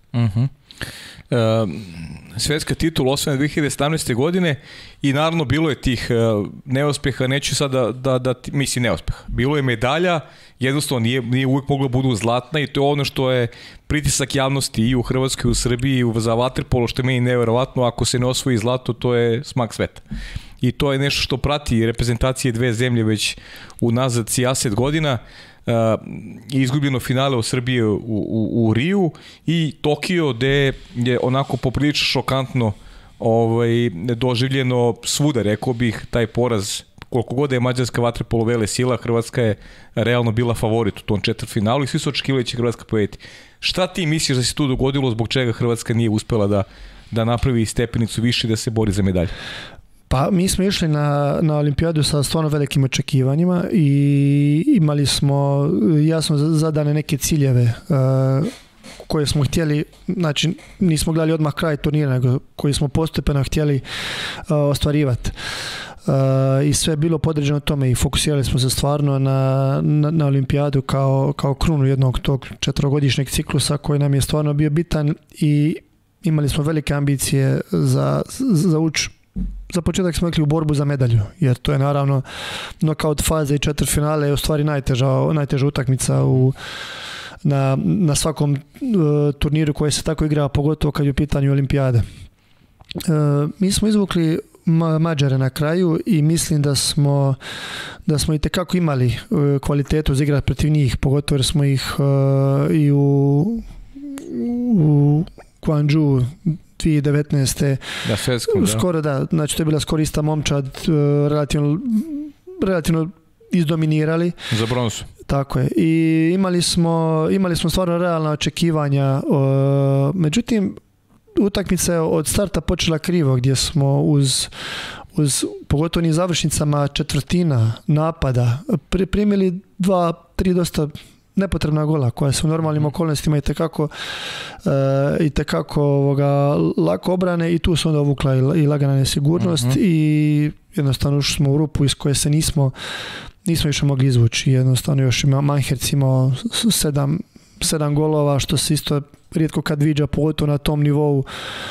Svjetska titula osvojena 2017. godine i naravno bilo je tih neuspeha, neću sad da mislim neuspeha. Bilo je medalja, jednostavno nije uvijek mogla budu zlatna i to je ono što je pritisak javnosti i u Hrvatskoj, i u Srbiji, i za vaterpolo, što je meni nevjerovatno, ako se ne osvoji zlato, to je smak sveta. I to je nešto što prati reprezentacije dve zemlje već unazad 70 godina. Izgubljeno finale u Srbiji u Riju i Tokio gde je onako poprilično šokantno doživljeno svuda, rekao bih, taj poraz. Koliko god je mađarska vaterpolo vele sila, Hrvatska je realno bila favorit u tom četvrtfinalu i svi su očekivali da će Hrvatska pobediti. Šta ti misliš da se tu dogodilo, zbog čega Hrvatska nije uspela da napravi stepenicu više i da se bori za medalje? Pa mi smo išli na olimpijadu sa stvarno velikim očekivanjima i imali smo jasno zadane neke ciljeve koje smo htjeli, znači nismo gledali odmah kraj turnira, nego koji smo postepeno htjeli ostvarivati. I sve je bilo podređeno tome i fokusirali smo se stvarno na olimpijadu kao krunu jednog tog 4-godišnjeg ciklusa koji nam je stvarno bio bitan i imali smo velike ambicije za ući. Za početak smo rekli u borbu za medalju, jer to je naravno nokaut faze i četvrtfinale je u stvari najteža utakmica na svakom turniru koji se tako igra, pogotovo kad je u pitanju olimpijade. Mi smo izvukli Mađare na kraju i mislim da smo itekako imali kvalitetu za igrati protiv njih, pogotovo jer smo ih i u Guangzhou 2019. Skoro da, znači to je bila skoro ista momčad, relativno izdominirali. Za bronzu. Tako je. I imali smo stvarno realna očekivanja. Međutim, utakmica je od starta počela krivo, gdje smo uz pogotovo i završnicama četvrtina napada primili 2-3 dosta nepotrebna gola koja su u normalnim okolnostima i tekako lako obrane i tu se onda uvukla i lagana nesigurnost i jednostavno ušli smo u rupu iz koje se nismo više mogli izvući. Jednostavno još Manherc imao 7 golova, što se isto rijetko kad viđa, pogotovo na tom nivou,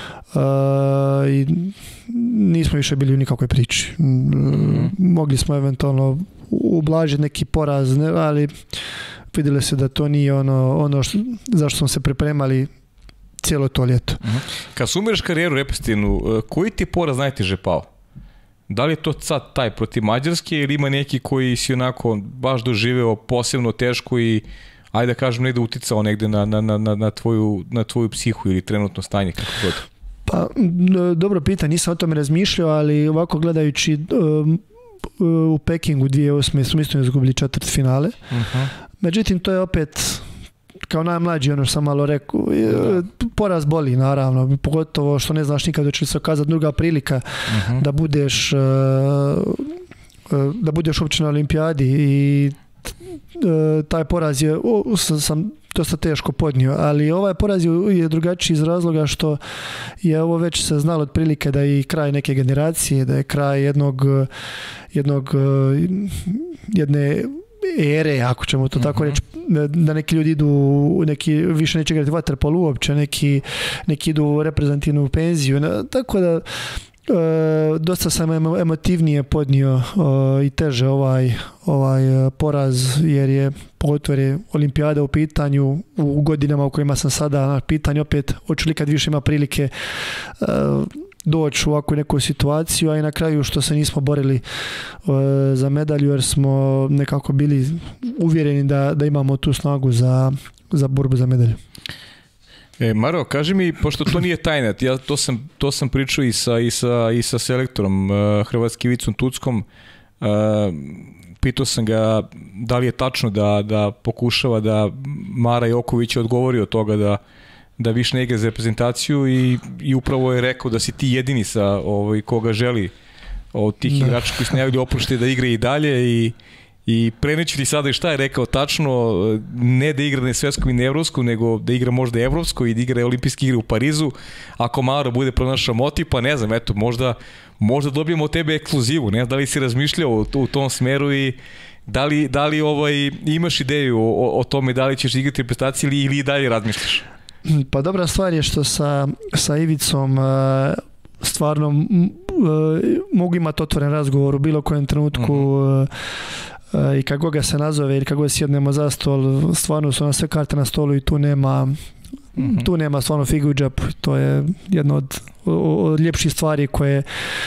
i nismo više bili u nikakvoj priči. Mogli smo eventualno ublažiti neki poraz, ali vidjeli se da to nije ono zašto smo se pripremali cijelo to ljeto. Kad sumiraš karijeru repetitivnu, koji ti poraz najteže pao? Da li je to sad taj protiv Mađarske ili ima neki koji si onako baš doživeo posebno teško i ajde da kažem negde uticao negde na tvoju psihu ili trenutno stanje, kako god? Pa, dobro pitanje, nisam o tome razmišljao, ali ovako gledajući u Pekingu 2008. smo isto izgubili četvrtfinale. Međutim, to je opet kao najmlađi, ono što sam malo rekao, poraz boli, naravno, pogotovo što ne znaš nikad hoće li se okazati druga prilika da budeš uopće na olimpijadi i taj poraz sam dosta teško podnio, ali ovaj poraz je drugačiji iz razloga što je ovo već se znalo otprilike da je kraj neke generacije, da je kraj jedne ere, ako ćemo to tako reći, da neki ljudi idu, neki više neće igrati vaterpolo uopće, neki idu u reprezentativnu penziju, tako da dosta sam emotivnije podnio i teže ovaj poraz, jer je pogotovo je olimpijada u pitanju u godinama u kojima sam sada na pitanju opet hoću li kad više ima prilike doći u ovakvu neku situaciju, a i na kraju što se nismo borili za medalju jer smo nekako bili uvjereni da imamo tu snagu za borbu za medalju. Maro, kaži mi, pošto to nije tajna, ja to sam pričao i sa selektorom Hrvatske Ivicom Tuckom, pitao sam ga da li je tačno da pokušava da Mara Joković odgovori od toga da više ne igra za reprezentaciju i upravo je rekao da si ti jedini sa koga želi od tih igrača koji se najavili oprošti da igra i dalje i preneći ti sada i šta je rekao tačno, ne da igra ne svetskom i ne evropskom, nego da igra možda evropsko i da igra olimpijske igre u Parizu. Ako Maro bude pronašao motiv, pa ne znam, eto, možda dobijemo od tebe ekskluzivu, ne znam da li si razmišljao u tom smeru i da li imaš ideju o tome da li ćeš igrati reprezentaciju ili i dalje razmišljaš? Pa dobra stvar je što sa Ivicom stvarno mogu imati otvoren razgovor u bilo kojem trenutku i kako ga se nazove ili kako sjednemo za stol, stvarno su na sve karte na stolu i tu nema stvarno figu u džepu. To je jedna od ljepših stvari koje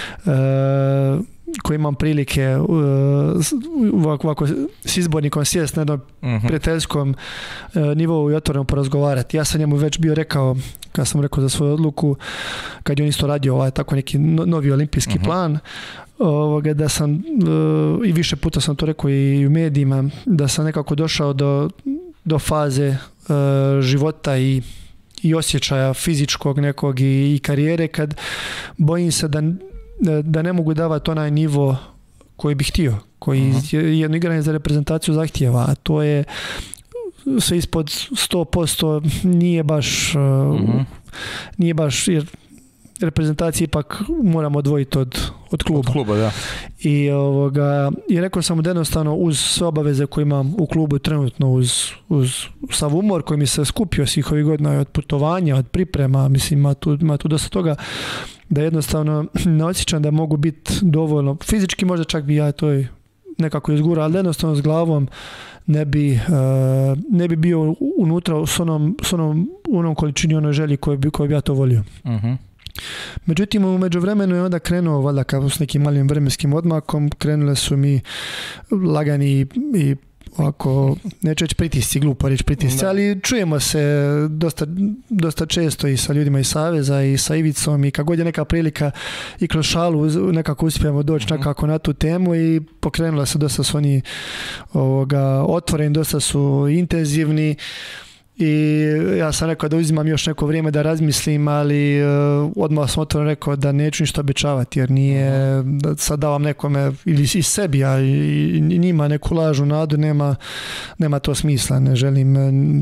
imam prilike ovako s izbornikom sjest na jednom prijateljskom nivou i otvoreno porazgovarati. Ja sam njemu već bio rekao, kad sam rekao za svoju odluku, kad je on isto radio tako neki novi olimpijski plan, da sam, i više puta sam to rekao i u medijima, da sam nekako došao do faze života i osjećaja fizičkog nekog i karijere kad bojim se da ne mogu davati onaj nivo koji bih htio, koji jedno igranje za reprezentaciju zahtijeva, a to je sve ispod 100% nije baš jer reprezentacije ipak moramo odvojiti od kluba. Od kluba, da. I rekao sam da jednostavno uz sve obaveze koje imam u klubu trenutno, uz sav umor koji mi se skupio svih ovih godina od putovanja, od priprema, mislim ima tu dosta toga, da jednostavno ne osjećam da mogu biti dovoljno, fizički možda čak bi ja to nekako izgura, ali jednostavno s glavom ne bi bio unutra s onom količini, onoj želji koju bi ja to volio. Međutim, u međuvremenu je onda krenuo, valjda kao s nekim malim vremenskim odmakom, krenule su mi lagani i ovako, neću reći pritisci, glupo reći pritisci, ali čujemo se dosta često i sa ljudima iz Saveza i sa Ivicom i kad god je neka prilika i kroz šalu nekako uspijemo doći nekako na tu temu i pokrenula se, dosta su oni otvoreni, dosta su intenzivni i ja sam rekao da uzimam još neko vrijeme da razmislim, ali odmah sam otvoreno rekao da neću ništa obećavati, jer nije da sad davam nekome ili i sebi, a i njima neku lažnu nadu, nema to smisla. Ne želim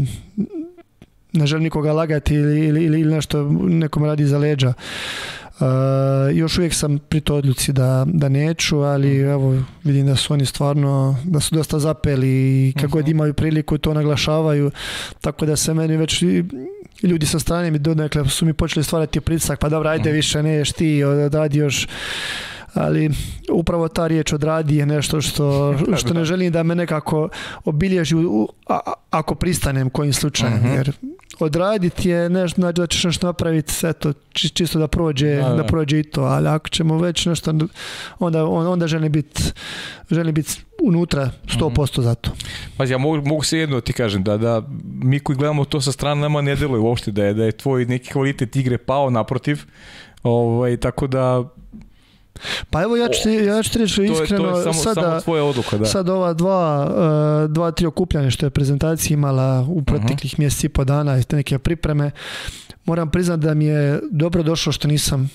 nikoga lagati ili nešto nekom radi za leđa. Još uvijek sam pri toj odluci da neću, ali evo vidim da su oni stvarno, da su dosta zapeli i kako god imaju priliku to naglašavaju, tako da se meni već ljudi sa strane mi donekle su mi počeli stvarati pritisak, pa dobro, ajde više, ne ješ ti, odradi još. Ali upravo ta riječ odradi je nešto što ne želim da me nekako obilježi ako pristanem kojim slučajem, jer odraditi je nešto, znači da ćeš nešto napraviti, eto, čisto da prođe i to, ali ako ćemo već nešto, onda želim biti unutra 100% za to. Pazi, ja mogu se jedno ti kažem, da mi koji gledamo to sa strane nama ne deluje uopšte da je tvoj neki kvalitet igre pao, naprotiv, tako da pa evo ja ću ti reći iskreno, to je samo tvoja odluka, da. Sad ova dva, tri okupljanja što je prezentacija imala u proteklih mjeseci i po dana i te neke pripreme, moram priznati da mi je dobro došlo što nisam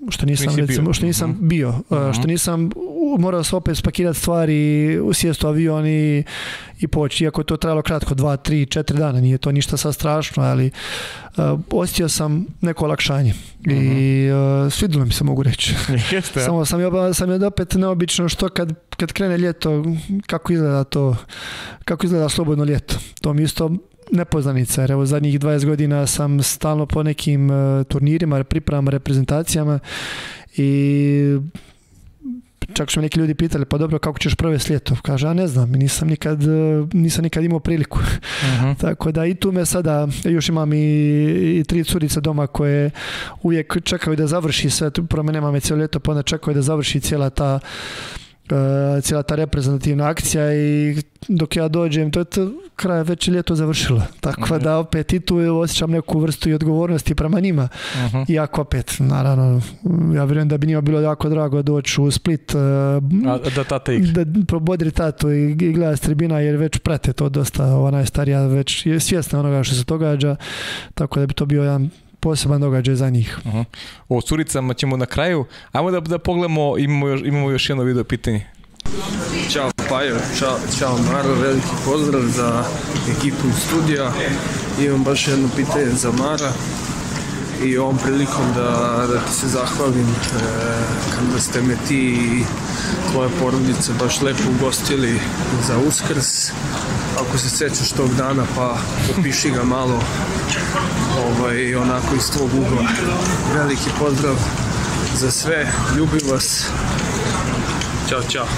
bio, što nisam morao se opet spakirati stvari, sjesti u avion i poći, iako je to trajalo kratko, 2, 3, 4 dana, nije to ništa sad strašno, ali osjetio sam neko olakšanje i svidilo mi se, mogu reći. Samo sam je opet neobično što kad krene ljeto, kako izgleda slobodno ljeto. To mi isto nepoznanica, jer evo zadnjih 20 godina sam stalno po nekim turnirima, pripremama, reprezentacijama i čak su me neki ljudi pitali, pa dobro, kako ćeš provesti ljeto? Kaže, ne znam, nisam nikad imao priliku. Tako da i tu me sada, još imam i 3 curice doma koje uvijek čekaju da završi sve, prvo me nema me cijelo ljeto, pa onda čekaju da završi cijela ta reprezentativna akcija i dok ja dođem, to je kraj već ljeto završilo. Tako da opet i tu osjećam neku vrstu i odgovornosti prema njima. Iako opet, naravno, ja vjerujem da bi njima bilo jako drago doći u Split, da probodri tatu i gleda s tribina, jer već prate to dosta, ova najstarija već je svjesna onoga što se događa, tako da bi to bio jedan poseban događaj za njih. O curicama ćemo na kraju. Ajmo da pogledamo, imamo još jedno video pitanje. Ćao Pajo, čao Maro, veliki pozdrav za ekipu studija. Imam baš jedno pitanje za Mara i ovom prilikom da ti se zahvalim kada ste me ti i tvoja porodica baš lepo ugostili za Uskrs. Ako se sjećaš tog dana, pa opiši ga malo onako iz tvog ugla. Veliki pozdrav za sve, ljubim vas. Ćao, čao.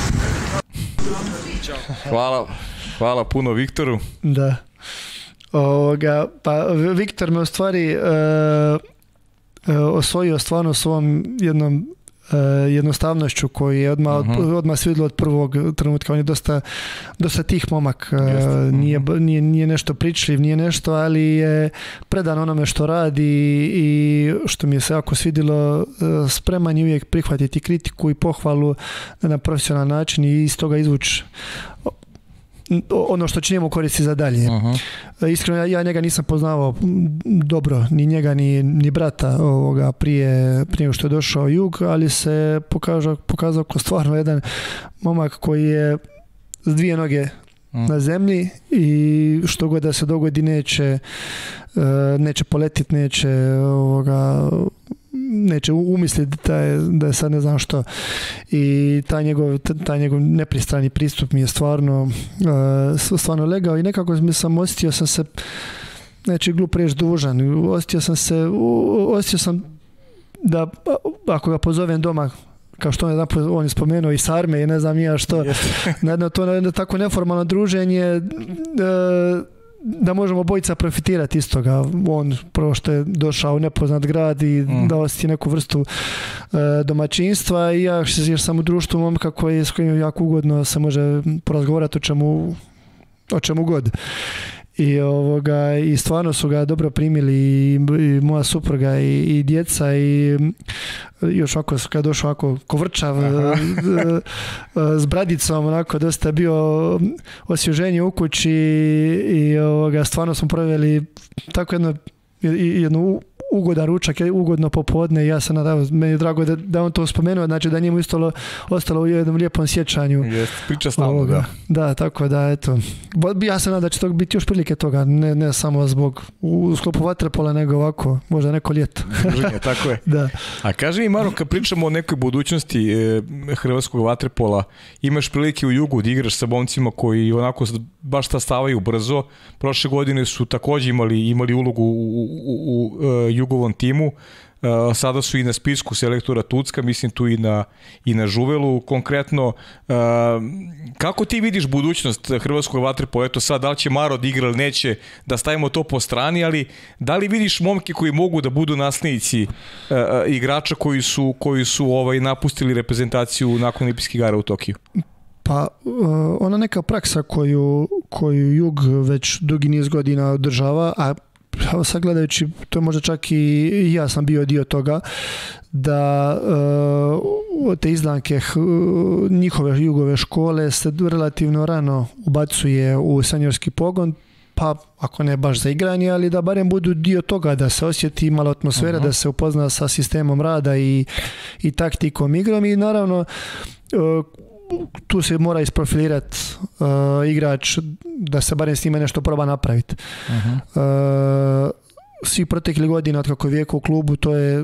Hvala puno Viktoru. Da. Pa Viktor me u stvari osvojio stvarno svom jednom jednostavnošću koji je odmah se vidjelo od prvog trenutka. On je dosta tih momak, nije nešto pričljiv, nije nešto, ali je predan onome što radi i što mi je se jako svidjelo, spreman je uvijek prihvatiti kritiku i pohvalu na profesionalan način i iz toga izvući ono što će njemu koristiti za dalje. Iskreno, ja njega nisam poznavao dobro, ni njega, ni brata prije nego što je došao Jug, ali se pokazao kao stvarno jedan momak koji je s 2 noge na zemlji i što god da se dogodi neće poletiti, neće umisliti da je sad ne znam što. I taj njegov nepristrani pristup mi je stvarno legao i nekako sam osjetio sam se, neće glup reći dužan, osjetio sam da ako ga pozovem doma, kao što on je spomenuo i Sarme i ne znam ja što, na to tako neformalno druženje, da možemo obojica profitirati iz toga. On prvo što je došao u nepoznat grad i da osjeti neku vrstu domaćinstva i ja jer sam u društvu momka s kojim je jako ugodno se može porazgovarati o čemu god. I stvarno su ga dobro primili i moja supruga i djeca i još ovako kad došao ovako kovrčav s bradicom, onako dosta bio osvježenje u kući i stvarno smo proveli tako jednu ugodan ručak, ugodno popodne i ja sam nadao, meni je drago da on to spomenuo, znači da njemu ostalo u jednom lijepom sjećanju. Priča stalno, da. Da, tako da, eto. Ja sam nadao da će to biti još prilike toga, ne samo zbog u sklopu vaterpola, nego ovako, možda neko ljeto. Tako je. Da. A kaži mi, Maro, kad pričamo o nekoj budućnosti hrvatskog vaterpola, imaš prilike u Jugu da igraš sa momcima koji onako baš stavaju brzo. Prošle godine su takođe imali ulogu u Jugovom timu, sada su i na spisku selektora Tucka, mislim tu i na Žuvelu konkretno. Kako ti vidiš budućnost hrvatskog vaterpola? Eto sad, da li će Maro da igra ili neće, da stavimo to po strani, ali da li vidiš momke koji mogu da budu naslednici igrača koji su napustili reprezentaciju nakon Olimpijskih igara u Tokiju? Pa ona neka praksa koju Jug već dugi niz godina održava, a sad gledajući, to možda čak i ja sam bio dio toga, da te izdanke njihove Jugove škole se relativno rano ubacuje u seniorski pogon, pa ako ne baš za igranje, ali da barem budu dio toga, da se osjeti malo atmosfera, da se upozna sa sistemom rada i taktikom igrom i naravno tu se mora isprofilirati igrač da se barem s njima nešto proba napraviti. Svih proteklih godina od kako je Vijeko u klubu, to je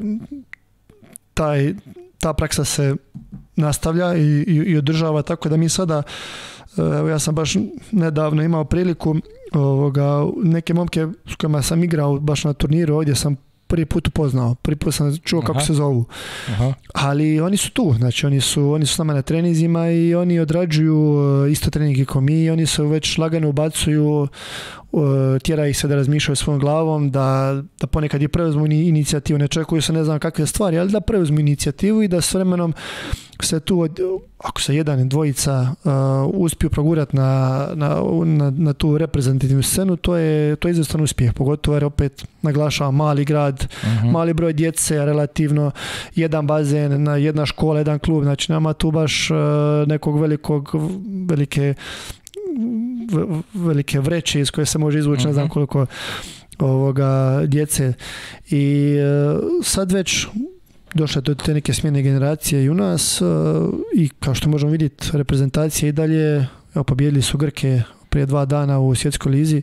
ta praksa se nastavlja i održava, tako da mi sada, ja sam baš nedavno imao priliku neke momke s kojima sam igrao baš na turniru, ovdje sam prvi put upoznao, prvi put sam čuo kako se zovu. Ali oni su tu, znači oni su s nama na trenizima i oni odrađuju isto treninge kao mi, oni se već lagano ubacuju, tjera ih se da razmišljaju svojom glavom, da ponekad i preuzmu inicijativu, ne čekuju se ne znam kakve stvari, ali da preuzmu inicijativu i da s vremenom se tu, ako se jedan, dvojica uspiju progurati na tu reprezentativnu scenu, to je izvrstan uspjeh, pogotovo jer opet naglašavam mali grad, mali broj djece, relativno jedan bazen, jedna škola, jedan klub, znači nama tu baš nekog velike vreće iz koje se može izvući ne znam koliko djece i sad već došle do te neke smjene generacije i u nas i kao što možemo vidjeti reprezentacija i dalje, pobijedili su Grke prije 2 dana u svjetskoj lizi,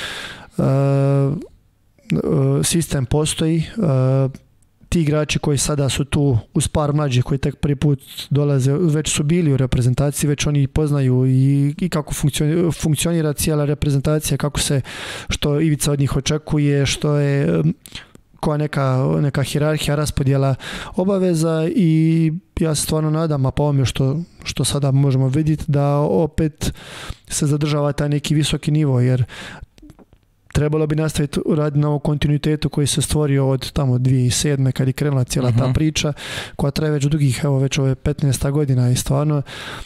sistem postoji, ti igrači koji sada su tu uz par mlađih koji tek prvi put dolaze, već su bili u reprezentaciji, već oni poznaju i kako funkcionira cijela reprezentacija, što Ivica od njih očekuje, što je koja neka hijerarhija, raspodjela obaveza i ja se stvarno nadam, a po ovome što sada možemo vidjeti, da opet se zadržava taj neki visoki nivo, jer trebalo bi nastaviti raditi na ovom kontinuitetu koji se stvorio od tamo 2007. kad je krenula cijela ta priča, koja traje već dugih, već ove 15 godina i stvarno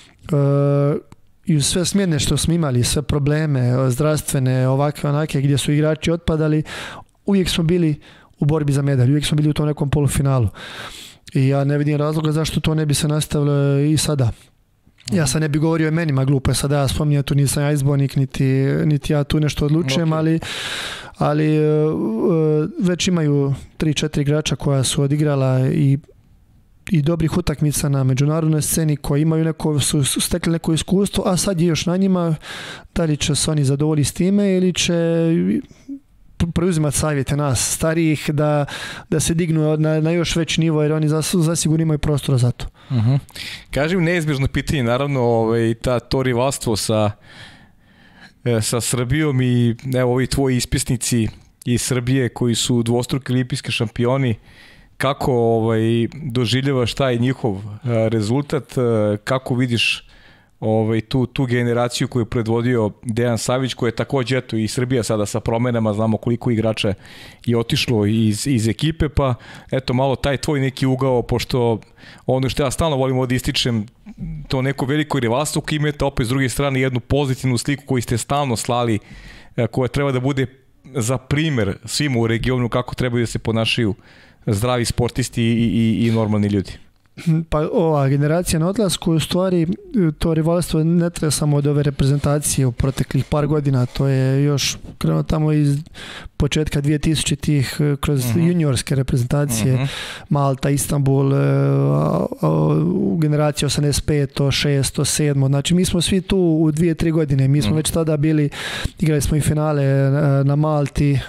i uz sve smjene što smo imali, sve probleme, zdravstvene, ovakve, onake, gdje su igrači otpadali, uvijek smo bili u borbi za medalj, uvijek smo bili u tom nekom polufinalu. I ja ne vidim razloga zašto to ne bi se nastavilo i sada. Ja sad ne bi govorio o imenima, glupo je sada ja spominjem, tu nisam ja izbornik, niti ja tu nešto odlučujem, ali već imaju 3-4 igrača koja su odigrala i dobrih utakmica na međunarodnoj sceni, koji su stekli neko iskustvo, a sad je još na njima da li će se oni zadovoljiti s time ili će preuzimati savjete nas starijih da se dignu na još veći nivo, jer oni zasigurno imaju prostora za to. Kaži mi neizbježno pitanje, naravno to rivalstvo sa Srbijom i evo ovi tvoji ispisnici iz Srbije koji su dvostruki olimpijski šampioni, kako doživljavaš taj njihov rezultat, kako vidiš tu generaciju koju je predvodio Dejan Savić, koja je također i Srbija sada sa promenama, znamo koliko igrača je otišlo iz ekipe, pa eto malo taj tvoj neki ugao, pošto ono što ja stalno volim ovdje ističem, to neko veliko rivalstvo koje imate, opet s druge strane jednu pozitivnu sliku koju ste stalno slali, koja treba da bude za primer svima u regionu kako trebaju da se ponašaju zdravi sportisti i normalni ljudi? Pa ova generacija na odlasku, u stvari to rivalstvo ne treba samo od ove reprezentacije u proteklih par godina, to je još krenuo tamo iz početka 2000-ih kroz juniorske reprezentacije, Malta, Istanbul, generacija 85, 6, 7, znači mi smo svi tu u 2-3 godine, mi smo već tada bili, igrali smo i finale na Malti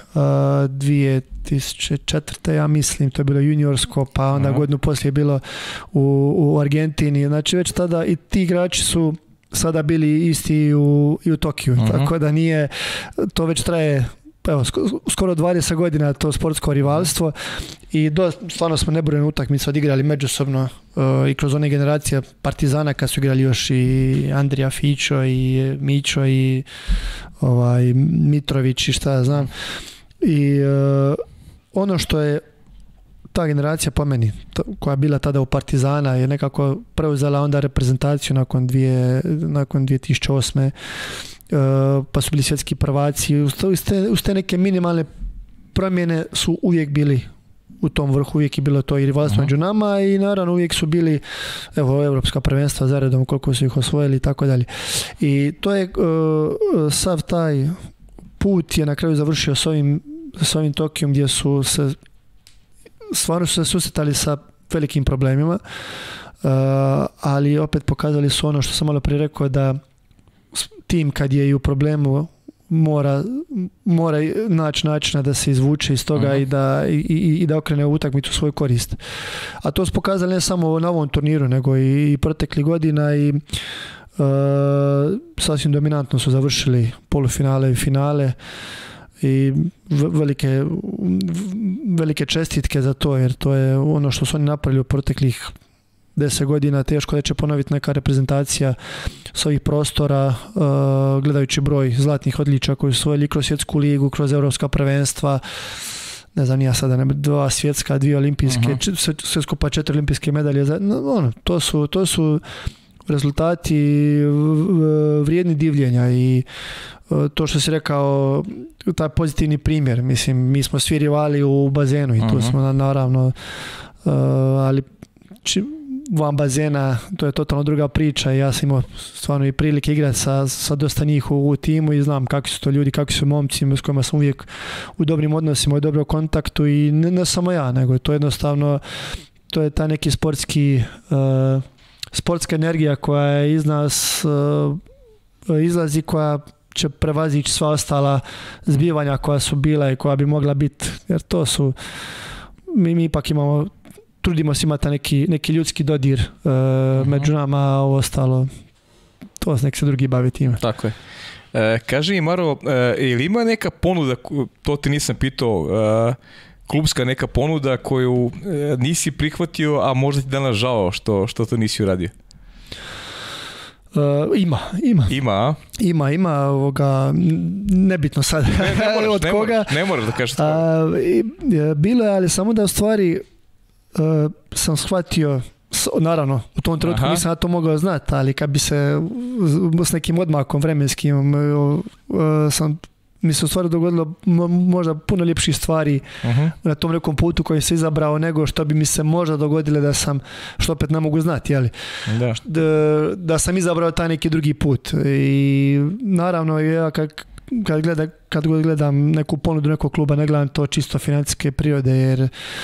2004. ja mislim, to je bilo juniorsko, pa onda godinu poslije je bilo u Argentini, znači već tada i ti igrači su sada bili isti i u Tokiju, tako da nije, to već traje evo, skoro 20 godina to sportsko rivalstvo i stvarno smo nebrojene utakmice odigrali međusobno i kroz one generacije Partizana kad su igrali još i Andrija Fićo i Mićo i Mitrović i šta ja znam. I ono što je ta generacija po meni, koja je bila tada u Partizana, je nekako preuzela onda reprezentaciju nakon 2008. Pa su bili svjetski prvaci. Uz te neke minimalne promjene su uvijek bili u tom vrhu, uvijek je bilo to i rivalstvo među nama i naravno uvijek su bili evropska prvenstva zaredom, koliko su ih osvojili i tako dalje. I to je sav taj put je na kraju završio s ovim Tokijom gdje su se stvarno su se susretali sa velikim problemima, ali opet pokazali su ono što sam malo prije rekao, da tim kad je i u problemu mora naći načina da se izvuče iz toga i da okrene utakmicu u svoju korist. A to su pokazali ne samo na ovom turniru, nego i protekli godina i sasvim dominantno su završili polufinale i finale i velike čestitke za to, jer to je ono što su oni napravili u proteklih 10 godina, teško da će ponoviti neka reprezentacija s ovih prostora, gledajući broj zlatnih odličja koji su osvojili kroz svjetsku ligu, kroz evropska prvenstva, ne znam ja sada, 2 svjetska, 2 olimpijske, sve skupa 4 olimpijske medalje, to su rezultati vrijedni divljenja i to što si rekao, taj pozitivni primjer, mislim, mi smo svi rivali u bazenu i tu smo naravno, ali van bazena, to je totalno druga priča. Ja sam imao stvarno i prilike igrati sa dosta njih u timu i znam kakvi su to ljudi, kakvi su momci s kojima sam uvijek u dobrim odnosima i dobrom kontaktu i ne samo ja, nego to jednostavno, to je ta neki sportska energija koja je iz nas izlazi, koja će prevazići sva ostala zbivanja koja su bila i koja bi mogla biti, jer to su, mi ipak imamo, trudimo se imati neki ljudski dodir među nama, a ovo ostalo, to nek se drugi bavi time. Tako je. Kaži mi, Maro, ili ima neka ponuda, to ti nisam pitao, klubska neka ponuda koju nisi prihvatio, a možda ti danas žao što to nisi uradio? Ima. Ima, nebitno sad od koga. Ne moraš da kažeš bilo je, ali samo da u stvari sam shvatio, naravno u tom trenutku nisam to mogao znati, ali kad bi se s nekim odmakom vremenskim mi se u stvari dogodilo možda puno ljepših stvari na tom nekom putu koji se izabrao nego što bi mi se možda dogodile da sam, što opet ne mogu znati, jeli? Da sam izabrao taj neki drugi put. I naravno ja kad god gledam neku ponudu nekog kluba, ne gledam to čisto financijske prirode, jer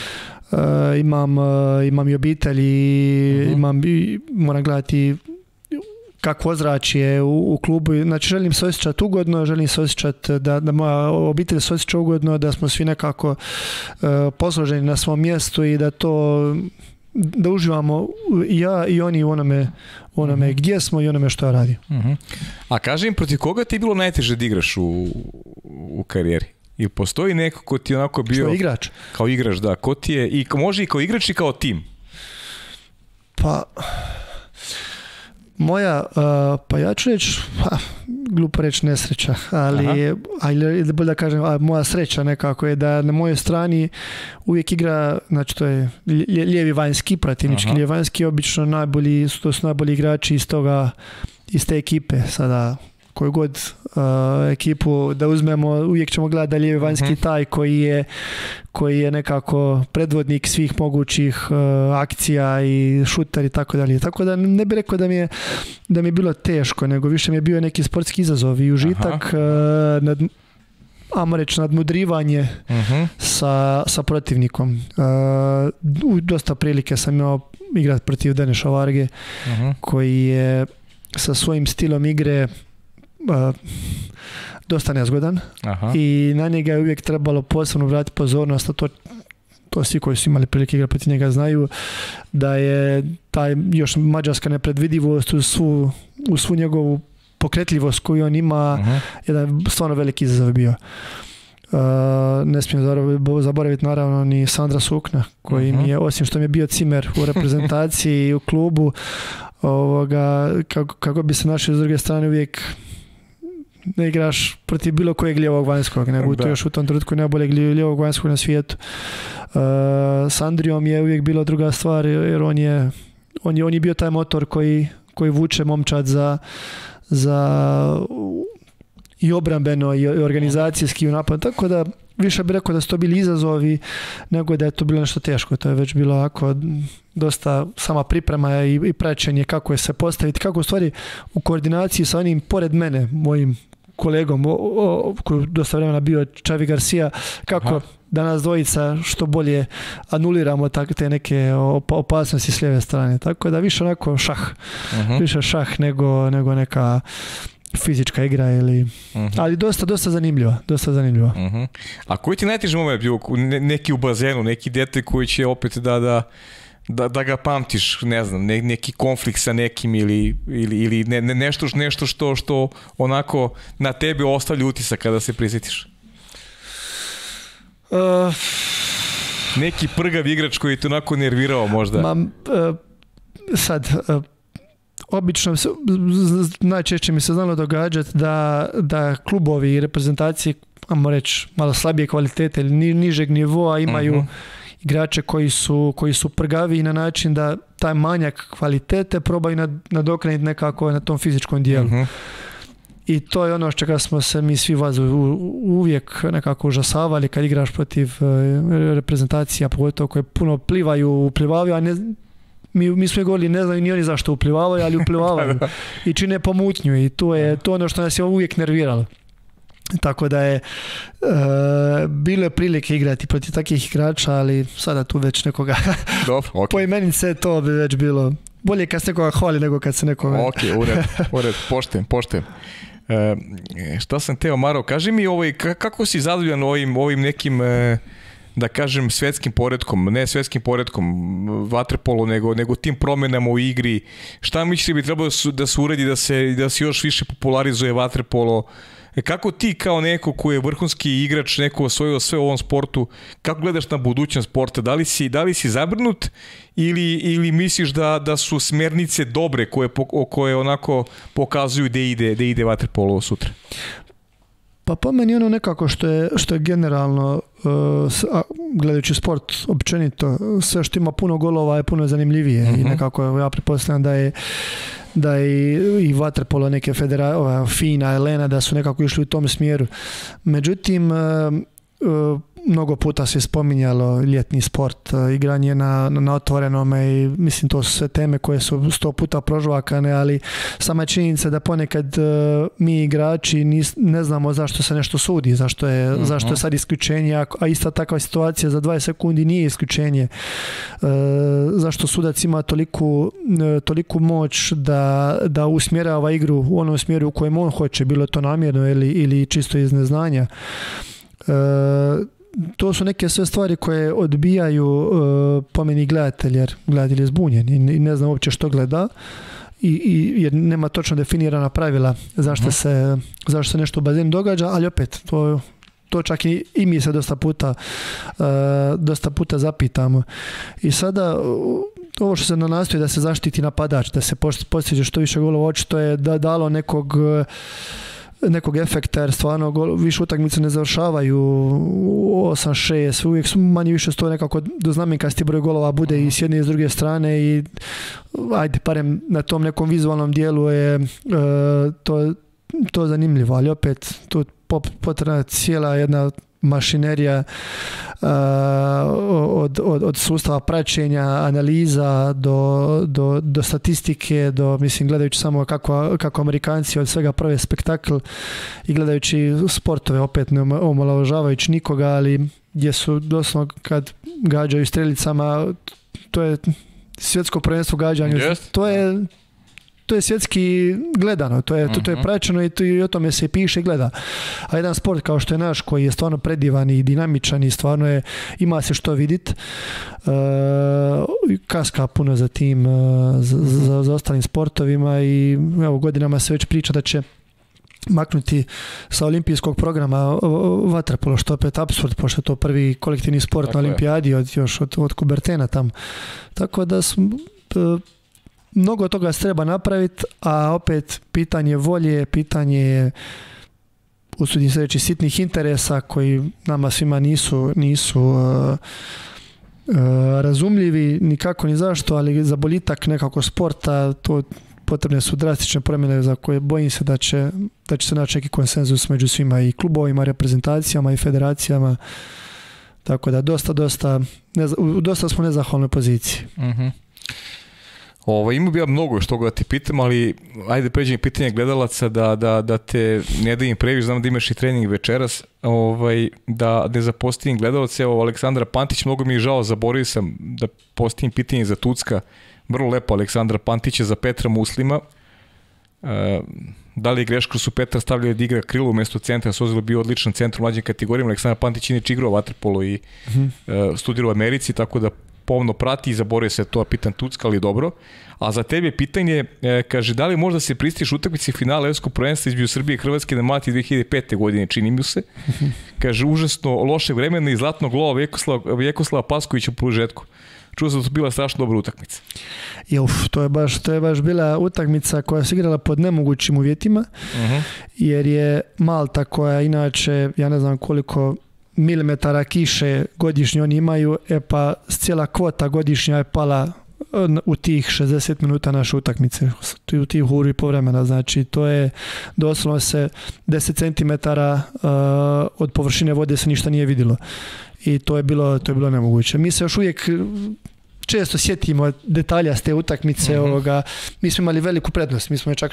imam i obitelj i moram gledati kakvo ozračje u klubu. Znači želim se osjećati ugodno, želim se osjećati da moja obitelj se osjeća ugodno, da smo svi nekako posloženi na svom mjestu i da uživamo i ja i oni u onome gdje smo i onome što ja radim. A kaži im, protiv koga ti je bilo najteže da igraš u karijeri? Ili postoji neko ko ti onako bio... Što igrač? Kao igrač, da. Ko ti je, i može i kao igrač i kao tim? Pa... Moja, pa ja ću reći, glupo reći nesreća, ali bolje da kažem, moja sreća nekako je da na mojoj strani uvijek igra, znači to je lijevi vanjski, protivnički lijevi vanjski, obično to su najbolji igrači iz te ekipe. Sada koju god ekipu da uzmemo, uvijek ćemo gledati da li je vanjski taj koji je nekako predvodnik svih mogućih akcija i šuter i tako dalje. Tako da ne bih rekao da mi je bilo teško, nego više mi je bio neki sportski izazov i užitak, ajmo reći, nadmudrivanje sa protivnikom. U dosta prilike sam imao igrati protiv Deneša Varge, koji je sa svojim stilom igre dosta nezgodan. I na njega je uvijek trebalo posebno vratiti pozornost, a to svi koji su imali prilike igrati protiv njega znaju, da je taj još mađarska nepredvidivost u svu njegovu pokretljivost koju on ima, jedan stvarno veliki izazov bio. Ne smijem zaboraviti naravno ni Sandra Sukna, koji mi je, osim što mi je bio cimer u reprezentaciji i u klubu, kako bi se našli s druge strane, uvijek ne igraš protiv bilo kojeg lijevog vanjskog, nego to još u tom trenutku najboljeg lijevog vanjskog na svijetu. S Andrijom je uvijek bila druga stvar, jer on je bio taj motor koji vuče momčad za i obrambeno i organizacijski u napad, tako da više bih rekao da su to bili izazovi nego da je to bilo nešto teško. To je već bilo ovako dosta sama priprema i praćenje kako je se postaviti, kako u stvari u koordinaciji sa onim pored mene, mojim kolegom koji dosta vremena bio Xavi Garcia, kako da nas dvojica što bolje anuliramo te neke opasnosti s lijeve strane. Tako da više onako više šah nego neka fizička igra ali dosta zanimljiva. A koji ti najteži moment bio? Neki u bazenu, neki dete koji će opet da ga pamtiš, ne znam, neki konflikt sa nekim ili nešto što onako na tebe ostavlja utisak kada se prisjetiš? Neki prgav igrač koji te onako nervirao možda? Obično, najčešće mi se znalo događati da klubovi i reprezentacije, ajmo reći, malo slabije kvalitete ili nižeg nivoa imaju igrače koji su prgavi na način da taj manjak kvalitete probaju nadoknaditi nekako na tom fizičkom dijelu. I to je ono što čega smo se mi svi vas uvijek nekako užasavali kad igraš protiv reprezentacija, pogotovo koje puno uplivavaju, a mi smo govorili, ne znaju ni oni zašto uplivavaju, ali uplivavaju i čine pomutnju i to je ono što nas je uvijek nerviralo. Tako da je bilo prilike igrati protiv takvih igrača, ali sada tu već nekoga po imenice, to bi već bilo bolje kad se nekoga hvali nego kad se nekoga... ured, pošten. Šta sam teo, Maro, kaži mi kako si zadovoljan ovim nekim... da kažem svjetskim poretkom, ne svjetskim poretkom vaterpolo, nego tim promjenama u igri. Šta misliš bi trebalo da se uredi da se još više popularizuje vaterpolo? Kako ti kao neko koji je vrhunski igrač, neko osvojio sve u ovom sportu, kako gledaš na budućnost sporta? Da li si zabrinut ili misliš da su smjernice dobre koje onako pokazuju da ide vaterpolo sutra? Pa po meni ono nekako što je generalno, gledajući sport općenito, sve što ima puno golova je puno zanimljivije i nekako ja pretpostavljam da je i vaterpolo neke FINA, Elena, da su nekako išli u tom smjeru. Međutim, mnogo puta se spominjalo ljetni sport, igranje na otvorenome i mislim to su sve teme koje su 100 puta prožvakane, ali sama činjenica da ponekad mi igrači ne znamo zašto se nešto sudi, zašto je sad isključenje, a ista takva situacija za 20 sekundi nije isključenje. Zašto sudac ima toliku moć da usmjerava igru u onom smjeru u kojem on hoće, bilo to namjerno ili čisto iz neznanja. To su neke sve stvari koje odbijaju po meni gledatelj, jer gledatelj je zbunjen i ne zna uopće što gleda jer nema točno definirana pravila zašto se nešto u bazenu događa, ali opet to čak i mi se dosta puta zapitamo. I sada ovo što se nastoji da se zaštiti napadač, da se postiže što više golova, očito je da dalo nekog efekta, jer stvarno više utakmice ne završavaju 8-6, uvijek su manje više sto nekako do znamenkasti broj golova bude i s jedne i s druge strane i ajde, barem na tom nekom vizualnom dijelu je to zanimljivo, ali opet tu potrebna cijela jedna mašinerija od sustava praćenja, analiza do statistike, mislim, gledajući samo kako Amerikanci od svega prave spektakl i gledajući sportove, opet ne omalovažavajući nikoga, ali gdje su doslovno kad gađaju strelicama, to je svjetsko prvenstvo gađanja, to je svjetski gledano, to je praćeno i o tome se piše i gleda. A jedan sport kao što je naš, koji je stvarno predivan i dinamičan i stvarno ima se što vidjeti, kaska puno za tim, za ostalim sportovima i evo, godinama se već priča da će maknuti sa olimpijskog programa vaterpolo, što opet apsurd, pošto je to prvi kolektivni sport na olimpijadi još od Kubertena tam. Tako da mnogo toga se treba napraviti, a opet pitanje volje, pitanje, usudim se reći, sitnih interesa koji nama svima nisu razumljivi nikako ni zašto, ali za boljitak nekako sporta to potrebne su drastične promjene za koje bojim se da će se naći neki konsenzus među svima, i klubovima, reprezentacijama i federacijama. Tako da dosta smo u nezahvalnoj poziciji. Ima bi ja mnogo što ga ti pitam, ali ajde pređem pitanje gledalaca da te ne da im previš, znam da imaš i trening večeras, da ne zapostavim gledalaca. Evo, Aleksandra Pantić, mnogo mi je žao, zaboravio sam da postavim pitanje za Tucka, vrlo lepo Aleksandra Pantić je za Petra Muslima. Da li je greška su Petra stavljali da igra krilo umjesto centra, Sozilo bio odličan centar u mlađim kategorijama. Aleksandra Pantić inače igrao vaterpolo i studirao u Americi, tako da pomno prati i zaboravio se to, pitan Tucka, ali dobro. A za tebe pitanje, kaže, da li možda se pristiš utakmici finala Evropskog prvenstva između Srbije i Hrvatske na Malti 2005. godine, čini mi se. Kaže, užasno lošeg vremena i zlatnog lova Vjekoslava Paskovića u produžetku. Čuo sam da to bila strašno dobra utakmica. To je baš bila utakmica koja se igrala pod nemogućim uvjetima, jer je Malta, koja inače, ja ne znam koliko milimetara kiše godišnje oni imaju, pa cijela kvota godišnja je pala u tih 60 minuta naše utakmice, u tih uru i po vremena. Znači, to je doslovno se 10 cm od površine vode se ništa nije vidjelo. I to je bilo nemoguće. Mi se još uvijek često sjetimo detalja s te utakmice. Mi smo imali veliku prednost, mi smo čak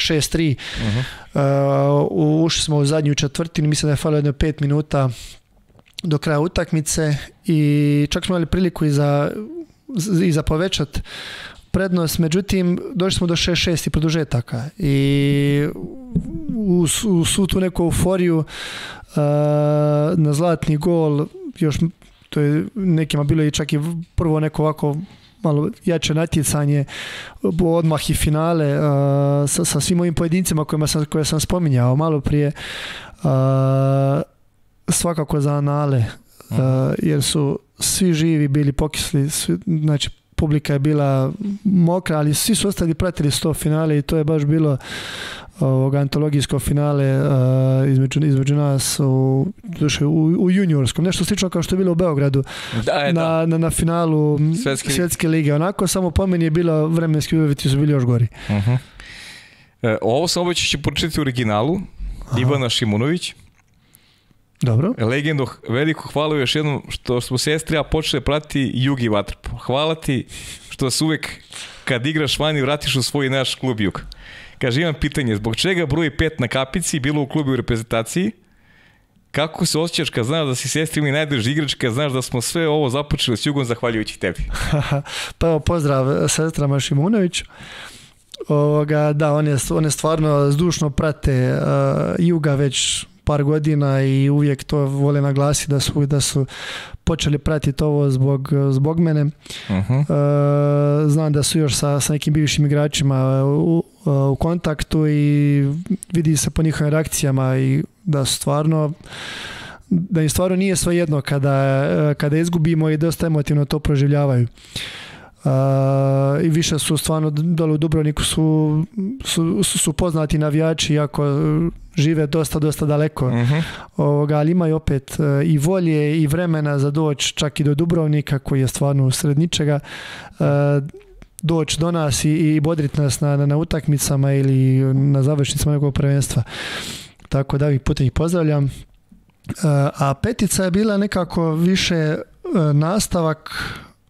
6-3, ušli smo u zadnju četvrtinu, mislim da je falilo jedno 5 minuta do kraja utakmice i čak smo imali priliku i za povećati prednost, međutim došli smo do 6-6 i produžetaka i u svu tu neku euforiju na zlatni gol, još to je nekima bilo i čak i prvo neko ovako malo jače natjecanje, odmah i finale sa svim ovim pojedincima koje sam spominjao malo prije, svakako za anale, jer su svi živi bili pokisli, znači publika je bila mokra, ali svi su ostali pratili to finale i to je baš bilo antologijsko finale između nas u juniorskom, nešto slično kao što je bilo u Beogradu na finalu svjetske lige. Onako, samo po meni je bilo, vremenski uvjeti su bili još gori. Ovo sam obećao će početi u originalu. Ivana Šimunović. Dobro. Legendo, veliko hvala još jednom što smo sestri, a počeli pratiti Jugi vaterpolo. Hvala ti što se uvek kad igraš vani vratiš u svoj naš klub Jug. Kaže, imam pitanje, zbog čega broj 5 na kapici bilo u klubu i reprezentaciji? Kako se osjećaš kad znaš da si sestri mi najdrži igrač, kad znaš da smo sve ovo započeli s Jugom zahvaljujući tebi? Pa evo, pozdrav sestrama Šimunović. Da, one stvarno zdušno prate Juga već par godina i uvijek to vole naglasiti da su počeli pratiti ovo zbog mene. Znam da su još sa nekim bivšim igračima u kontaktu i vidi se po njihovim reakcijama i da im stvarno nije svejedno kada izgubimo i dosta emotivno to proživljavaju. I više su stvarno dole u Dubrovniku su poznati navijači, iako žive dosta daleko, ali imaju opet i volje i vremena za doći čak i do Dubrovnika, koji je stvarno usred ničega. doći do nas i bodriti nas na utakmicama ili na završnicama nekog prvenstva. Tako da ovih puta ih pozdravljam. A petica je bila nekako više nastavak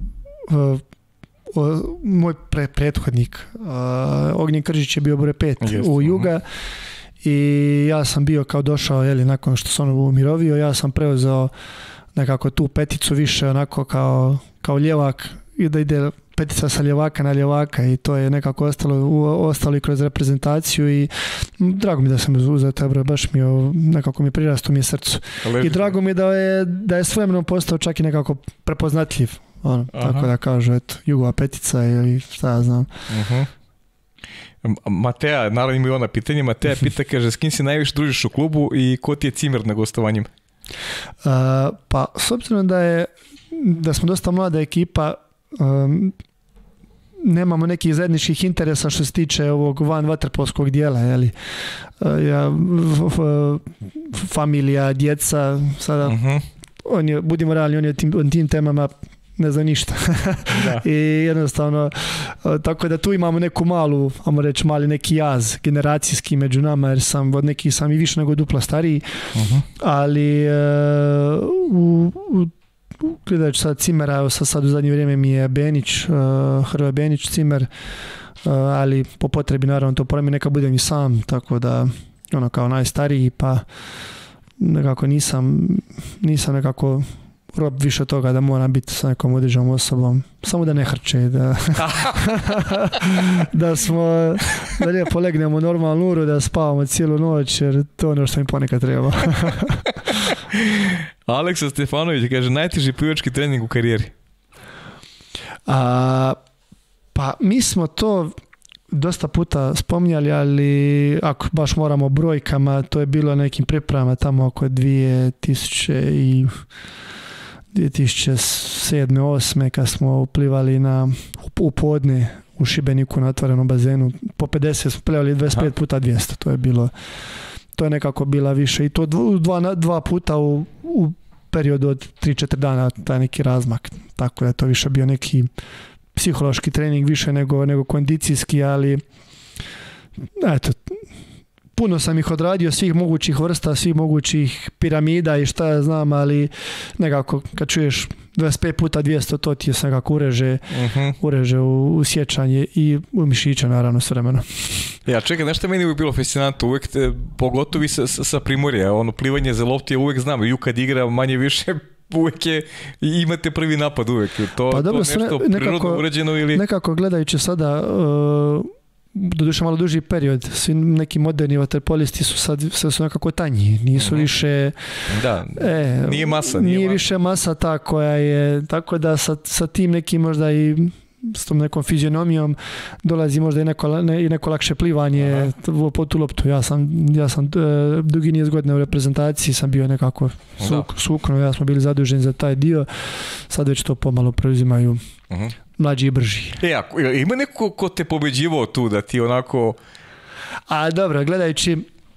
moj prethodnik. Ognjen Kržić je bio broj 5 u Juga i ja sam bio kao došao, nakon što sam umirovio, ja sam preuzeo nekako tu peticu više onako kao ljevak i da ide petica sa ljevaka na ljevaka i to je nekako ostalo i kroz reprezentaciju i drago mi da sam uzeo taj broj, baš nekako mi prirastao mi je srcu. I drago mi da je s vremenom postao čak i nekako prepoznatljiv. Tako da kažu, eto, Jugova petica ili šta ja znam. Mateja, naravno ima i ona pitanje. Mateja pita, kaže, s kim si najviše družiš u klubu i ko ti je cimer na gostovanjima? Pa, s obzirom da smo dosta mlada ekipa, nemamo nekih zajedničkih interesa što se tiče ovog van vaterpolskog dijela, familija, djeca, sada, budimo realni, on je tim temama ne zna ništa. I jednostavno, tako da tu imamo neku malu, ajmo reći, mali neki jaz generacijski među nama, jer od nekih sam i više nego dupla stariji, ali gledajući sad Cimera, evo sad u zadnje vrijeme mi je Benić, Hrvoje Benić, Cimer, ali po potrebi naravno to promije, neka budem i sam, tako da kao najstariji, pa nekako nisam nekako rob više toga da moram biti sa nekom određenom osobom, samo da ne hrče, da lijepo legnemo normalnu uru, da spavamo cijelu noć, jer to je ono što mi ponekad treba. Aleksa Stefanović kaže, najteži plivački trening u karijeri? Pa mi smo to dosta puta spominjali, ali ako baš moramo brojkama, to je bilo na nekim pripremama tamo oko 2007. 2008. kad smo uplivali u podne u Šibeniku na otvorenom bazenu. Po 50 smo plivali 25 puta 200. To je nekako bila više. I to dva puta u periodu od 3-4 dana, taj neki razmak. Tako da je to više bio neki psihološki trening više nego kondicijski, ali eto, puno sam ih odradio, svih mogućih vrsta, svih mogućih piramida i šta ja znam, ali nekako kad čuješ 25 puta 200, to ti je se nekako ureže u sjećanje i u mišiće naravno s vremenom. Ja, čekaj, nešto meni bi bilo fascinantno, uvek pogotovo sa Primorja, plivanje za lopti, ja uvek znam, Ju kad igra manje više, uvek imate prvi napad uvek. To nešto prirodno uređeno ili... Nekako gledajući sada, doduše malo duži period, svi neki moderni vaterpolisti su nekako tanji, nisu više... Da, nije masa. Nije više masa ta koja je, tako da sa tim nekim možda i s tom nekom fizionomijom dolazi možda i neko lakše plivanje po tu loptu. Ja sam dugi niz godina u reprezentaciji sam bio nekako sukno, ja smo bili zaduženi za taj dio, sad već to pomalo preuzimaju mlađi i brži. Ima neko ko te pobeđivao tu da ti onako... Dobro, gledajući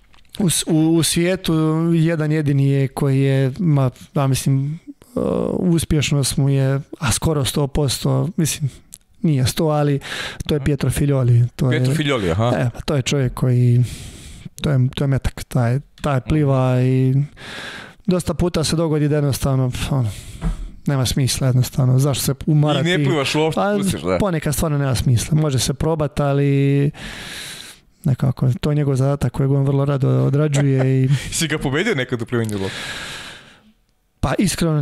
u svijetu jedan jedini je koji je, ja mislim, uspješnost mu je, skoro 100%, mislim, nije 100, ali to je Pietro Figlioli. Figlioli, aha. To je čovjek koji, to je metak, taj pliva i dosta puta se dogodi da jednostavno, nema smisla jednostavno, zašto se umarati. I ne plivaš uopšte, pustiš, da. Ponekad stvarno nema smisla, može se probati, ali nekako, to je njegov zadatak kojeg on vrlo rado odrađuje. Si ga pobedio nekad u plivanju loptu? Pa iskreno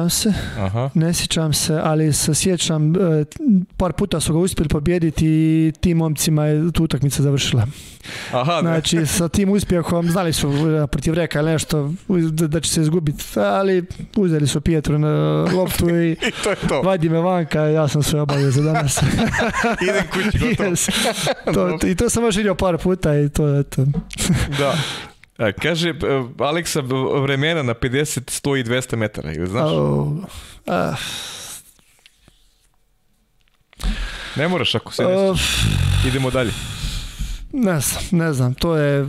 ne sjećam se, ali se sjećam, par puta su ga uspjeli pobijediti i tim momcima je tu utakmica završila. Znači, sa tim uspjehom, znali su protiv Reka ili nešto, da će se izgubiti, ali uzeli su Pietru na loptu i vadi me vanka, ja sam sve obavio za danas. Idem kući, gotovo. I to sam još vidio par puta i to je to. Da. Kaže, Aleksa, vremena na 50, 100 i 200 metara, ili znaš? Ne moraš ako se ne idemo dalje. Ne znam, to je,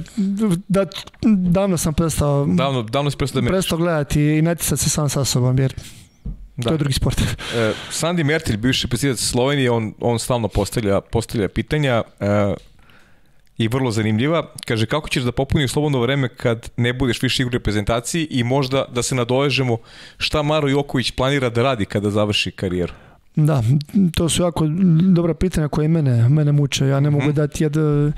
davno sam prestao davno si prestao da meriš. Prestao gledati i naticati se sam sa sobom, jer To je drugi sport. Sandi Mertilj, bivši predsjedatelj Slovenije, on stalno postavlja pitanja i vrlo zanimljiva. Kaže, kako ćeš da popuniš slobodno vreme kad ne budeš više igra u reprezentaciji i možda da se nadovežemo šta Maro Joković planira da radi kada završi karijeru? Da, to su jako dobra pitanja koje mene muče. Ja ne mogu dati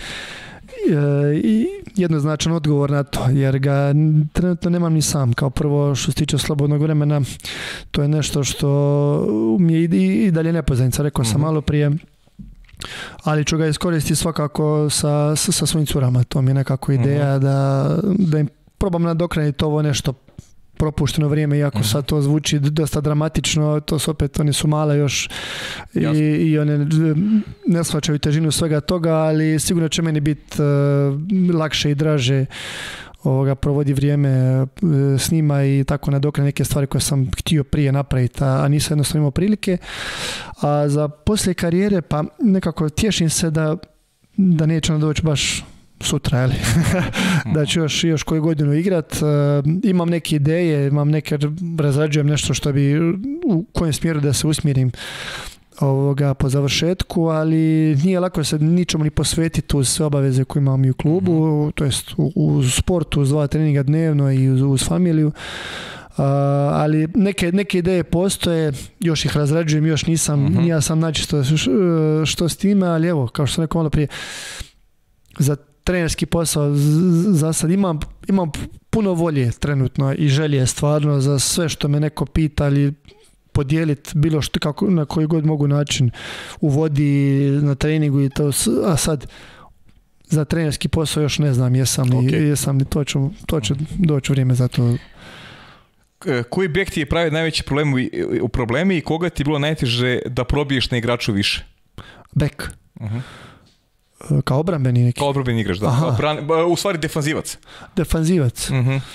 jednoznačan odgovor na to, jer ga trenutno nemam ni sam. Kao prvo, što se tiče slobodnog vremena, to je nešto što mi je i dalje nepoznanica, rekao sam malo prije, ali ću ga iskoristiti svakako sa svojim curama. To mi je nekako ideja da im probam nadoknaditi ovo nešto propušteno vrijeme, iako sad to zvuči dosta dramatično, to su opet, oni su male još i one ne shvaćaju težinu svega toga, ali sigurno će meni biti lakše i draže provodi vrijeme s njima i tako nadoknaditi neke stvari koje sam htio prije napraviti, a nisam jednostavno imao prilike. A za poslije karijere, pa nekako tješim se da neće nam doći baš sutra, jel? Da ću još koju godinu igrat. Imam neke ideje, razrađujem nešto što bi, u kojem smjeru da se usmjerim po završetku, ali nije lako se ničemu ni posvetiti uz sve obaveze koje imam i u klubu, to jest uz sportu, uz 2 treninga dnevno i uz familiju. Ali neke ideje postoje, još ih razrađujem, još nisam sam načisto što s time, ali evo, kao što sam rekao malo prije, za trenerski posao za sad imam puno volje trenutno i želje stvarno za sve što me neko pita, ali podijeliti bilo što, kako, na koji god mogu način u vodi, na treningu i to, a sad za trenerski posao još ne znam jesam li, to će doći vrijeme za to. Koji bek ti je pravi najveći problemi i koga ti je bilo najteže da probiješ na igraču više? Bek. Kao obrambeni neki? Kao obrambeni igrač, da. U stvari defanzivac. Defanzivac.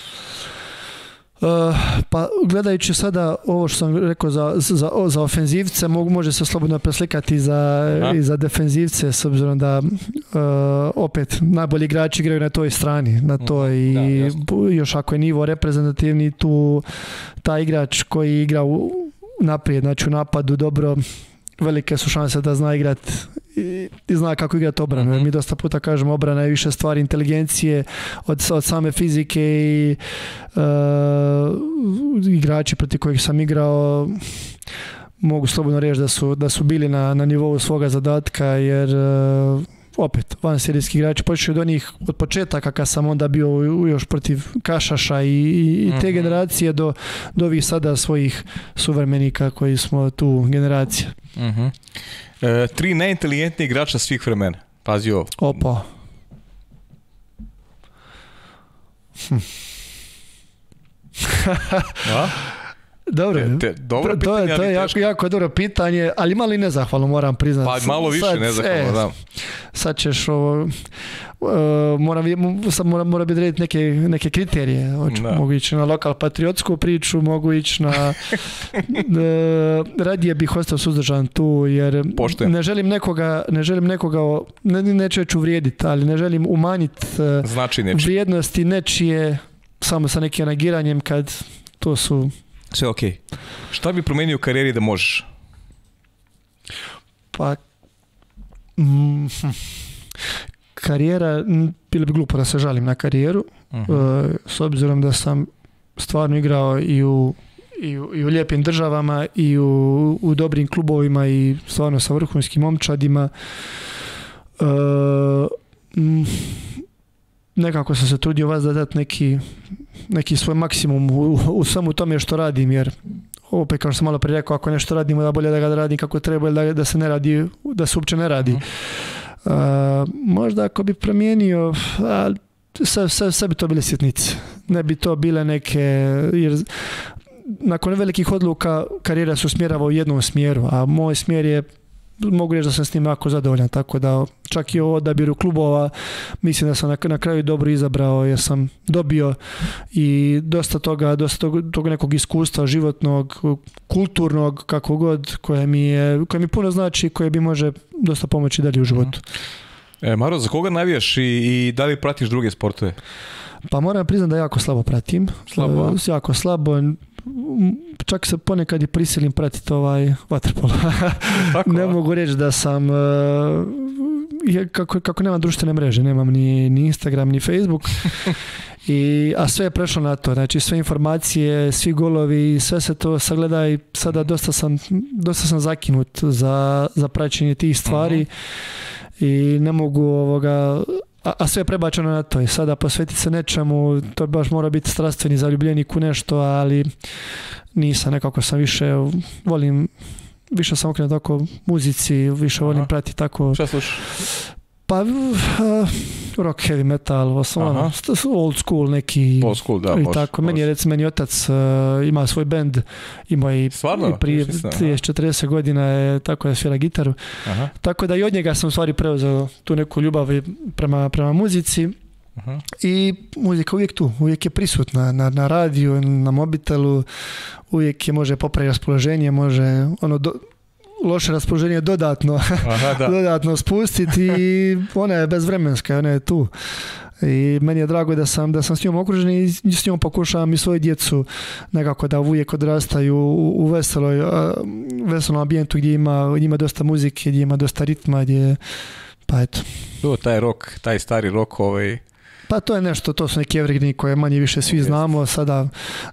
Pa gledajući sada ovo što sam rekao za ofenzivce, može se slobodno preslikati i za defenzivce, s obzirom da opet najbolji igrači igraju na toj strani, na toj i još ako je nivo reprezentativni, tu taj igrač koji igra naprijed, znači u napadu dobro, velike su šanse da zna igrati i zna kako igrati obranu. Mi dosta puta kažemo obrana je više stvari inteligencije od same fizike i igrači protiv kojih sam igrao mogu slobodno reći da su bili na nivou svoga zadatka, jer opet vanserijski igrači počeo od početaka kad sam onda bio još protiv Kašaša i te generacije do ovih sada svojih suvremenika koji smo tu generacija. 3 najinteligentniji igrača svih vremena. Pazi ovo. Opa. Dobro, to je jako dobro pitanje, ali malo i nezahvalno moram priznati. Pa malo više nezahvalno, da. Sad ćeš moram bi odrediti neke kriterije. Mogu ići na lokal patriotsku priču, mogu ići na radije bih ostao suzdržan tu, jer ne želim nekoga neću vrijediti, ali ne želim umanjiti vrijednosti nečije samo sa nekim negiranjem kad to su... Sve okej. Šta bi promenio u karijeri da možeš? Pa... Karijera, bilo bi glupo da se žalim na karijeru, s obzirom da sam stvarno igrao i u lijepim državama i u dobrim klubovima i stvarno sa vrhunskim momčadima. Nekako sam se trudio vas da dati neki svoj maksimum u svemu tome što radim, jer opet kao što sam malo prije rekao, ako nešto radimo da bolje da ga radim kako treba ili da se ne radi, da se uopće ne radi. Možda ako bi promijenio, sve bi to bile sitnice, ne bi to bile neke, jer nakon velikih odluka karijera se usmjerava u jednom smjeru, a moj smjer je, mogu reći da sam s njim jako zadovoljan, tako da čak i o odabiru klubova mislim da sam na kraju dobro izabrao, jer sam dobio i dosta toga nekog iskustva životnog, kulturnog, kako god, koje mi puno znači, koje bi može dosta pomoći dalje u životu. Maro, za koga navijaš i da li pratiš druge sportove? Pa moram priznati da jako slabo pratim. Jako slabo. čak se ponekad i prisilim pratiti vaterpolo. Ne mogu reći da sam, kako nemam društvene mreže, nemam ni Instagram, ni Facebook, a sve je prešlo na to, znači sve informacije, svi golovi, sve se to sagleda i sada dosta sam zakinut za praćenje tih stvari i ne mogu a sve je prebačeno na to i sada posvetiti se nečemu, to baš mora biti strastveni zaljubljenik u nešto, ali nisam, nekako sam više sam okrenut tako muzici, više volim pratiti tako. Šta slušaš? Pa rock, heavy metal, old school neki. Old school, da. I tako. Meni otac ima svoj bend, imao i prije 30-40 godina je tako da svira gitaru. Aha. Tako da i od njega sam u stvari preuzeo tu neku ljubav prema muzici. Aha. I muzika uvijek tu, uvijek je prisutna na radiju, na mobitelu, uvijek je može popraviti raspoloženje, može loše raspoloženje dodatno spustiti i ona je bezvremenska, ona je tu. I meni je drago da sam s njom okružen i s njom pokušavam i svoju djecu nekako da uvijek odrastaju u veselom ambijentu gdje ima dosta muzike, gdje ima dosta ritma, pa eto. Taj rock, taj stari rock Pa to je nešto, to su neki evergreeni koje manje više svi znamo, sada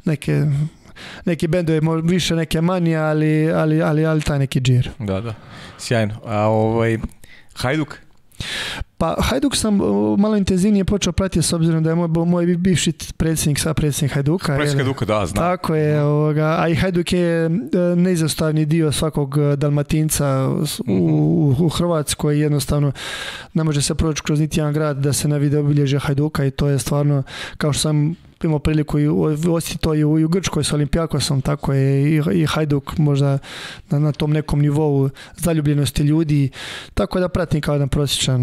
neki bendovi više, neke manje, ali taj neki džir. Da, sjajno. A Hajduk? Pa Hajduk sam malo intenzivnije počeo pratiti s obzirom da je moj bivši predsjednik Hajduka. Predsjednik Hajduka, da, znam. Tako je, a i Hajduk je neizostavni dio svakog Dalmatinca u Hrvatskoj, jednostavno ne može se proći kroz niti jedan grad da se ne vide obilježje Hajduka i to je stvarno, kao što sam imao priliku i osjetiti to i u Grčkoj s Olimpijakosom, tako je i Hajduk možda na tom nekom nivou zaljubljenosti ljudi, tako da pratim kao jedan prosječan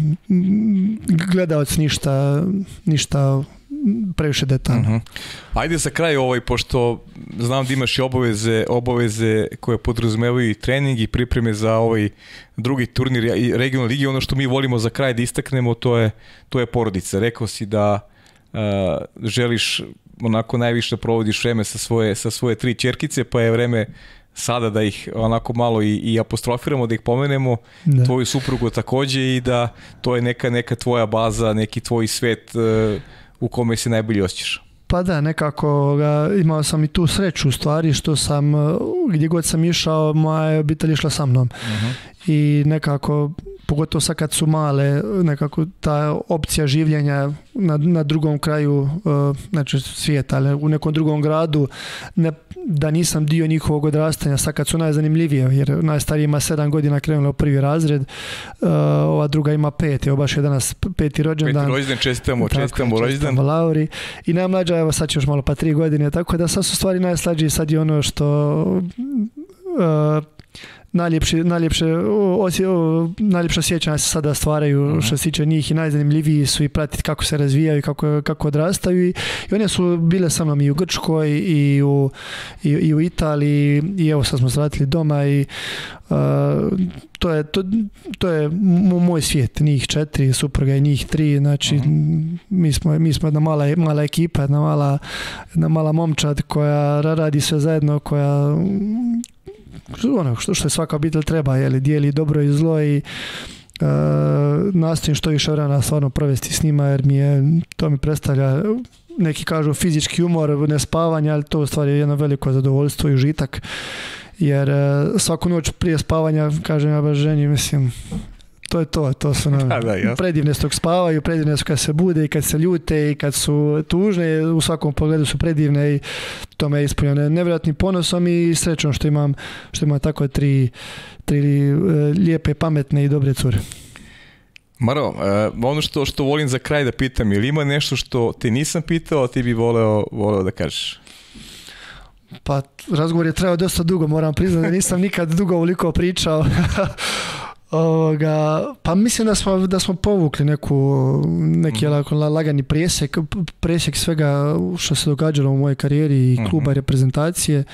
gledalac, ništa previše detaljno. Ajde za kraj, pošto znam da imaš i obaveze koje podrazumevaju i trening i pripreme za drugi turnir i regionalne ligi, ono što mi volimo za kraj da istaknemo, to je porodica. Rekao si da želiš onako najviše provodiš vreme sa svoje 3 ćerkice, pa je vreme sada da ih onako malo i apostrofiramo, da ih pomenemo, tvoju suprugu takođe i da to je neka tvoja baza, neki tvoj svet u kome se najbolje osjećaš. Pa da, nekako imao sam i tu sreću u stvari što sam, gdje god sam išao, moja obitelj išla sa mnom. I nekako, pogotovo sad kad su male, nekako ta opcija življenja na drugom kraju, znači svijeta, ali u nekom drugom gradu, da nisam dio njihovog odrastanja, sad kad su najzanimljivije, jer najstariji ima 7 godina, krenula u 1. razred, ova druga ima 5, evo baš je danas 5. rođendan. 5. rođendan, čestitamo rođendan. Lauri. I najmlađa, evo sad će još malo pa 3 godine, tako da sad su stvari najslađiji, sad je ono što najljepša sjećanja se sada stvaraju što se tiče njih i najzanimljiviji su i pratiti kako se razvijaju i kako odrastaju i one su bile sa mnom i u Grčkoj i u Italiji i evo sad smo se vratili doma i to je moj svijet, njih 4, supruga i njih 3, znači mi smo jedna mala ekipa, jedna mala momčad koja radi sve zajedno, koja ono što je svaka obitelj treba, dijeli dobro i zlo i nastojim što više vremena stvarno provesti s njima, jer to mi predstavlja, neki kažu fizički umor, nespavanje, ali to u stvari je jedno veliko zadovoljstvo i užitak, jer svaku noć prije spavanja, kažem ja baš ženi, mislim, to su predivne stog spavaju, predivne su kad se bude i kad se ljute i kad su tužne, u svakom pogledu su predivne i to me je ispunjeno nevjerojatnim ponosom i srećom što imam tako tri lijepe, pametne i dobre cure. Maro, ono što volim za kraj da pitam, ili ima nešto što ti nisam pitao, a ti bi voleo da kažeš? Pa razgovor je trajao dosta dugo, moram priznati da nisam nikad dugo ovoliko pričao. Pa mislim da smo povukli neki lagani presjek svega što se događalo u mojoj karijeri i kluba i reprezentacije.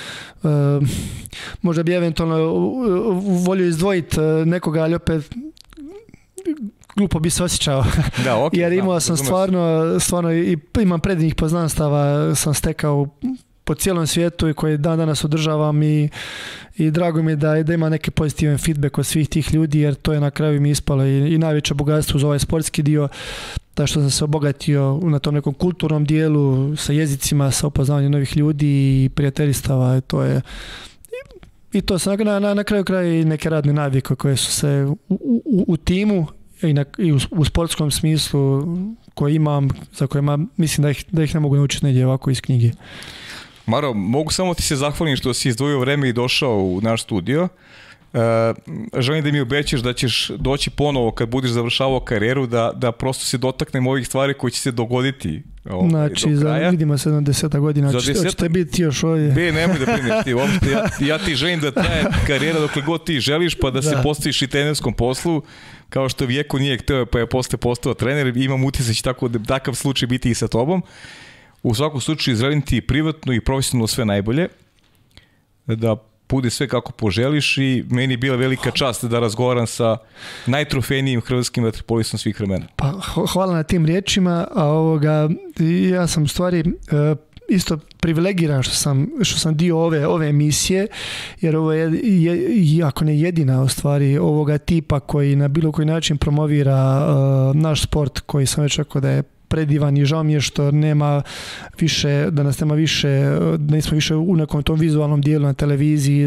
Možda bi eventualno volio izdvojiti nekoga, ali opet glupo bi se osjećao. Da, okay, jer imao sam stvarno i imam predivnih poznanstava sam stekao po cijelom svijetu i koje dan danas održavam i drago mi je da ima neki pozitivan feedback od svih tih ljudi, jer to je na kraju mi ispalo i najveće bogatstvo uz ovaj sportski dio, da što sam se obogatio na tom nekom kulturnom dijelu sa jezicima, sa upoznavanjem novih ljudi i prijateljstava. To je i to se na kraju kraja i neke radne navike koje su se u timu i u sportskom smislu koje imam, za kojima mislim da ih ne mogu naučiti negdje ovako iz knjige. Maro, mogu samo ti se zahvalim što si izdvojio vreme i došao u naš studio. Želim da mi obećaš da ćeš doći ponovo kad budeš završavao karijeru, da prosto se dotaknemo ovih stvari koji će se dogoditi znači, do kraja. Vidimo se na 10 godina, hoćete biti još ovdje. Nemoj da brineš ti, uopšte, ja ti želim da traje karijera dokle god ti želiš, pa da se postaviš i trenerskom poslu, kao što Vjeko nije hteo, pa je posle postao trener. Imam utisak će takav slučaj biti i sa tobom. U svakom slučaju želim ti privatno i profesionalno sve najbolje, da bude sve kako poželiš i meni je bila velika čast da razgovaram sa najtrofejnijim hrvatskim vaterpolistom svih vremena. Pa, hvala na tim riječima, a ja sam u stvari isto privilegiran što sam dio ove emisije, jer ovo je ako ne jedina u stvari ovoga tipa koji na bilo koji način promovira naš sport, koji sam već rekao da je predivan i žao mi je što nema više, da nas nema više, da nismo više u nekom tom vizualnom dijelu na televiziji,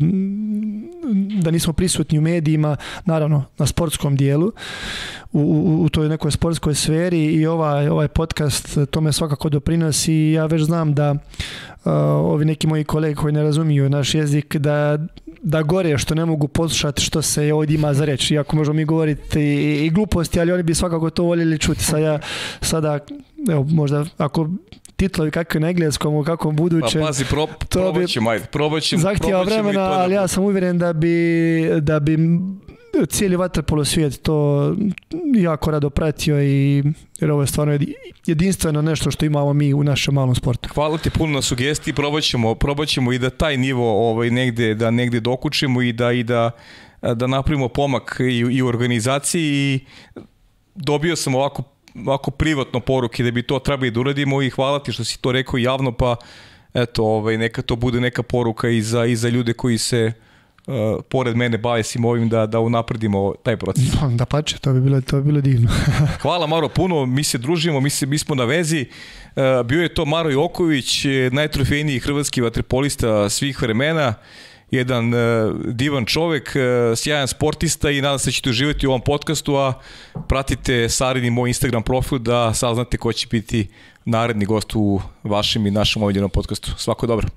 da nismo prisutni u medijima, naravno na sportskom dijelu, u toj nekoj sportskoj sferi i ovaj podcast tome svakako doprinosi i ja već znam da ovi neki moji kolege koji ne razumiju naš jezik, da gore što ne mogu poslušati što se ovdje ima za reći. Iako možemo mi govoriti i gluposti, ali oni bi svakako to voljeli čuti. Sada, evo, možda ako titlovi kakve na engleskom, u kakvom budućem... Pa pazi, probat ćemo. Zahtijeva vremena, ali ja sam uvjeren da bi cijeli vaterpolo svijet to jako rado pratio jer ovo je stvarno jedinstveno nešto što imamo mi u našem malom sportu. Hvala ti puno na sugestiji, probat ćemo i da taj nivo negdje dokučimo i da napravimo pomak i u organizaciji i dobio sam ovako privatno poruke da bi to trebali da uradimo i hvala ti što si to rekao javno, pa eto, neka to bude neka poruka i za ljude koji se pored mene bave svim ovim da unapredimo taj proces. Da pače, to bi bilo divno. Hvala Maro puno, mi se družimo, mi smo na vezi. Bio je to Maro Joković, najtrofejniji hrvatski vaterpolista svih vremena, jedan divan čovek, sjajan sportista i nadam se da ćete uživati u ovom podcastu, a pratite Sarin i moj Instagram profil da saznate ko će biti naredni gost u vašem i našem omiljenom podcastu. Svako dobro.